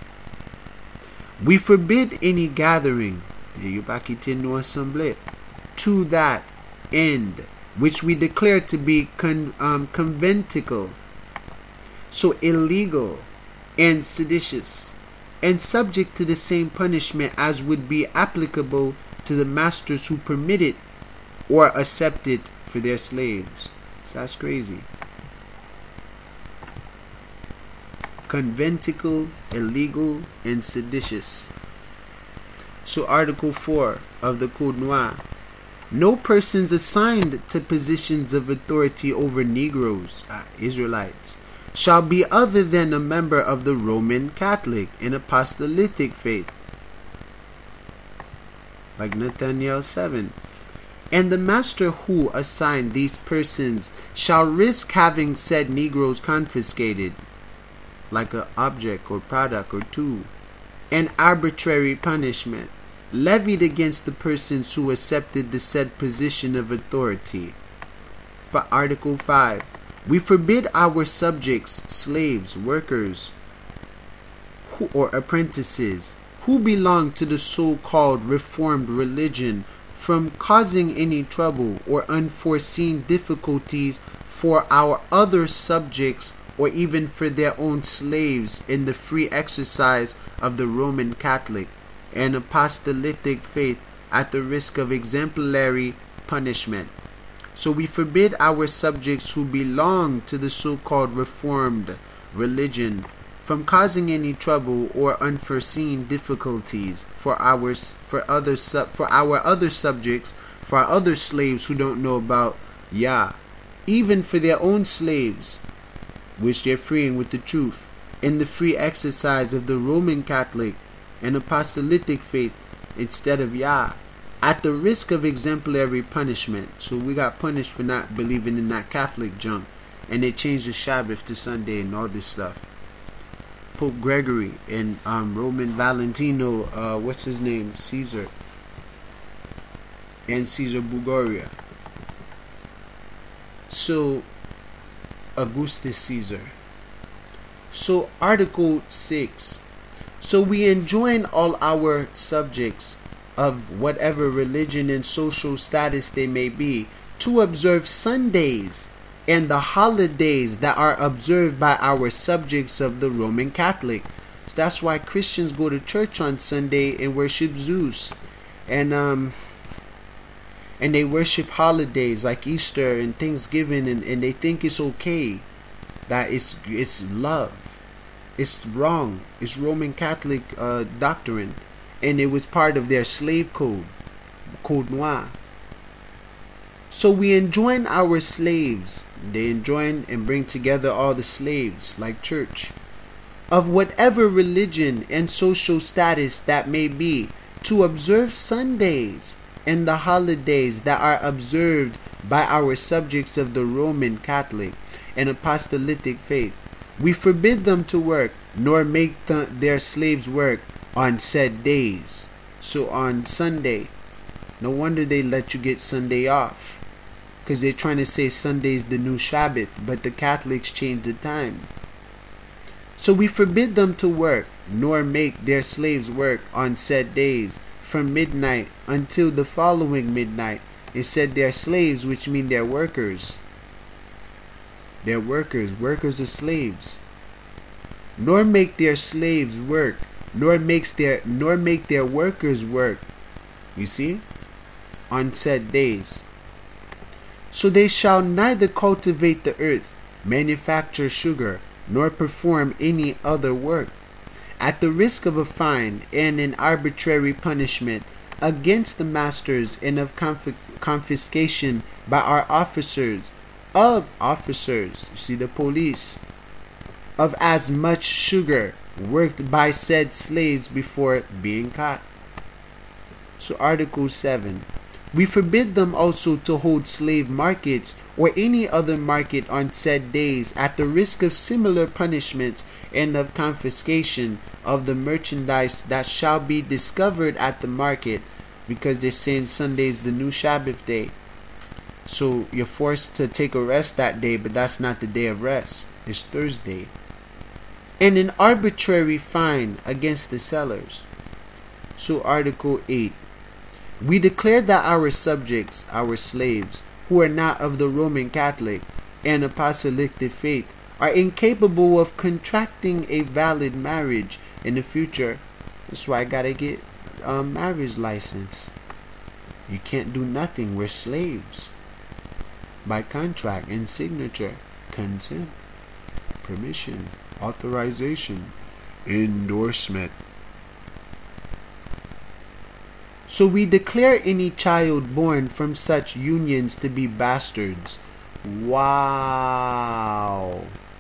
We forbid any gathering, to that end, which we declare to be con, um, conventicle, so illegal and seditious, and subject to the same punishment as would be applicable to the masters who permit it or accept it for their slaves. So that's crazy. Conventicle, illegal, and seditious. So Article four of the Code Noir. No persons assigned to positions of authority over Negroes, uh, Israelites, shall be other than a member of the Roman Catholic and apostolic faith, like Nathaniel seven. And the master who assigned these persons shall risk having said Negroes confiscated, like an object or product or tool, and arbitrary punishment levied against the persons who accepted the said position of authority. For Article five. We forbid our subjects, slaves, workers, who, or apprentices, who belong to the so-called Reformed religion, from causing any trouble or unforeseen difficulties for our other subjects or even for their own slaves in the free exercise of the Roman Catholic and apostolic faith at the risk of exemplary punishment. So we forbid our subjects who belong to the so-called Reformed religion from causing any trouble or unforeseen difficulties for our for other sub for our other subjects, for our other slaves who don't know about Yah, even for their own slaves, which they're freeing with the truth, in the free exercise of the Roman Catholic and apostolic faith instead of Yah, at the risk of exemplary punishment. So we got punished for not believing in that Catholic junk, and they changed the Sabbath to Sunday and all this stuff. Pope Gregory and um, Roman Valentino, uh, what's his name, Caesar, and Caesar Borgia. So, Augustus Caesar. So, Article six. So, we enjoin all our subjects of whatever religion and social status they may be to observe Sundays and the holidays that are observed by our subjects of the Roman Catholic. So that's why Christians go to church on Sunday and worship Zeus, and um and they worship holidays like Easter and Thanksgiving, and, and they think it's okay, that it's it's love. It's wrong. It's Roman Catholic uh, doctrine, and it was part of their slave code, Code Noir. So we enjoin our slaves, they enjoin and bring together all the slaves, like church, of whatever religion and social status that may be, to observe Sundays and the holidays that are observed by our subjects of the Roman Catholic and Apostolic faith. We forbid them to work, nor make th- their slaves work on said days. So on Sunday, no wonder they let you get Sunday off, because they're trying to say Sunday's the new Sabbath, but the Catholics changed the time. So we forbid them to work, nor make their slaves work on said days, from midnight until the following midnight. It said they're slaves, which mean they're workers. They're workers. Workers are slaves. Nor make their slaves work, nor makes their nor make their workers work. You see? On said days. So they shall neither cultivate the earth, manufacture sugar, nor perform any other work, at the risk of a fine and an arbitrary punishment against the masters, and of conf- confiscation by our officers, of officers, you see, the police, of as much sugar worked by said slaves before being caught. So Article seven. We forbid them also to hold slave markets or any other market on said days, at the risk of similar punishments and of confiscation of the merchandise that shall be discovered at the market, because they're saying Sunday is the new Sabbath day. So you're forced to take a rest that day, but that's not the day of rest. It's Thursday. And an arbitrary fine against the sellers. So Article eight. We declare that our subjects, our slaves, who are not of the Roman Catholic and Apostolic faith, are incapable of contracting a valid marriage in the future. That's why I gotta get a marriage license. You can't do nothing. We're slaves. By contract and signature, consent, permission, authorization, endorsement. So we declare any child born from such unions to be bastards. Wow.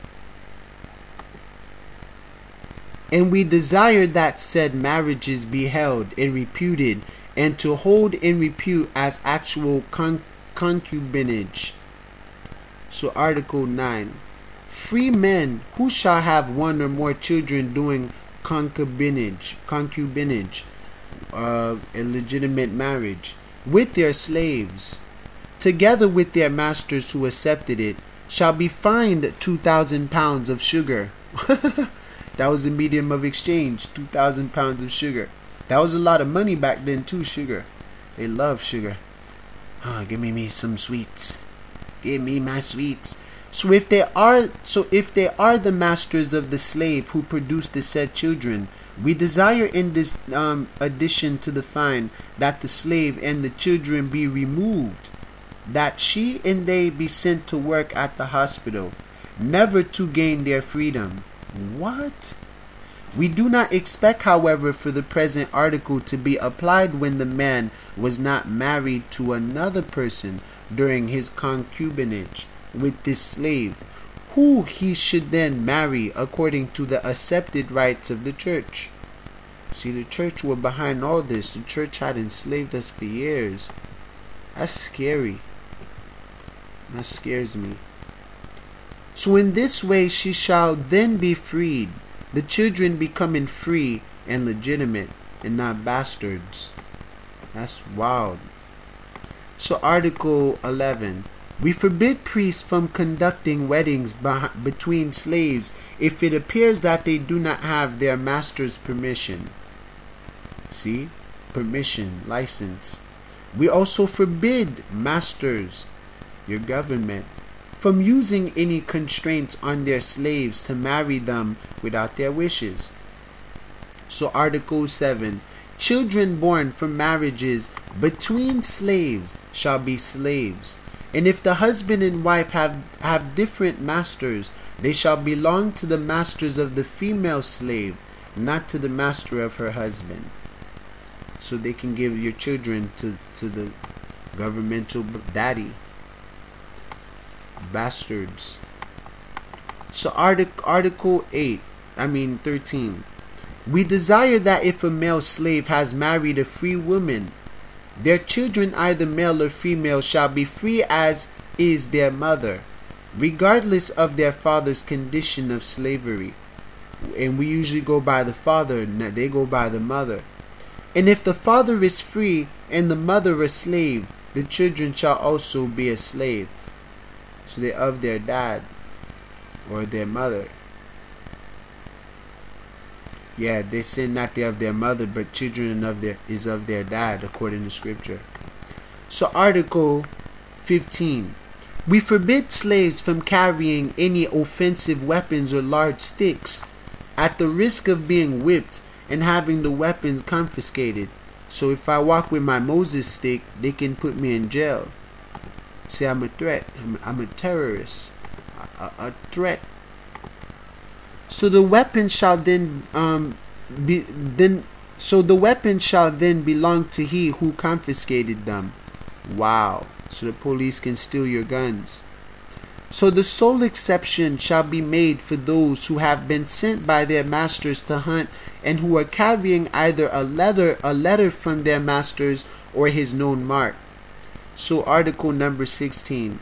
And we desire that said marriages be held and reputed, and to hold in repute as actual con- concubinage. So Article nine. Free men who shall have one or more children doing concubinage, concubinage, uh, illegitimate marriage, with their slaves, together with their masters who accepted it, shall be fined two thousand pounds of sugar. That was a medium of exchange, two thousand pounds of sugar. That was a lot of money back then too, sugar. They love sugar. Oh, give me, me some sweets. Give me my sweets. So if they are so if they are the masters of the slave who produce the said children, we desire in this um, addition to the fine that the slave and the children be removed, that she and they be sent to work at the hospital, never to gain their freedom. What? We do not expect, however, for the present article to be applied when the man was not married to another person during his concubinage with this slave, who he should then marry according to the accepted rites of the church. See, the church were behind all this. The church had enslaved us for years. That's scary. That scares me. So in this way she shall then be freed, the children becoming free and legitimate and not bastards. That's wild. So Article eleven. We forbid priests from conducting weddings between slaves if it appears that they do not have their master's permission. See? Permission, license. We also forbid masters, your government, from using any constraints on their slaves to marry them without their wishes. So Article seven. Children born from marriages between slaves shall be slaves. And if the husband and wife have, have different masters, they shall belong to the masters of the female slave, not to the master of her husband. So they can give your children to, to the governmental daddy. Bastards. So artic- Article eight, I mean thirteen. We desire that if a male slave has married a free woman, their children, either male or female, shall be free as is their mother, regardless of their father's condition of slavery. And we usually go by the father, they go by the mother. And if the father is free and the mother a slave, the children shall also be a slave. So they're of their dad or their mother. Yeah, they say not they're of their mother, but children of their is of their dad, according to scripture. So Article fifteen. We forbid slaves from carrying any offensive weapons or large sticks at the risk of being whipped and having the weapons confiscated. So if I walk with my Moses stick, they can put me in jail. Say I'm a threat. I'm, I'm a terrorist. A, a, a threat. So the weapon shall then um be then so the weapon shall then belong to he who confiscated them. Wow. So the police can steal your guns. So the sole exception shall be made for those who have been sent by their masters to hunt and who are carrying either a letter a letter from their masters or his known mark. So Article number sixteen.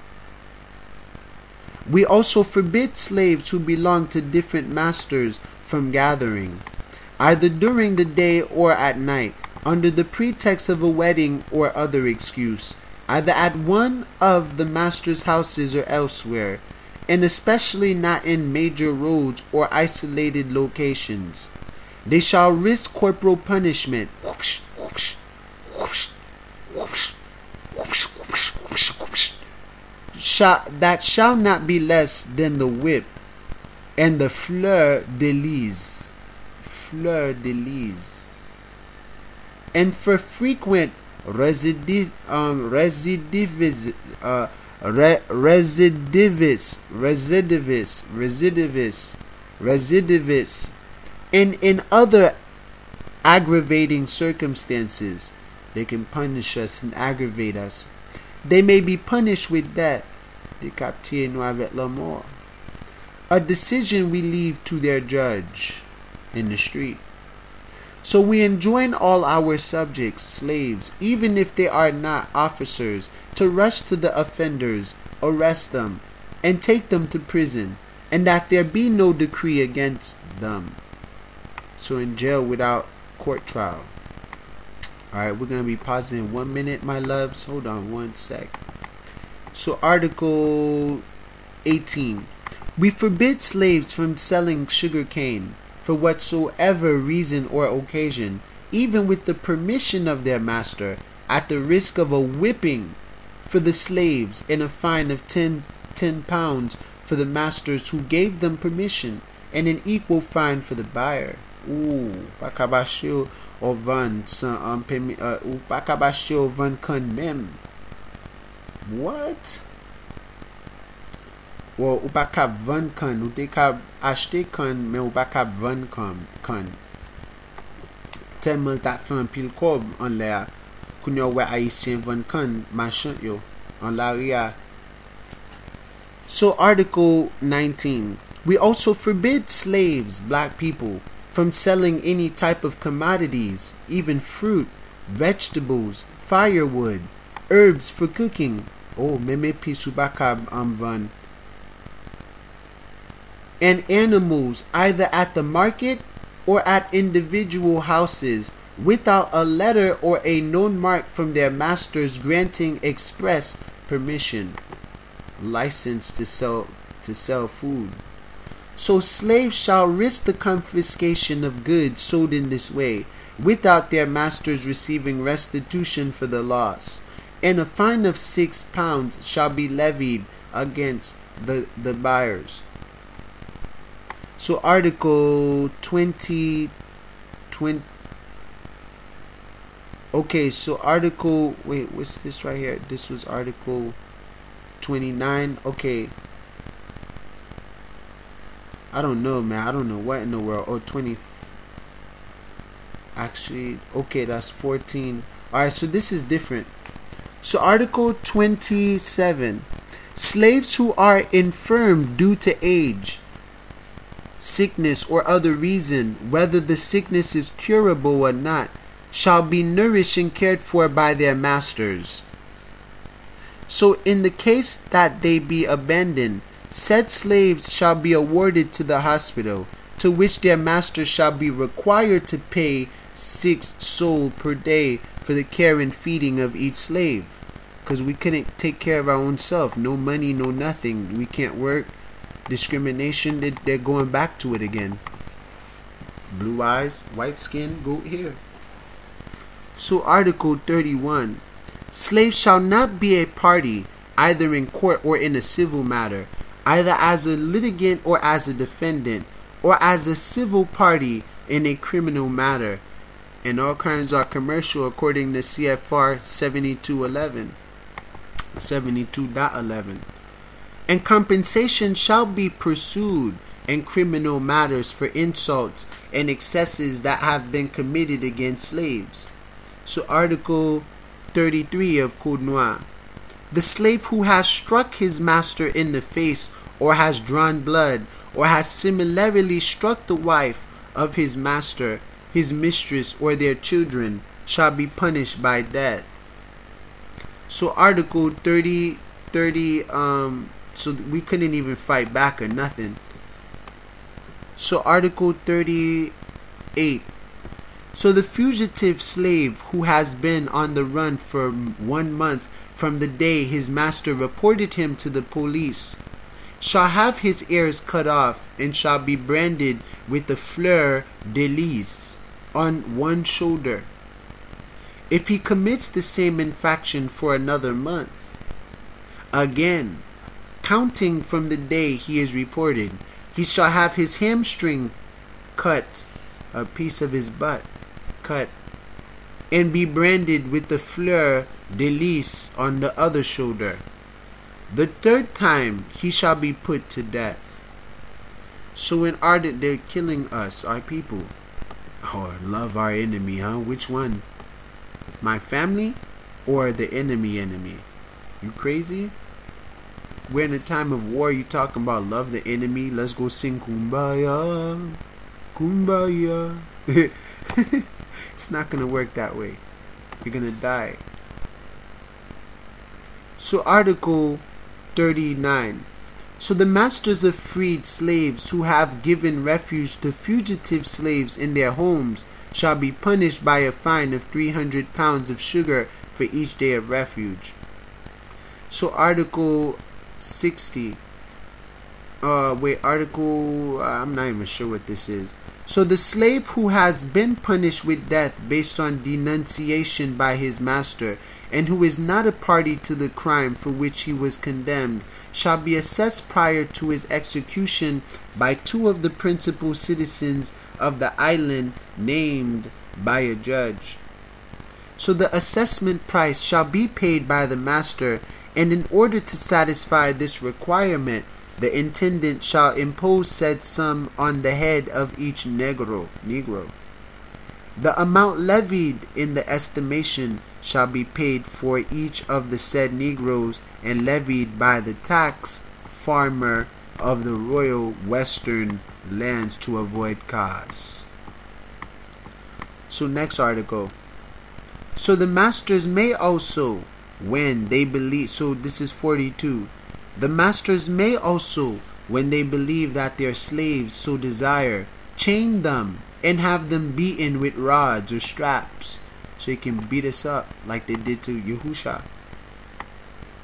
We also forbid slaves who belong to different masters from gathering, either during the day or at night, under the pretext of a wedding or other excuse, either at one of the master's houses or elsewhere, and especially not in major roads or isolated locations. They shall risk corporal punishment. Whoosh, whoosh, whoosh, whoosh, whoosh, whoosh, whoosh, whoosh. Shall, that shall not be less than the whip and the fleur de lis. Fleur de lis. And for frequent recidiv, um, recidivis, uh, re, recidivis, recidivis, recidivis, recidivis, and in other aggravating circumstances, they can punish us and aggravate us. They may be punished with death. A decision we leave to their judge in the street. So we enjoin all our subjects, slaves, even if they are not officers, to rush to the offenders, arrest them, and take them to prison, and that there be no decree against them. So in jail without court trial. Alright, we're going to be pausing in one minute, my loves. Hold on one sec. So Article eighteen. We forbid slaves from selling sugarcane for whatsoever reason or occasion, even with the permission of their master, at the risk of a whipping for the slaves and a fine of ten, ten pounds for the masters who gave them permission, and an equal fine for the buyer. Ooh, pakabashio ovan san um permi uh ou pakabashio ovan kan mem. What? Ou ou pa kap van kan, ou te kap achete kan, men ou pa kap van kan. kan. Tellement ta fè an pil kob an lè a. Koun yo wè Haitien van kan, machan yo, an la ria. So Article nineteen. We also forbid slaves, black people, from selling any type of commodities, even fruit, vegetables, firewood, herbs for cooking. Oh, meme pisu bakab amvan. And animals, either at the market or at individual houses, without a letter or a known mark from their masters granting express permission, license to sell to sell food. So slaves shall risk the confiscation of goods sold in this way, without their masters receiving restitution for the loss, and a fine of six pounds shall be levied against the, the buyers. So Article twenty, twenty, okay, so Article, wait, what's this right here? This was Article twenty-nine, okay. I don't know, man. I don't know what in the world. Oh, twenty. Actually, okay, that's fourteen. Alright, so this is different. So Article twenty-seven. Slaves who are infirm due to age, sickness, or other reason, whether the sickness is curable or not, shall be nourished and cared for by their masters. So in the case that they be abandoned, said slaves shall be awarded to the hospital, to which their master shall be required to pay six sol per day for the care and feeding of each slave. Because we couldn't take care of our own self. No money, no nothing. We can't work. Discrimination, they're going back to it again. Blue eyes, white skin, go here. So Article thirty-one. Slaves shall not be a party, either in court or in a civil matter, either as a litigant or as a defendant, or as a civil party in a criminal matter, and all kinds are commercial according to C F R seventy-two eleven. seventy-two point eleven. And compensation shall be pursued in criminal matters for insults and excesses that have been committed against slaves. So Article thirty-three of Code Noir. The slave who has struck his master in the face, or has drawn blood, or has similarly struck the wife of his master, his mistress, or their children, shall be punished by death. So Article thirty, thirty, um, so we couldn't even fight back or nothing. So Article thirty-eight. So the fugitive slave who has been on the run for one month from the day his master reported him to the police shall have his ears cut off and shall be branded with the fleur de lis on one shoulder. If he commits the same infraction for another month, again, counting from the day he is reported, he shall have his hamstring cut, a piece of his butt cut, and be branded with the fleur de lis on the other shoulder. The third time he shall be put to death. So in ardent, they're killing us, our people. Oh, love our enemy, huh? Which one? My family or the enemy enemy? You crazy? We're in a time of war. You talking about love the enemy? Let's go sing Kumbaya. Kumbaya. It's not going to work that way. You're going to die. So Article thirty-nine. So the masters of freed slaves who have given refuge to fugitive slaves in their homes shall be punished by a fine of three hundred pounds of sugar for each day of refuge. So Article sixty. Uh, wait, Article, uh, I'm not even sure what this is. So the slave who has been punished with death based on denunciation by his master, and who is not a party to the crime for which he was condemned, shall be assessed prior to his execution by two of the principal citizens of the island named by a judge. So the assessment price shall be paid by the master, and in order to satisfy this requirement, the intendant shall impose said sum on the head of each negro. negro. The amount levied in the estimation shall be paid for each of the said negroes and levied by the tax farmer of the royal western lands to avoid cause. So next article. So the masters may also, when they believe, so this is forty-two. The masters may also, when they believe that their slaves so desire, chain them and have them beaten with rods or straps, so they can beat us up like they did to Yahusha.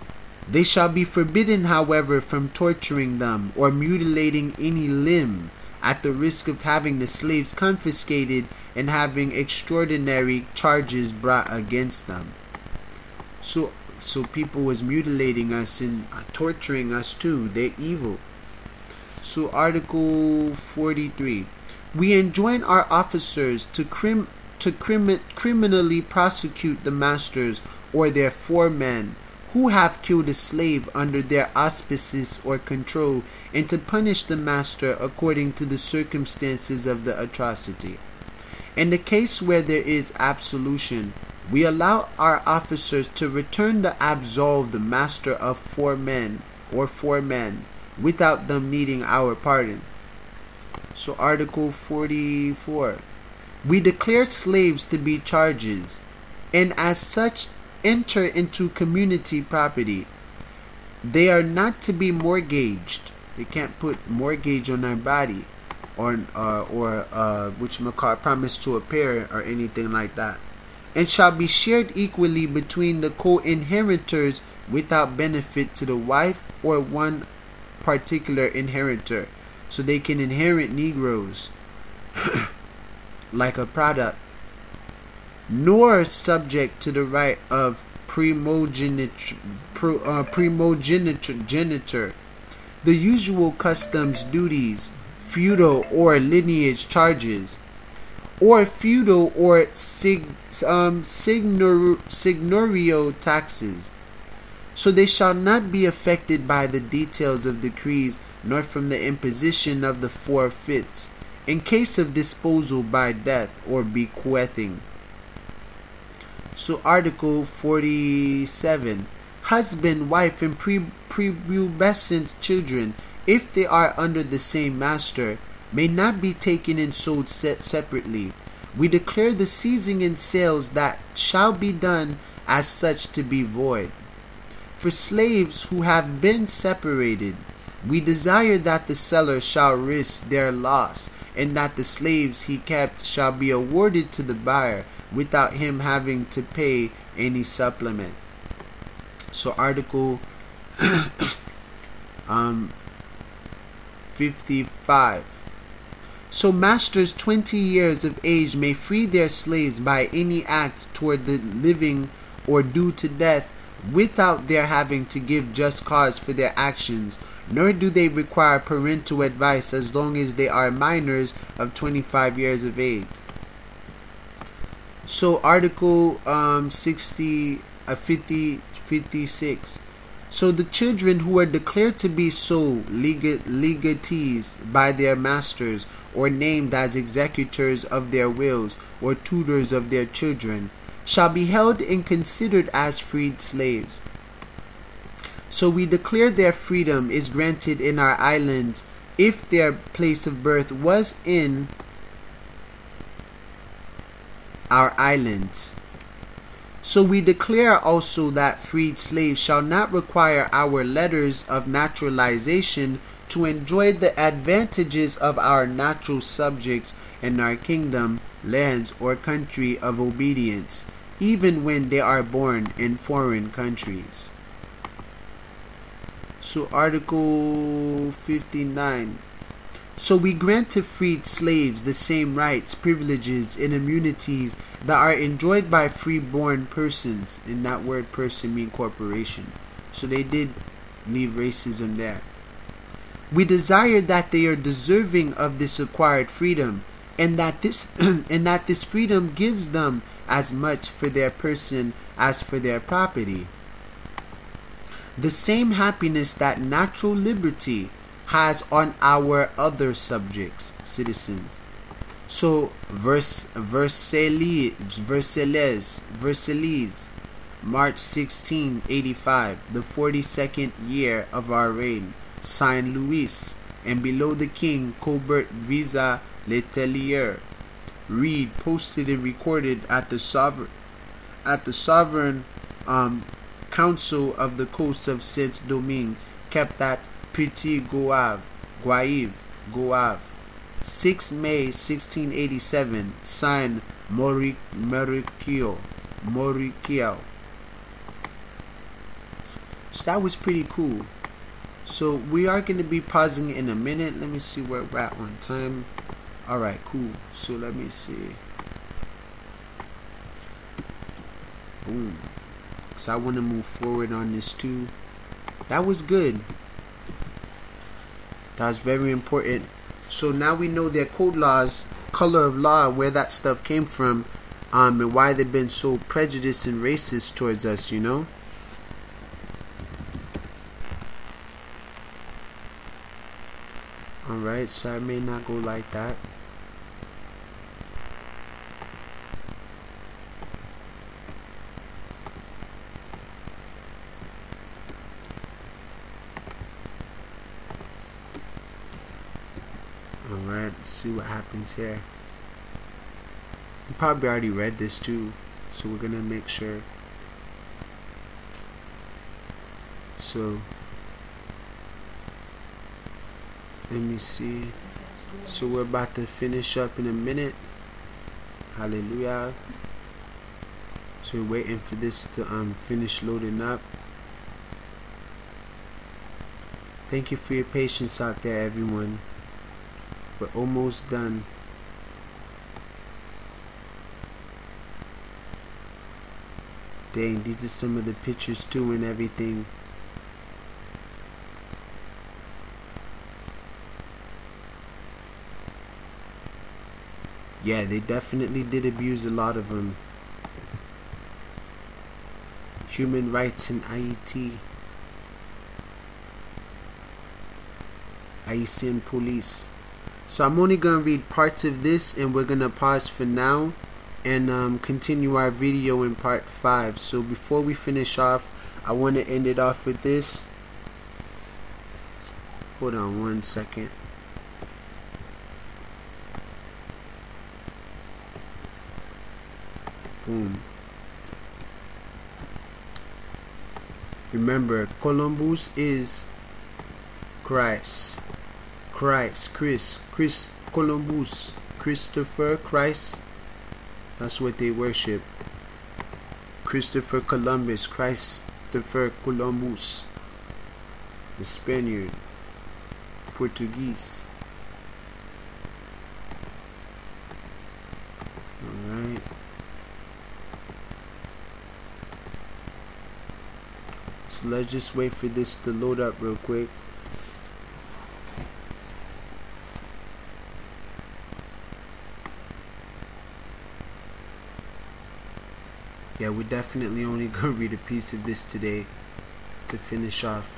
They shall be forbidden, however, from torturing them or mutilating any limb, at the risk of having the slaves confiscated and having extraordinary charges brought against them. So, so people was mutilating us and torturing us too. They're evil. So Article forty-three. We enjoin our officers to crim to crim criminally prosecute the masters or their foremen who have killed a slave under their auspices or control, and to punish the master according to the circumstances of the atrocity. In the case where there is absolution, we allow our officers to return to absolve the master of four men or four men without them needing our pardon. So Article forty-four. We declare slaves to be charges, and as such enter into community property. They are not to be mortgaged. They can't put mortgage on their body, or uh, or uh, which McCall promised to a pair or anything like that, and shall be shared equally between the co-inheritors without benefit to the wife or one particular inheritor. So they can inherit Negroes like a product, nor subject to the right of primogeniture, pro, uh, primogeniture, the usual customs, duties, feudal or lineage charges, or feudal or sig, um, signor, signorial taxes. So they shall not be affected by the details of decrees, nor from the imposition of the four-fifths, in case of disposal by death or bequeathing. So Article forty-seven. Husband, wife, and pre prepubescent children, if they are under the same master, may not be taken and sold set separately. We declare the seizing and sales that shall be done as such to be void. For slaves who have been separated, we desire that the seller shall risk their loss, and that the slaves he kept shall be awarded to the buyer without him having to pay any supplement. So Article um, fifty-five. So masters twenty years of age may free their slaves by any act toward the living or due to death, without their having to give just cause for their actions, nor do they require parental advice as long as they are minors of twenty-five years of age. So Article um, sixty, uh, fifty, fifty-six. So the children who are declared to be sole legat legatees by their masters, or named as executors of their wills, or tutors of their children, shall be held and considered as freed slaves. So we declare their freedom is granted in our islands if their place of birth was in our islands. So we declare also that freed slaves shall not require our letters of naturalization to enjoy the advantages of our natural subjects in our kingdom, lands, or country of obedience, even when they are born in foreign countries. So Article fifty-nine. So we grant to freed slaves the same rights, privileges, and immunities that are enjoyed by free-born persons. And that word person mean corporation. So they did leave racism there. We desire that they are deserving of this acquired freedom, and that this and that this freedom gives them as much for their person as for their property. The same happiness that natural liberty has on our other subjects, citizens. So Vers Versailles, Versailles, Versailles, March sixteen eighty-five, the forty-second year of our reign, signed Louis, and below the king, Colbert Visa Letelier. Read, posted and recorded at the sovereign at the sovereign um, council of the coast of Saint-Domingue, kept at Petit Goave, Goave, Goave. sixth May sixteen eighty-seven, signed Mauricio, Mauricio. So that was pretty cool. So we are going to be pausing in a minute. Let me see where we're at on time. Alright, cool. So let me see. Boom. So I want to move forward on this too. That was good. That was very important. So now we know their code laws, color of law, where that stuff came from, um, and why they've been so prejudiced and racist towards us, you know? Alright, so I may not go like that. Alright, let's see what happens here. You probably already read this too, so we're gonna make sure. So let me see. So we're about to finish up in a minute. Hallelujah. So we're waiting for this to um finish loading up. Thank you for your patience out there, everyone. We're almost done. Dang, these are some of the pictures too and everything. Yeah, they definitely did abuse a lot of them. Human rights in Haiti. Haitian police. So I'm only going to read parts of this and we're going to pause for now and um, continue our video in part five. So before we finish off, I want to end it off with this. Hold on one second. Boom. Remember, Columbus is Christ. Christ, Chris, Chris, Columbus, Christopher, Christ. That's what they worship. Christopher Columbus, Christopher Columbus. The Spaniard, Portuguese. Alright. So let's just wait for this to load up real quick. Yeah, we're definitely only going to read a piece of this today to finish off.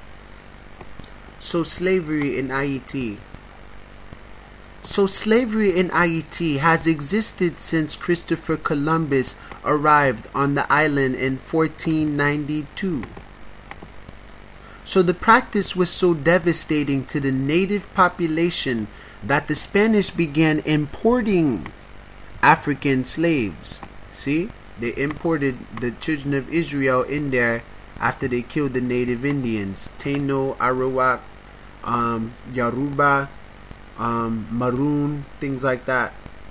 So slavery in Haiti. So slavery in Haiti has existed since Christopher Columbus arrived on the island in fourteen ninety-two. So the practice was so devastating to the native population that the Spanish began importing African slaves. See? They imported the children of Israel in there after they killed the native Indians. Taino, Arawak, um, Yoruba, um, Maroon, things like that.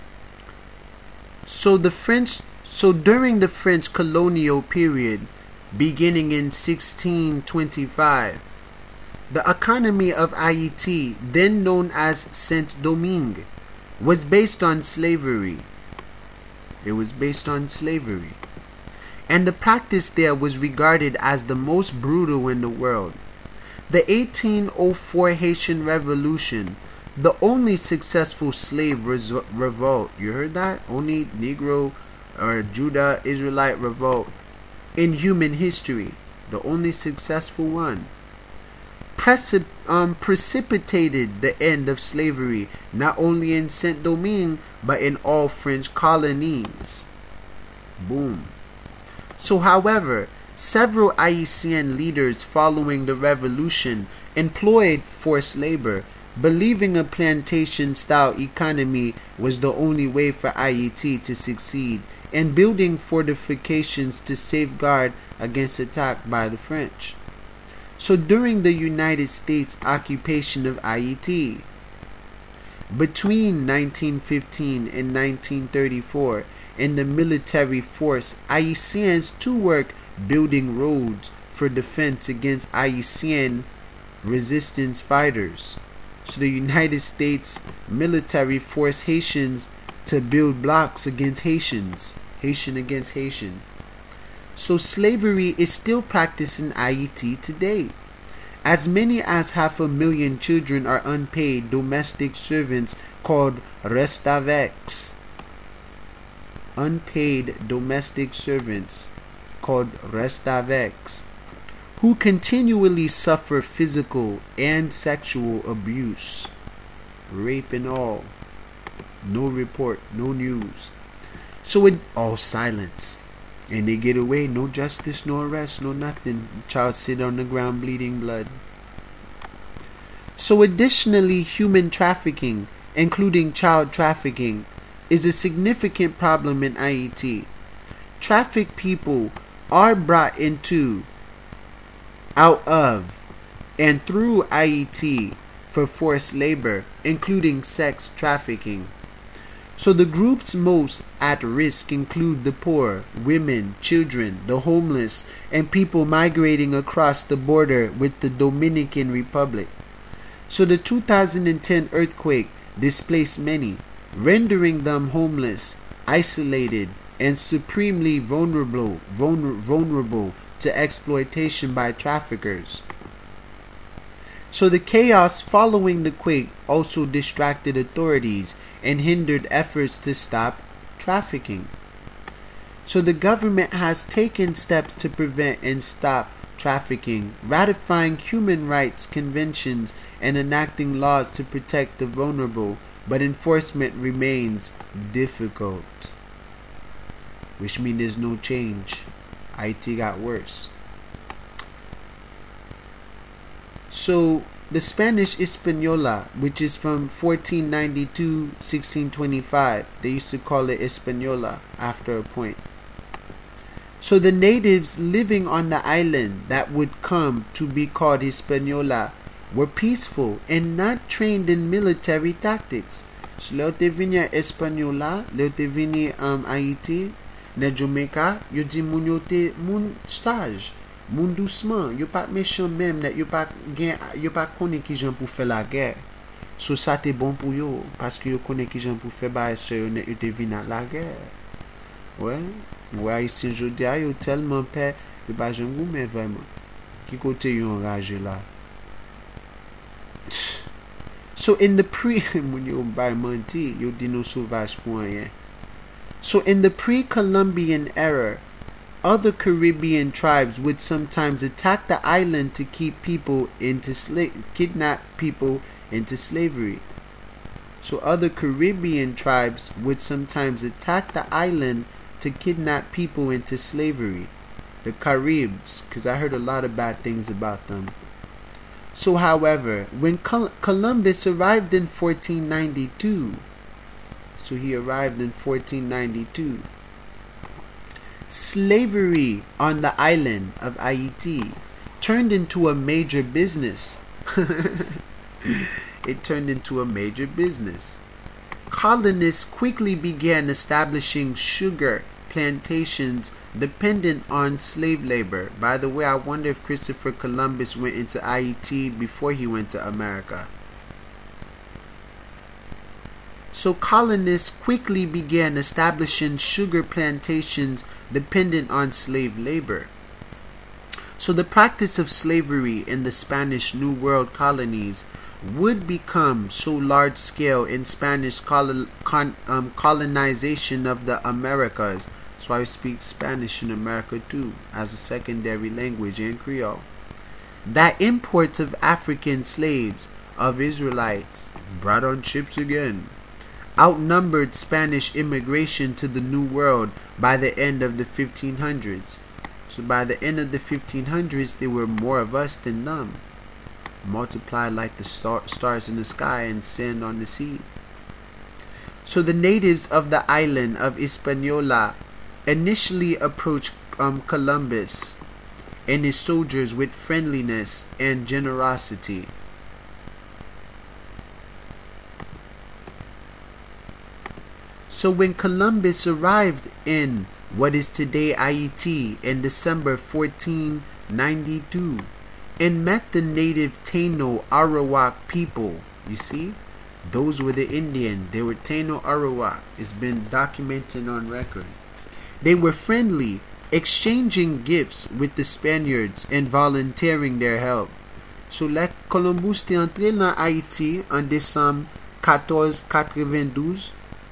So the French, so during the French colonial period, beginning in sixteen twenty-five, the economy of Haiti, then known as Saint-Domingue, was based on slavery. It was based on slavery. And the practice there was regarded as the most brutal in the world. The eighteen oh four Haitian Revolution, the only successful slave revolt, you heard that? Only Negro or Judah Israelite revolt in human history, the only successful one, Precip um, precipitated the end of slavery not only in Saint-Domingue but in all French colonies. Boom. So however, several Haitian leaders following the revolution employed forced labor, believing a plantation-style economy was the only way for Haiti to succeed, and building fortifications to safeguard against attack by the French. So during the United States occupation of Haiti, between nineteen fifteen and nineteen thirty-four, in the military force, Haitians too work building roads, for defense against Haitian resistance fighters. So the United States military forced Haitians to build blocks against Haitians, Haitian against Haitian. So slavery is still practiced in Haiti today. As many as half a million children are unpaid domestic servants called restavex. Unpaid domestic servants called restavex, who continually suffer physical and sexual abuse, rape and all. No report, no news. So it all silence. And they get away, no justice, no arrest, no nothing. Child sit on the ground bleeding blood. So additionally, human trafficking, including child trafficking, is a significant problem in Haiti. Trafficked people are brought into, out of, and through Haiti for forced labor, including sex trafficking. So the groups most at risk include the poor, women, children, the homeless, and people migrating across the border with the Dominican Republic. So the two thousand ten earthquake displaced many, rendering them homeless, isolated, and supremely vulnerable, vulner, vulnerable to exploitation by traffickers. So the chaos following the quake also distracted authorities and hindered efforts to stop trafficking. So the government has taken steps to prevent and stop trafficking, ratifying human rights conventions and enacting laws to protect the vulnerable, but enforcement remains difficult. Which means there's no change. Haiti got worse. So the Spanish Hispaniola, which is from fourteen ninety-two to sixteen twenty-five, they used to call it Hispaniola after a point. So the natives living on the island that would come to be called Hispaniola were peaceful and not trained in military tactics. So leo te vini Hispaniola, leo te vini um, Haiti, na Jamaica, yo di moun yo te moun stage. Moun doucement, yo pas méchant même, net yo pas gen, yo pas connaît qui jan pour faire la guerre. So ça te bon pour yo parce que yo connaît qui jan pour faire bail se yo net yo te vinn la guerre. Ouais, ouais ici jodi a yo tellement peur, yo pas jan goumen vraiment. Qui côté yo enragé là. So in the pre when yo bay menti, yo di no sauvage pour rien. So in the pre-Columbian era, other Caribbean tribes would sometimes attack the island to keep people into sla- kidnap people into slavery. So other Caribbean tribes would sometimes attack the island to kidnap people into slavery. The Caribs, because I heard a lot of bad things about them. So however, when Col- Columbus arrived in fourteen ninety-two, so he arrived in fourteen ninety-two, slavery on the island of Haiti turned into a major business. It turned into a major business. Colonists quickly began establishing sugar plantations dependent on slave labor. By the way, I wonder if Christopher Columbus went into Haiti before he went to America. So colonists quickly began establishing sugar plantations dependent on slave labor. So the practice of slavery in the Spanish New World colonies would become so large scale in Spanish col- con- um, colonization of the Americas. That's why I speak Spanish in America too, as a secondary language and Creole. That imports of African slaves, of Israelites, brought on ships again, outnumbered Spanish immigration to the New World by the end of the fifteen hundreds. So by the end of the fifteen hundreds, there were more of us than them. Multiplied like the star- stars in the sky and sand on the sea. So the natives of the island of Hispaniola initially approached um, Columbus and his soldiers with friendliness and generosity. So when Columbus arrived in what is today Haiti in December fourteen ninety-two and met the native Taino Arawak people. You see? Those were the Indian. They were Taino Arawak. It's been documented on record. They were friendly, exchanging gifts with the Spaniards and volunteering their help. So, like Columbus te entré dans Haïti en décembre fourteen ninety-two,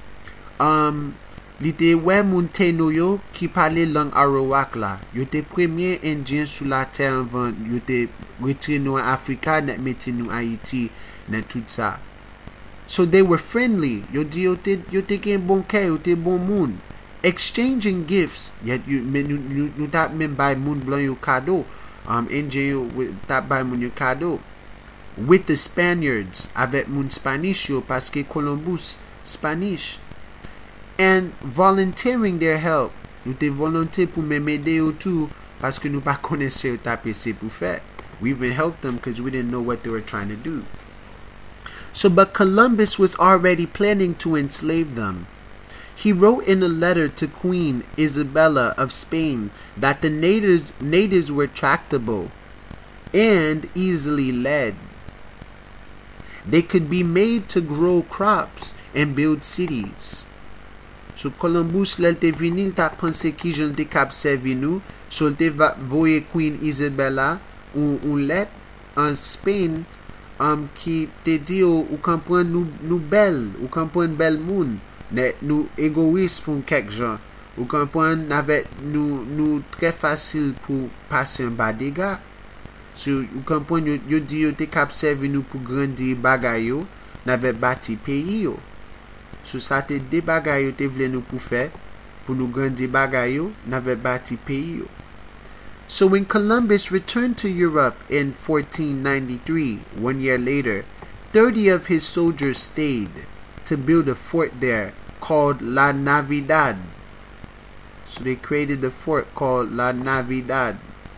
um, li te wè moun Taino yo ki pale lang Arawak la. Yo te premier Indien sou la terre avant yo te retre nou Afrika net mette nou Haïti nan tout ça. So they were friendly. Yo di yo te yo te gen bon kè, yo te bon moun. Exchanging gifts. Yet you nou tap men bay moun blanc yo cadeau. Um, Indien yo tap bay moun yo cadeau. With the Spaniards, avec moun Spanish yo, parce que Columbus Spanish. And volunteering their help. Nou te volonté pou men mede yo tout, parce que nou pa connaisse yo tape se pou fè. We even helped them because we didn't know what they were trying to do. So, but Columbus was already planning to enslave them. He wrote in a letter to Queen Isabella of Spain that the natives, natives were tractable and easily led. They could be made to grow crops and build cities. So Columbus lel te vini ta pense ki jan te kap servi nou. So te va voye Queen Isabella ou, ou let en Spain um, ki te di ou, ou kompren nou, nou bel, ou kompren bel moun. Net nou egoïs pou kek jan. Ou kompren navet nou, nou tre fasil pou pase un badega. So ou kompren yo, yo di yo te kap servi nou pou grandi bagay yo, navet bati peyi yo. So sa te de bagay yo te vle nou pou fe, pou nou grandi bagay yo, navet bati peyi yo. So when Columbus returned to Europe in fourteen ninety-three, one year later, thirty of his soldiers stayed to build a fort there called La Navidad. So they created a fort called La Navidad.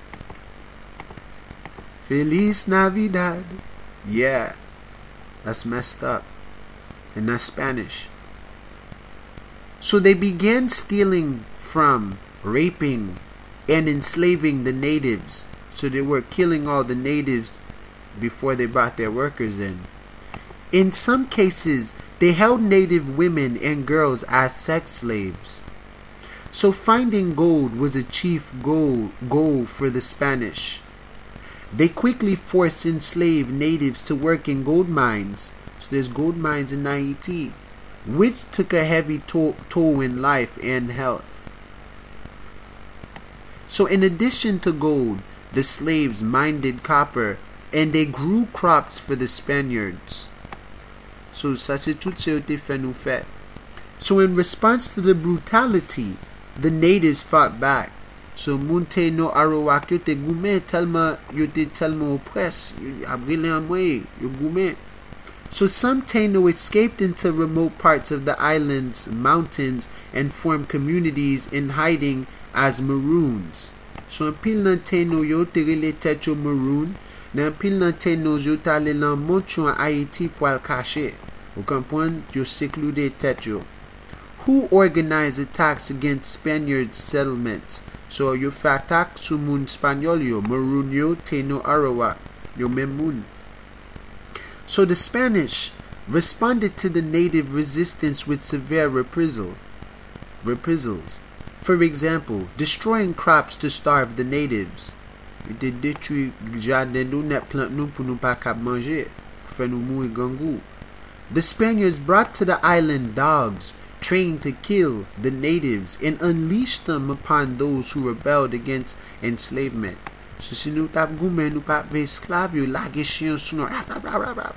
Feliz Navidad. Yeah, that's messed up. And that's Spanish. So they began stealing from, raping, and enslaving the natives. So they were killing all the natives before they brought their workers in. In some cases, they held native women and girls as sex slaves. So finding gold was a chief goal, goal for the Spanish. They quickly forced enslaved natives to work in gold mines. So there's gold mines in Haiti, which took a heavy toll, toll in life and health. So in addition to gold, the slaves mined copper and they grew crops for the Spaniards. So ça c'est tout ce que fait nous fait. So in response to the brutality, the natives fought back. So moun Taino Arawak yo te goumen telman yo te telman oppress, abrile an mwe, yo goumen. So some Taino escaped into remote parts of the islands, mountains, and formed communities in hiding as Maroons. So an pil nan Taino yo te rele tet yo Maroon, nan pil nan Taino yo ta le lan mont yo an Haiti pou al kache. Ou kompon, yo seclude tet yo. Who organized attacks against Spaniards' settlements? So yo fe attack sou moun Spanyol yo, Maroon yo, Taino Arawak, yo men moun. So the Spanish responded to the native resistance with severe reprisal, reprisals. For example, destroying crops to starve the natives. Yo te detruy jardin nou net plant nou pou nou pa kap manje, pou fe nou moui gangou. The Spaniards brought to the island dogs, trained to kill the natives and unleash them upon those who rebelled against enslavement. So si nou tap goumen nou pap ve esklav yo lage chien sou nou, rap, rap, rap, rap, rap.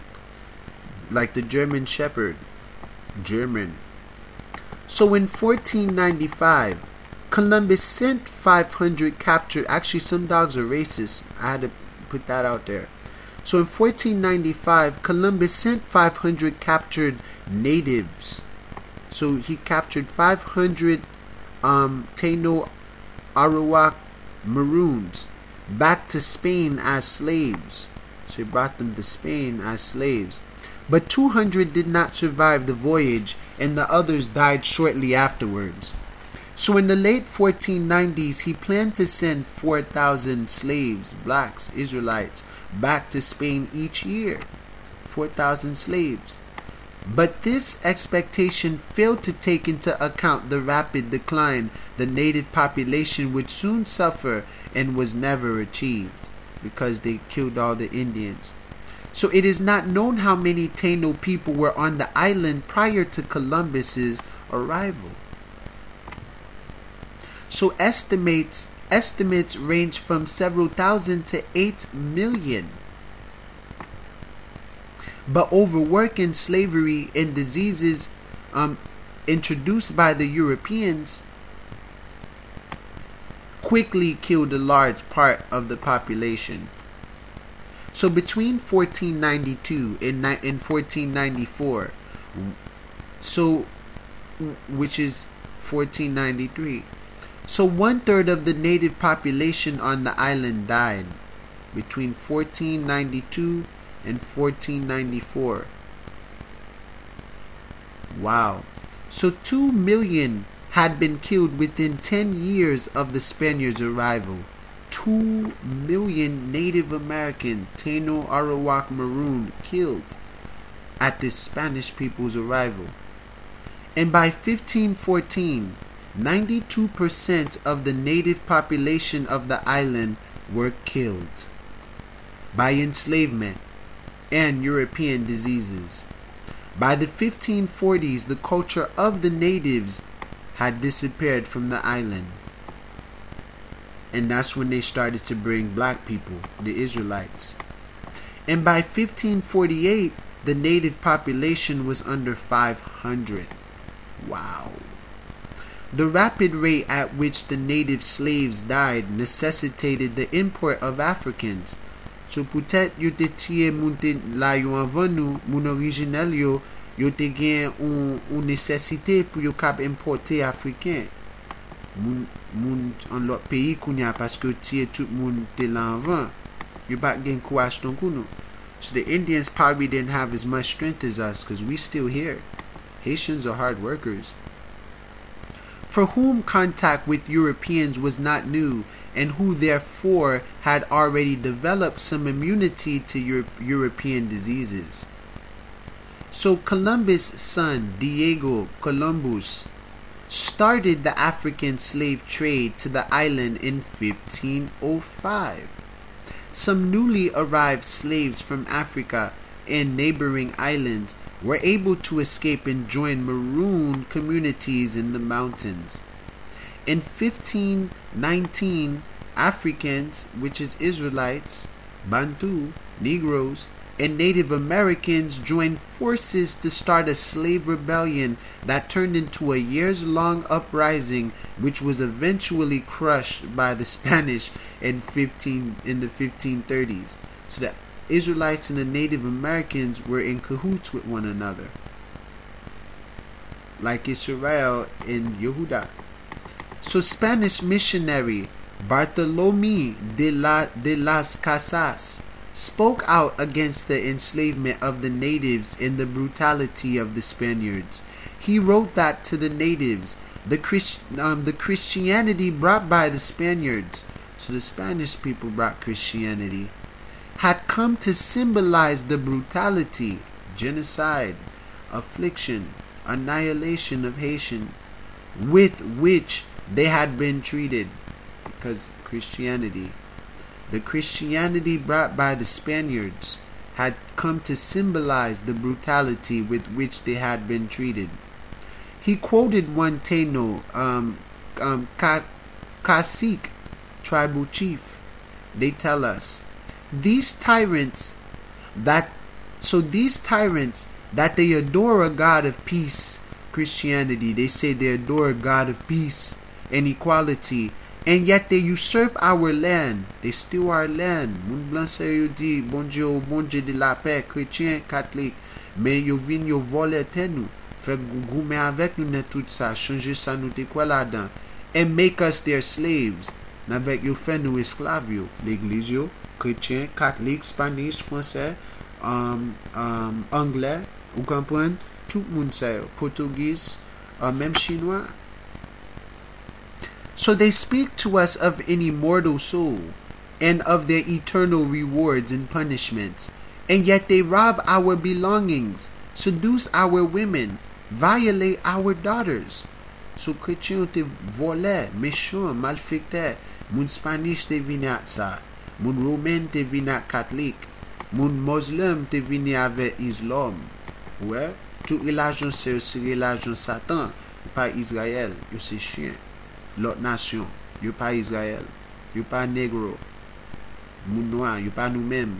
Like the German Shepherd. German. So in fourteen ninety-five, Columbus sent five hundred captured, actually some dogs are racist, I had to put that out there. So in fourteen ninety-five, Columbus sent five hundred captured natives. So he captured five hundred um, Taino Arawak Maroons back to Spain as slaves. So he brought them to Spain as slaves. But two hundred did not survive the voyage and the others died shortly afterwards. So in the late fourteen nineties, he planned to send four thousand slaves, blacks, Israelites, back to Spain each year. four thousand slaves. But this expectation failed to take into account the rapid decline the native population would soon suffer and was never achieved because they killed all the Indians. So it is not known how many Taino people were on the island prior to Columbus's arrival. So estimates estimates range from several thousand to eight million. But overworking, slavery, and diseases um, introduced by the Europeans quickly killed a large part of the population. So between fourteen ninety-two and, and fourteen ninety-four, so which is fourteen ninety-three, so one third of the native population on the island died between fourteen ninety-two and fourteen ninety-four. Wow. So two million had been killed within ten years of the Spaniards' arrival. two million Native American, Taino, Arawak, Maroon killed at the Spanish people's arrival. And by fifteen fourteen, ninety-two percent of the native population of the island were killed by enslavement and European diseases. By the fifteen forties, the culture of the natives had disappeared from the island. And that's when they started to bring black people, the Israelites. And by fifteen forty-eight, the native population was under five hundred. Wow. The rapid rate at which the native slaves died necessitated the import of Africans. So peut-être yo te tiye moun te la yo anvan nou, moun original yo, yo te gen un, un necessite pou yo kap importe Africain. Moun, moun an lot peyi kounya paske yo tiye tout moun te la anvan. Yo bak gen kouach ton kounou. So the Indians probably didn't have as much strength as us because we still here. Haitians are hard workers. For whom contact with Europeans was not new, and who therefore had already developed some immunity to Euro European diseases. So Columbus' son, Diego Columbus, started the African slave trade to the island in fifteen oh five. Some newly arrived slaves from Africa and neighboring islands were able to escape and join Maroon communities in the mountains. In fifteen nineteen, Africans, which is Israelites, Bantu, Negroes, and Native Americans joined forces to start a slave rebellion that turned into a years-long uprising, which was eventually crushed by the Spanish in fifteen in the fifteen thirties. So the Israelites and the Native Americans were in cahoots with one another, like Israel and Yehuda. So Spanish missionary Bartolomé de, la, de las Casas spoke out against the enslavement of the natives and the brutality of the Spaniards. He wrote that to the natives, the, Christ, um, the Christianity brought by the Spaniards, so the Spanish people brought Christianity, had come to symbolize the brutality, genocide, affliction, annihilation of Haitian, with which they had been treated. Because Christianity, the Christianity brought by the Spaniards had come to symbolize the brutality with which they had been treated. He quoted one Taino, um, um, Cacique, tribal chief. They tell us, these tyrants that, so these tyrants that they adore a God of peace, Christianity, they say they adore a God of peace and equality, and yet they usurp our land. They steal our land. Moun blanc se yo di, bon Dieu, bon Dieu de la paix, chrétien, catholique, mais yo vin yo vole ten nou, fait goumen avec nous dans tout ça, changer ça nous te quoi là-dedans, and make us their slaves. N'avec yo fait nous esclaves yo, l'église yo, chrétien, catholique, spanish, français, um, um, anglais, ou comprenez, tout le monde sait, portugais, uh, même chinois. So they speak to us of an immortal soul and of their eternal rewards and punishments, and yet they rob our belongings, seduce our women, violate our daughters. So chrétien te volé, méchant, malfecteur, moun Spanish te vini ak sa, moun Romain te vini ak Catholique, moun Muslim te vini avec Islam. Ouais, tout religion c'est aussi religion Satan, pas Israël, yo c'est chien. L'autre nation, yo pas Israël, yo pas négro, moun noir, yo pas nous-mêmes.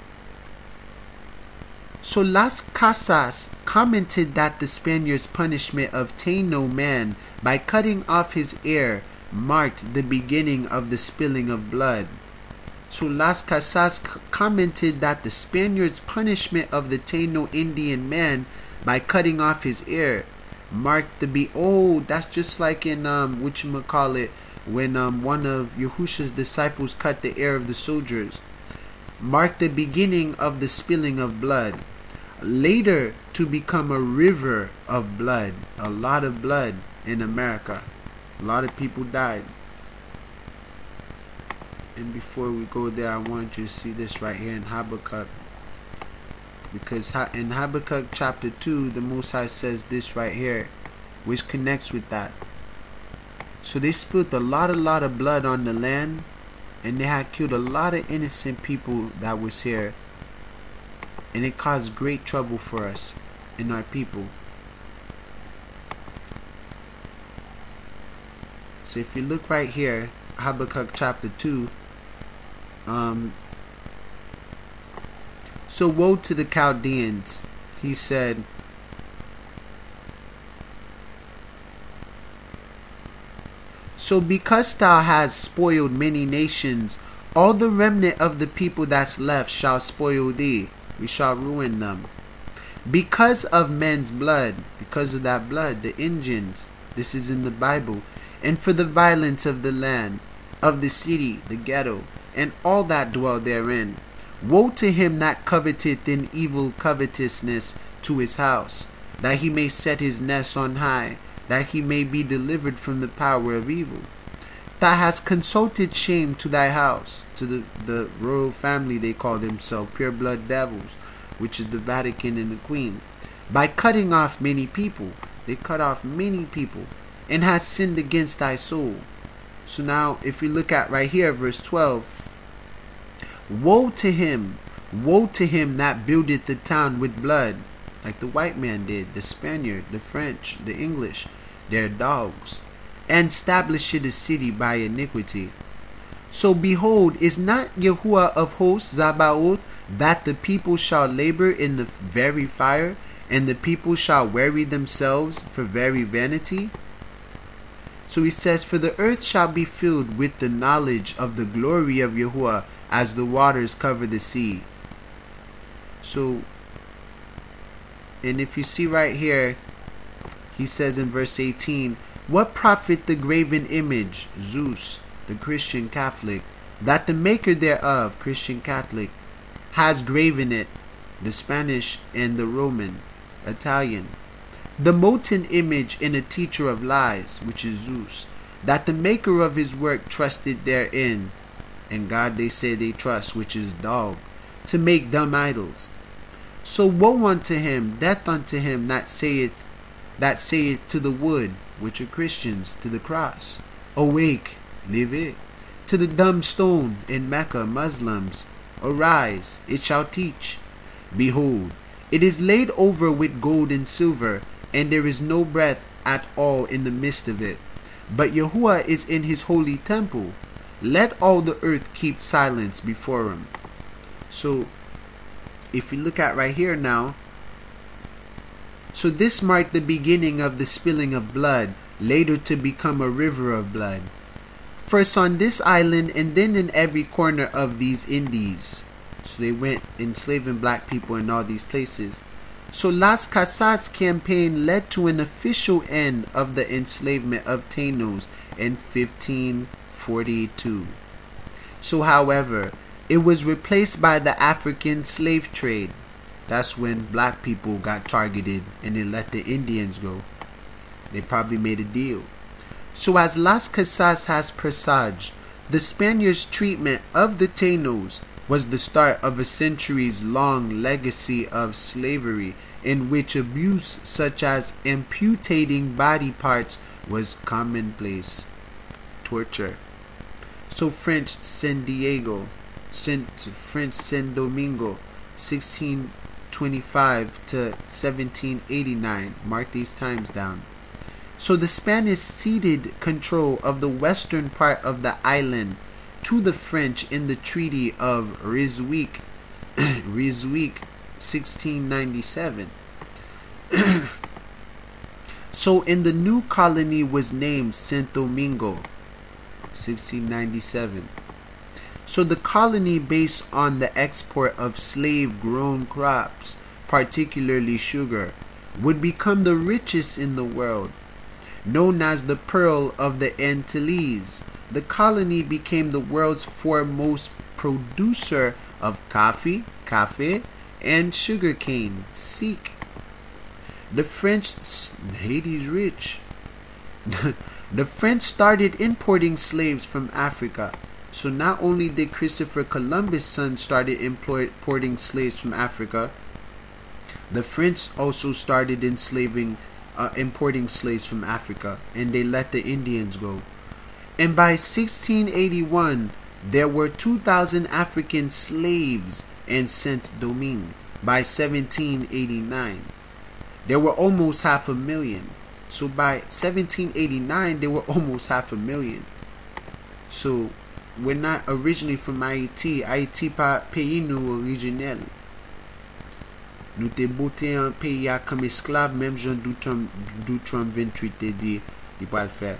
So Las Casas commented that the Spaniards' punishment of Taino man by cutting off his ear marked the beginning of the spilling of blood. So Las Casas commented that the Spaniards' punishment of the Taino Indian man by cutting off his ear marked the be oh that's just like in um whatchamacallit when um one of Yahusha's disciples cut the ear of the soldiers, marked the beginning of the spilling of blood, later to become a river of blood. A lot of blood in America. A lot of people died. And before we go there, I want you to see this right here in Habakkuk, because in Habakkuk chapter two, the Most High says this right here, which connects with that. So they spilled a lot, a lot of blood on the land, and they had killed a lot of innocent people that was here, and it caused great trouble for us and our people. So if you look right here, Habakkuk chapter two, um, so woe to the Chaldeans, he said, so because thou hast spoiled many nations, all the remnant of the people that's left shall spoil thee. We shall ruin them. Because of men's blood, because of that blood, the Indians, this is in the Bible, and for the violence of the land, of the city, the ghetto, and all that dwell therein. Woe to him that coveteth in evil covetousness to his house, that he may set his nest on high, that he may be delivered from the power of evil. Thou hast consulted shame to thy house, to the, the royal family they call themselves, pure blood devils, which is the Vatican and the Queen, by cutting off many people. They cut off many people, and has sinned against thy soul. So now, if we look at right here, verse twelve, woe to him, woe to him that buildeth the town with blood, like the white man did, the Spaniard, the French, the English, their dogs, and establisheth the city by iniquity. So behold, is not Yahuwah of hosts, Zabaoth, that the people shall labor in the very fire, and the people shall weary themselves for very vanity? So he says, for the earth shall be filled with the knowledge of the glory of Yahuwah, as the waters cover the sea. So, and if you see right here, he says in verse eighteen, what profit the graven image, Zeus, the Christian Catholic, that the maker thereof, Christian Catholic, has graven it, the Spanish and the Roman, Italian, the molten image in a teacher of lies, which is Zeus, that the maker of his work trusted therein, and God they say they trust, which is dog, to make dumb idols. So woe unto him, death unto him that saith, that saith to the wood, which are Christians, to the cross, awake, live it, to the dumb stone in Mecca, Muslims, arise, it shall teach. Behold, it is laid over with gold and silver, and there is no breath at all in the midst of it. But Yahuwah is in his holy temple. Let all the earth keep silence before him. So, if we look at right here now, so this marked the beginning of the spilling of blood, later to become a river of blood. First on this island, and then in every corner of these Indies. So they went enslaving black people in all these places. So Las Casas campaign led to an official end of the enslavement of Tainos in fifteen forty-two. So however, it was replaced by the African slave trade. That's when black people got targeted and they let the Indians go. They probably made a deal. So as Las Casas has presaged, the Spaniards' treatment of the Tainos was the start of a centuries-long legacy of slavery in which abuse such as amputating body parts was commonplace. Torture. So French San Diego, French San Domingo, sixteen twenty-five to seventeen eighty-nine. Mark these times down. So the Spanish ceded control of the western part of the island to the French in the Treaty of Ryswick, Ryswick, sixteen ninety-seven. So in the new colony was named Saint Domingo, sixteen ninety-seven. So the colony, based on the export of slave-grown crops, particularly sugar, would become the richest in the world. Known as the Pearl of the Antilles, the colony became the world's foremost producer of coffee, café, and sugarcane, Sikh. The French, Haiti's rich. The French started importing slaves from Africa. So not only did Christopher Columbus' son started importing slaves from Africa, the French also started enslaving, uh, importing slaves from Africa, and they let the Indians go. And by sixteen eighty-one, there were two thousand African slaves in Saint Domingue. By seventeen eighty-nine, there were almost half a million. So by seventeen eighty-nine, there were almost half a million. So we're not originally from Haïti. Haïti pas pays nous originel. Nous te boté un pays comme esclave, même Jean Doutron vingt-huit te dit, il va le faire.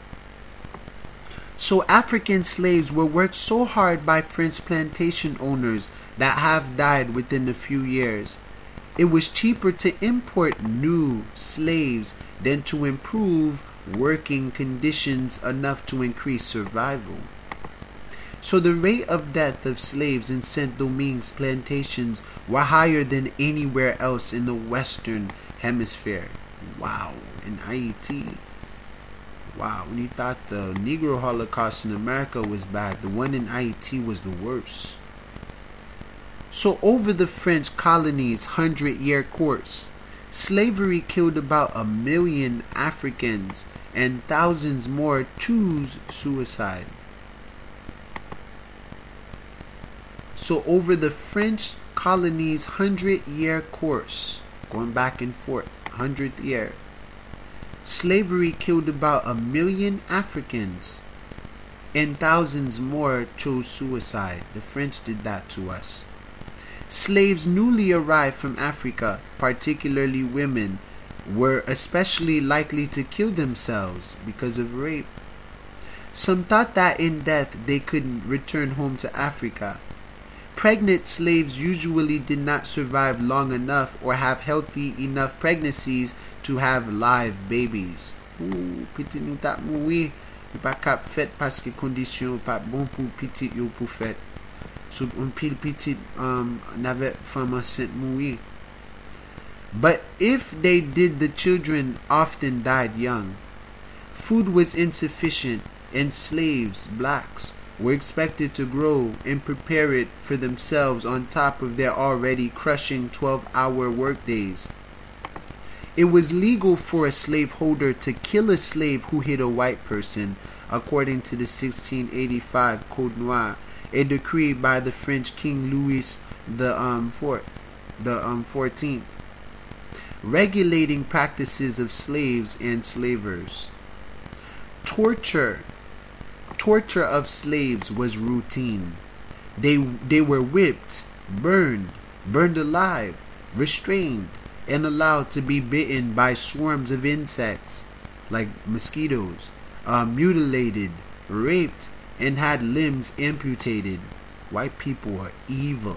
So African slaves were worked so hard by French plantation owners that half died within a few years. It was cheaper to import new slaves than to improve working conditions enough to increase survival. So the rate of death of slaves in Saint Domingue's plantations were higher than anywhere else in the Western Hemisphere. Wow, in Haiti. Wow, when you thought the Negro Holocaust in America was bad, the one in Haiti was the worst. So over the French colony's hundred-year course, slavery killed about a million Africans and thousands more chose suicide. So over the French colony's hundred-year course, going back and forth, hundredth year, slavery killed about a million Africans and thousands more chose suicide. The French did that to us. Slaves newly arrived from Africa, particularly women, were especially likely to kill themselves because of rape. Some thought that in death they could return home to Africa. Pregnant slaves usually did not survive long enough or have healthy enough pregnancies to have live babies. Ouh, petit nou tap moui, ou pa kap fet paske kondisyon ou pa bon pou petit yo pou fet. So un pil petit um n'avait femme enceinte moui. But if they did, the children often died young. Food was insufficient, and slaves, blacks, were expected to grow and prepare it for themselves on top of their already crushing twelve-hour workdays. It was legal for a slaveholder to kill a slave who hit a white person, according to the sixteen eighty-five Code Noir, a decree by the French King Louis the um, Fourth, the um, fourteenth, regulating practices of slaves and slavers. Torture. Torture of slaves was routine. They, they were whipped, burned, burned alive, restrained, and allowed to be bitten by swarms of insects, like mosquitoes, uh, mutilated, raped, and had limbs amputated. White people are evil.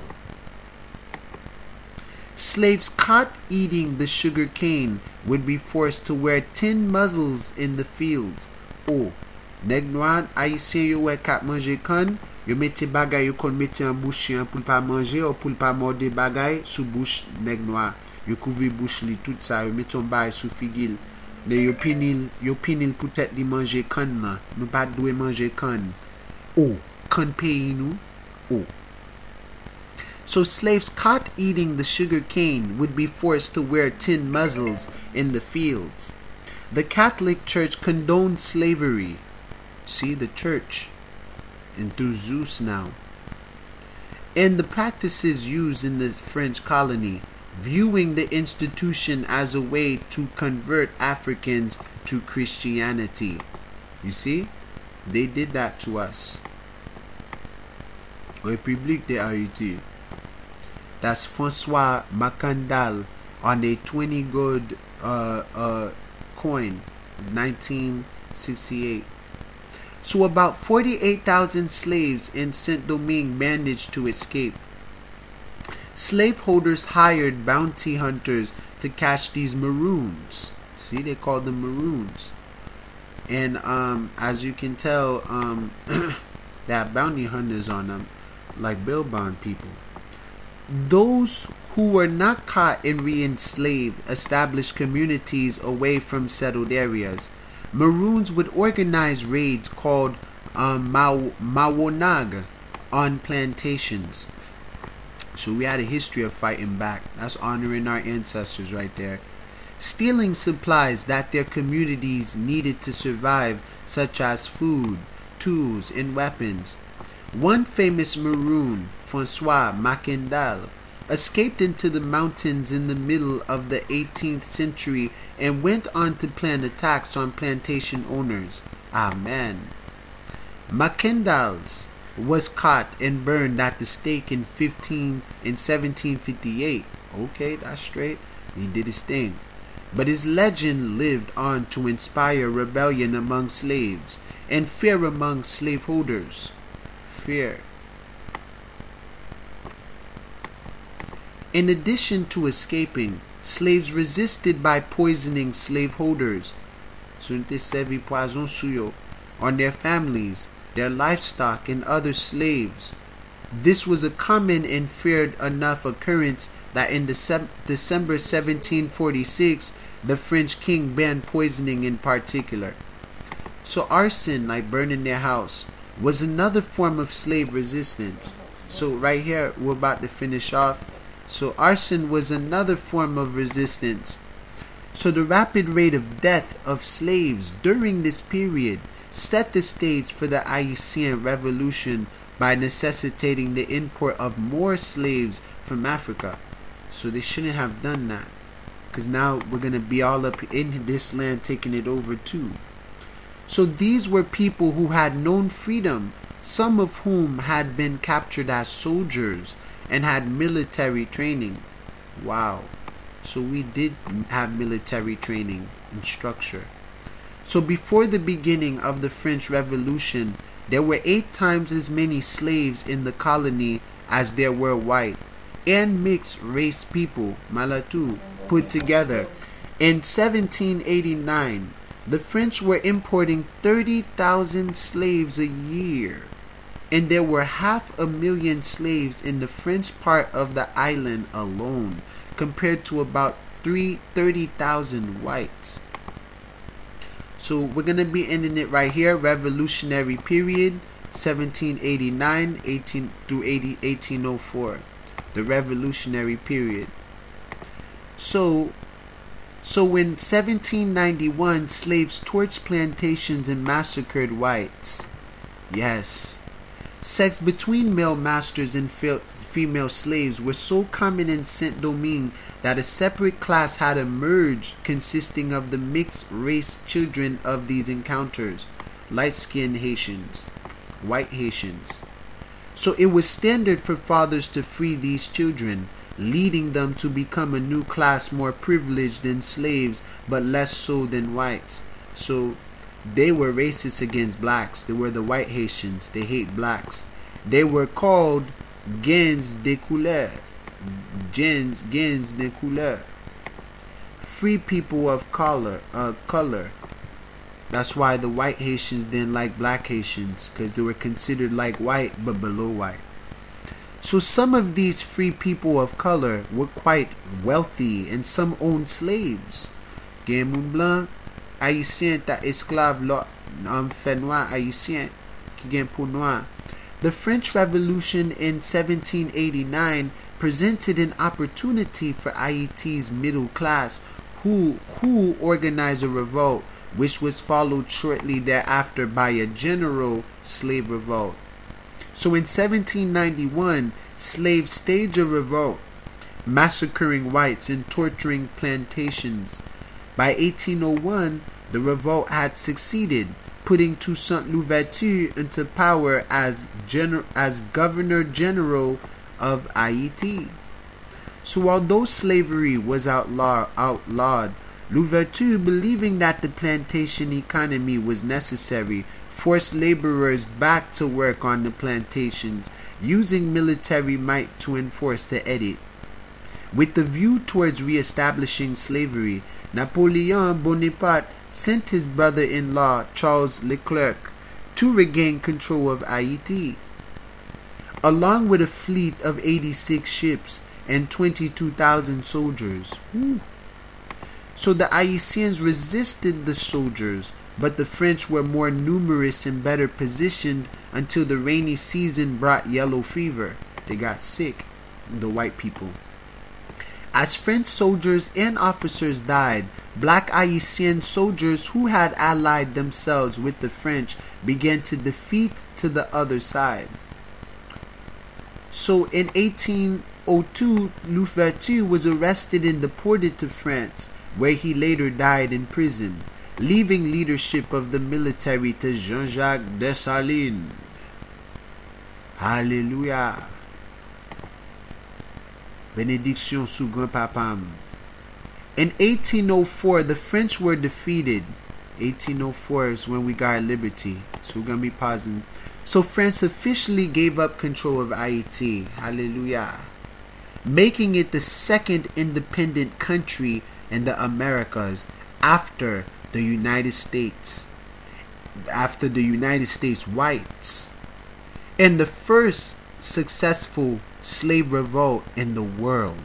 Slaves caught eating the sugar cane would be forced to wear tin muzzles in the fields. Oh, nèg noir haïtien yo wè k'ap manje kan, yo mette bagay yo kon mette en bouche pou pa manger ou pou pa morde bagay sous bouche nèg noir. Yo couvri bouche li tout ça, yo mette on bagay sous figil. De yo pinil, yo pinil pou tèt li manje kan la. Nou pat dwe manje kan. Oh, kan peyi nou? Oh. So slaves caught eating the sugar cane would be forced to wear tin muzzles in the fields. The Catholic Church condoned slavery. See, the church. And through Zeus now. And the practices used in the French colony, viewing the institution as a way to convert Africans to Christianity. You see? They did that to us. République de Haïti. That's Francois Macandal on a twenty gold uh, uh, coin, nineteen sixty-eight. So about forty-eight thousand slaves in Saint-Domingue managed to escape. Slaveholders hired bounty hunters to catch these maroons. See, they called them maroons. And um, as you can tell, um, that bounty hunters on them, like bail bond people. Those who were not caught and re-enslaved established communities away from settled areas. Maroons would organize raids called um, Mawonag on plantations. So we had a history of fighting back. That's honoring our ancestors right there. Stealing supplies that their communities needed to survive, such as food, tools, and weapons. One famous maroon, Francois Macandal, escaped into the mountains in the middle of the eighteenth century and went on to plan attacks on plantation owners. Ah man. Macandals was caught and burned at the stake in fifteen in seventeen fifty-eight. Okay, that's straight. He did his thing. But his legend lived on to inspire rebellion among slaves and fear among slaveholders. Fear. In addition to escaping, slaves resisted by poisoning slaveholders on their families, their livestock, and other slaves. This was a common and feared enough occurrence that in December seventeen forty-six, the French king banned poisoning in particular. So arson, like burning their house, was another form of slave resistance. So right here, we're about to finish off. So arson was another form of resistance. So the rapid rate of death of slaves during this period set the stage for the Haitian Revolution by necessitating the import of more slaves from Africa. So they shouldn't have done that, because now we're going to be all up in this land taking it over too. So these were people who had known freedom, some of whom had been captured as soldiers and had military training. Wow. So we did have military training and structure. So before the beginning of the French Revolution, there were eight times as many slaves in the colony as there were white and mixed race people, Malatu, put together. In seventeen eighty-nine, the French were importing thirty thousand slaves a year, and there were half a million slaves in the French part of the island alone, compared to about thirty thousand whites. So we're going to be ending it right here. Revolutionary period, seventeen eighty-nine eighteen through eighteen oh four. The Revolutionary period. So, so in seventeen ninety-one, slaves torched plantations and massacred whites. Yes. Sex between male masters and female slaves were so common in Saint-Domingue that a separate class had emerged consisting of the mixed race children of these encounters, light-skinned Haitians, white Haitians. So it was standard for fathers to free these children, leading them to become a new class more privileged than slaves, but less so than whites. So they were racist against blacks. They were the white Haitians. They hate blacks. They were called gens de couleur. Gens, gens de couleur. Free people of color. Uh, color. That's why the white Haitians didn't like black Haitians, because they were considered like white but below white. So some of these free people of color were quite wealthy, and some owned slaves. Game Blanc, Haïtien ta esclave lot um, fait noir Haïtien qui gen pou noir. The French Revolution in seventeen eighty-nine presented an opportunity for Haiti's middle class who who organized a revolt, which was followed shortly thereafter by a general slave revolt. So in seventeen ninety-one, slaves staged a revolt, massacring whites and torturing plantations. By eighteen oh one, the revolt had succeeded, putting Toussaint Louverture into power as, gener- as Governor General of Haiti. So although slavery was outlaw- outlawed, Louverture, believing that the plantation economy was necessary, forced laborers back to work on the plantations, using military might to enforce the edict. With the view towards re-establishing slavery, Napoleon Bonaparte sent his brother-in-law Charles Leclerc to regain control of Haiti. Along with a fleet of eighty-six ships and twenty-two thousand soldiers. Woo. So the Haitians resisted the soldiers, but the French were more numerous and better positioned until the rainy season brought yellow fever. They got sick, the white people. As French soldiers and officers died, black Haitian soldiers who had allied themselves with the French began to defeat to the other side. So in eighteen oh two, Louverture was arrested and deported to France, where he later died in prison, leaving leadership of the military to Jean-Jacques Dessalines. Hallelujah. Benediction sous grand-papam. In eighteen oh four, the French were defeated. eighteen oh four is when we got liberty. So we're going to be pausing. So France officially gave up control of Haiti. Hallelujah. Making it the second independent country in the Americas after the United States. After the United States whites. And the first successful slave revolt in the world.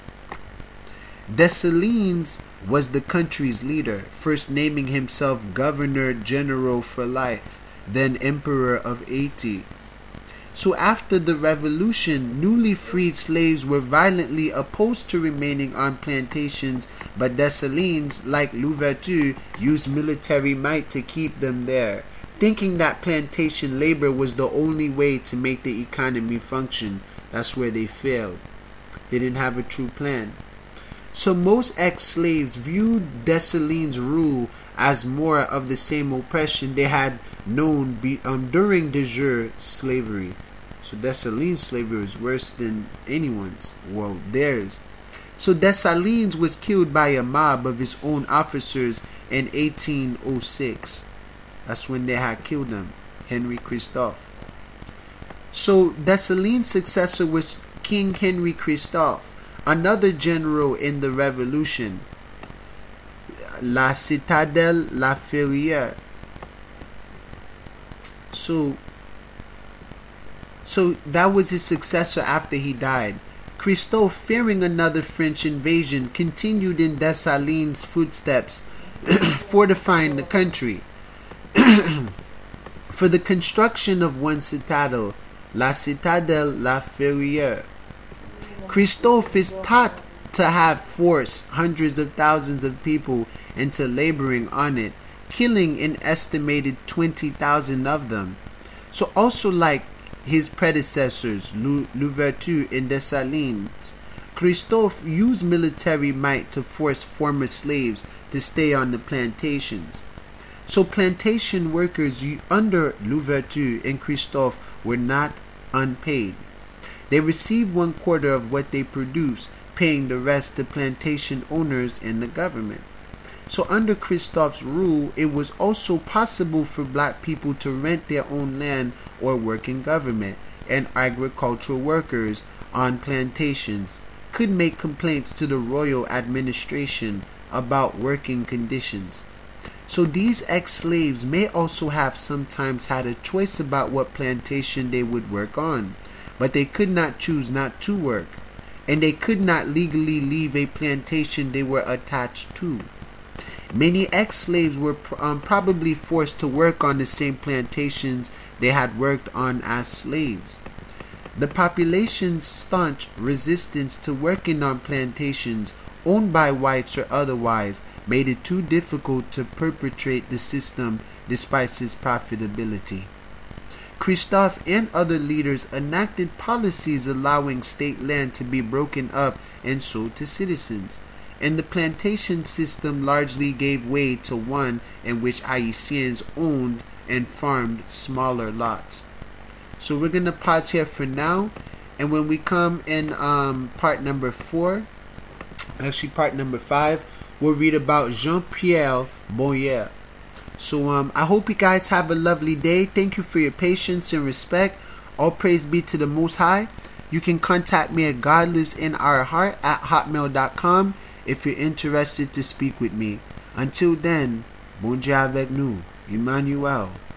Dessalines was the country's leader, first naming himself Governor General for life, then Emperor of Haiti. So after the revolution, newly freed slaves were violently opposed to remaining on plantations, but Dessalines, like Louverture, used military might to keep them there, thinking that plantation labor was the only way to make the economy function. That's where they failed. They didn't have a true plan. So most ex-slaves viewed Dessalines' rule as more of the same oppression they had known be, um, during de jure slavery. So Dessalines' slavery was worse than anyone's. Well, theirs. So Dessalines was killed by a mob of his own officers in eighteen oh six. That's when they had killed him, Henry Christophe. So Dessalines' successor was King Henry Christophe, another general in the revolution. La Citadelle La Ferrière. So, so that was his successor after he died. Christophe, fearing another French invasion, continued in Dessalines' footsteps, fortifying the country. For the construction of one citadel, La Citadelle La Ferrière. Christophe is taught to have forced hundreds of thousands of people into laboring on it, killing an estimated twenty thousand of them. So also like his predecessors, Louverture and Dessalines, Christophe used military might to force former slaves to stay on the plantations. So plantation workers under Louverture and Christophe were not unpaid. They received one quarter of what they produced, paying the rest to plantation owners and the government. So under Christophe's rule, it was also possible for black people to rent their own land or work in government, and agricultural workers on plantations could make complaints to the royal administration about working conditions. So these ex-slaves may also have sometimes had a choice about what plantation they would work on, but they could not choose not to work, and they could not legally leave a plantation they were attached to. Many ex-slaves were um, probably forced to work on the same plantations they had worked on as slaves. The population's staunch resistance to working on plantations owned by whites or otherwise made it too difficult to perpetrate the system despite its profitability. Christophe and other leaders enacted policies allowing state land to be broken up and sold to citizens, and the plantation system largely gave way to one in which Haitians owned and farmed smaller lots. So we're going to pause here for now, and when we come in um, part number four, actually part number five, we'll read about Jean-Pierre Boyer. So um, I hope you guys have a lovely day. Thank you for your patience and respect. All praise be to the Most High. You can contact me at God Lives in Our Heart at hotmail dot com if you're interested to speak with me. Until then, bon Dieu avec nous, Emmanuel.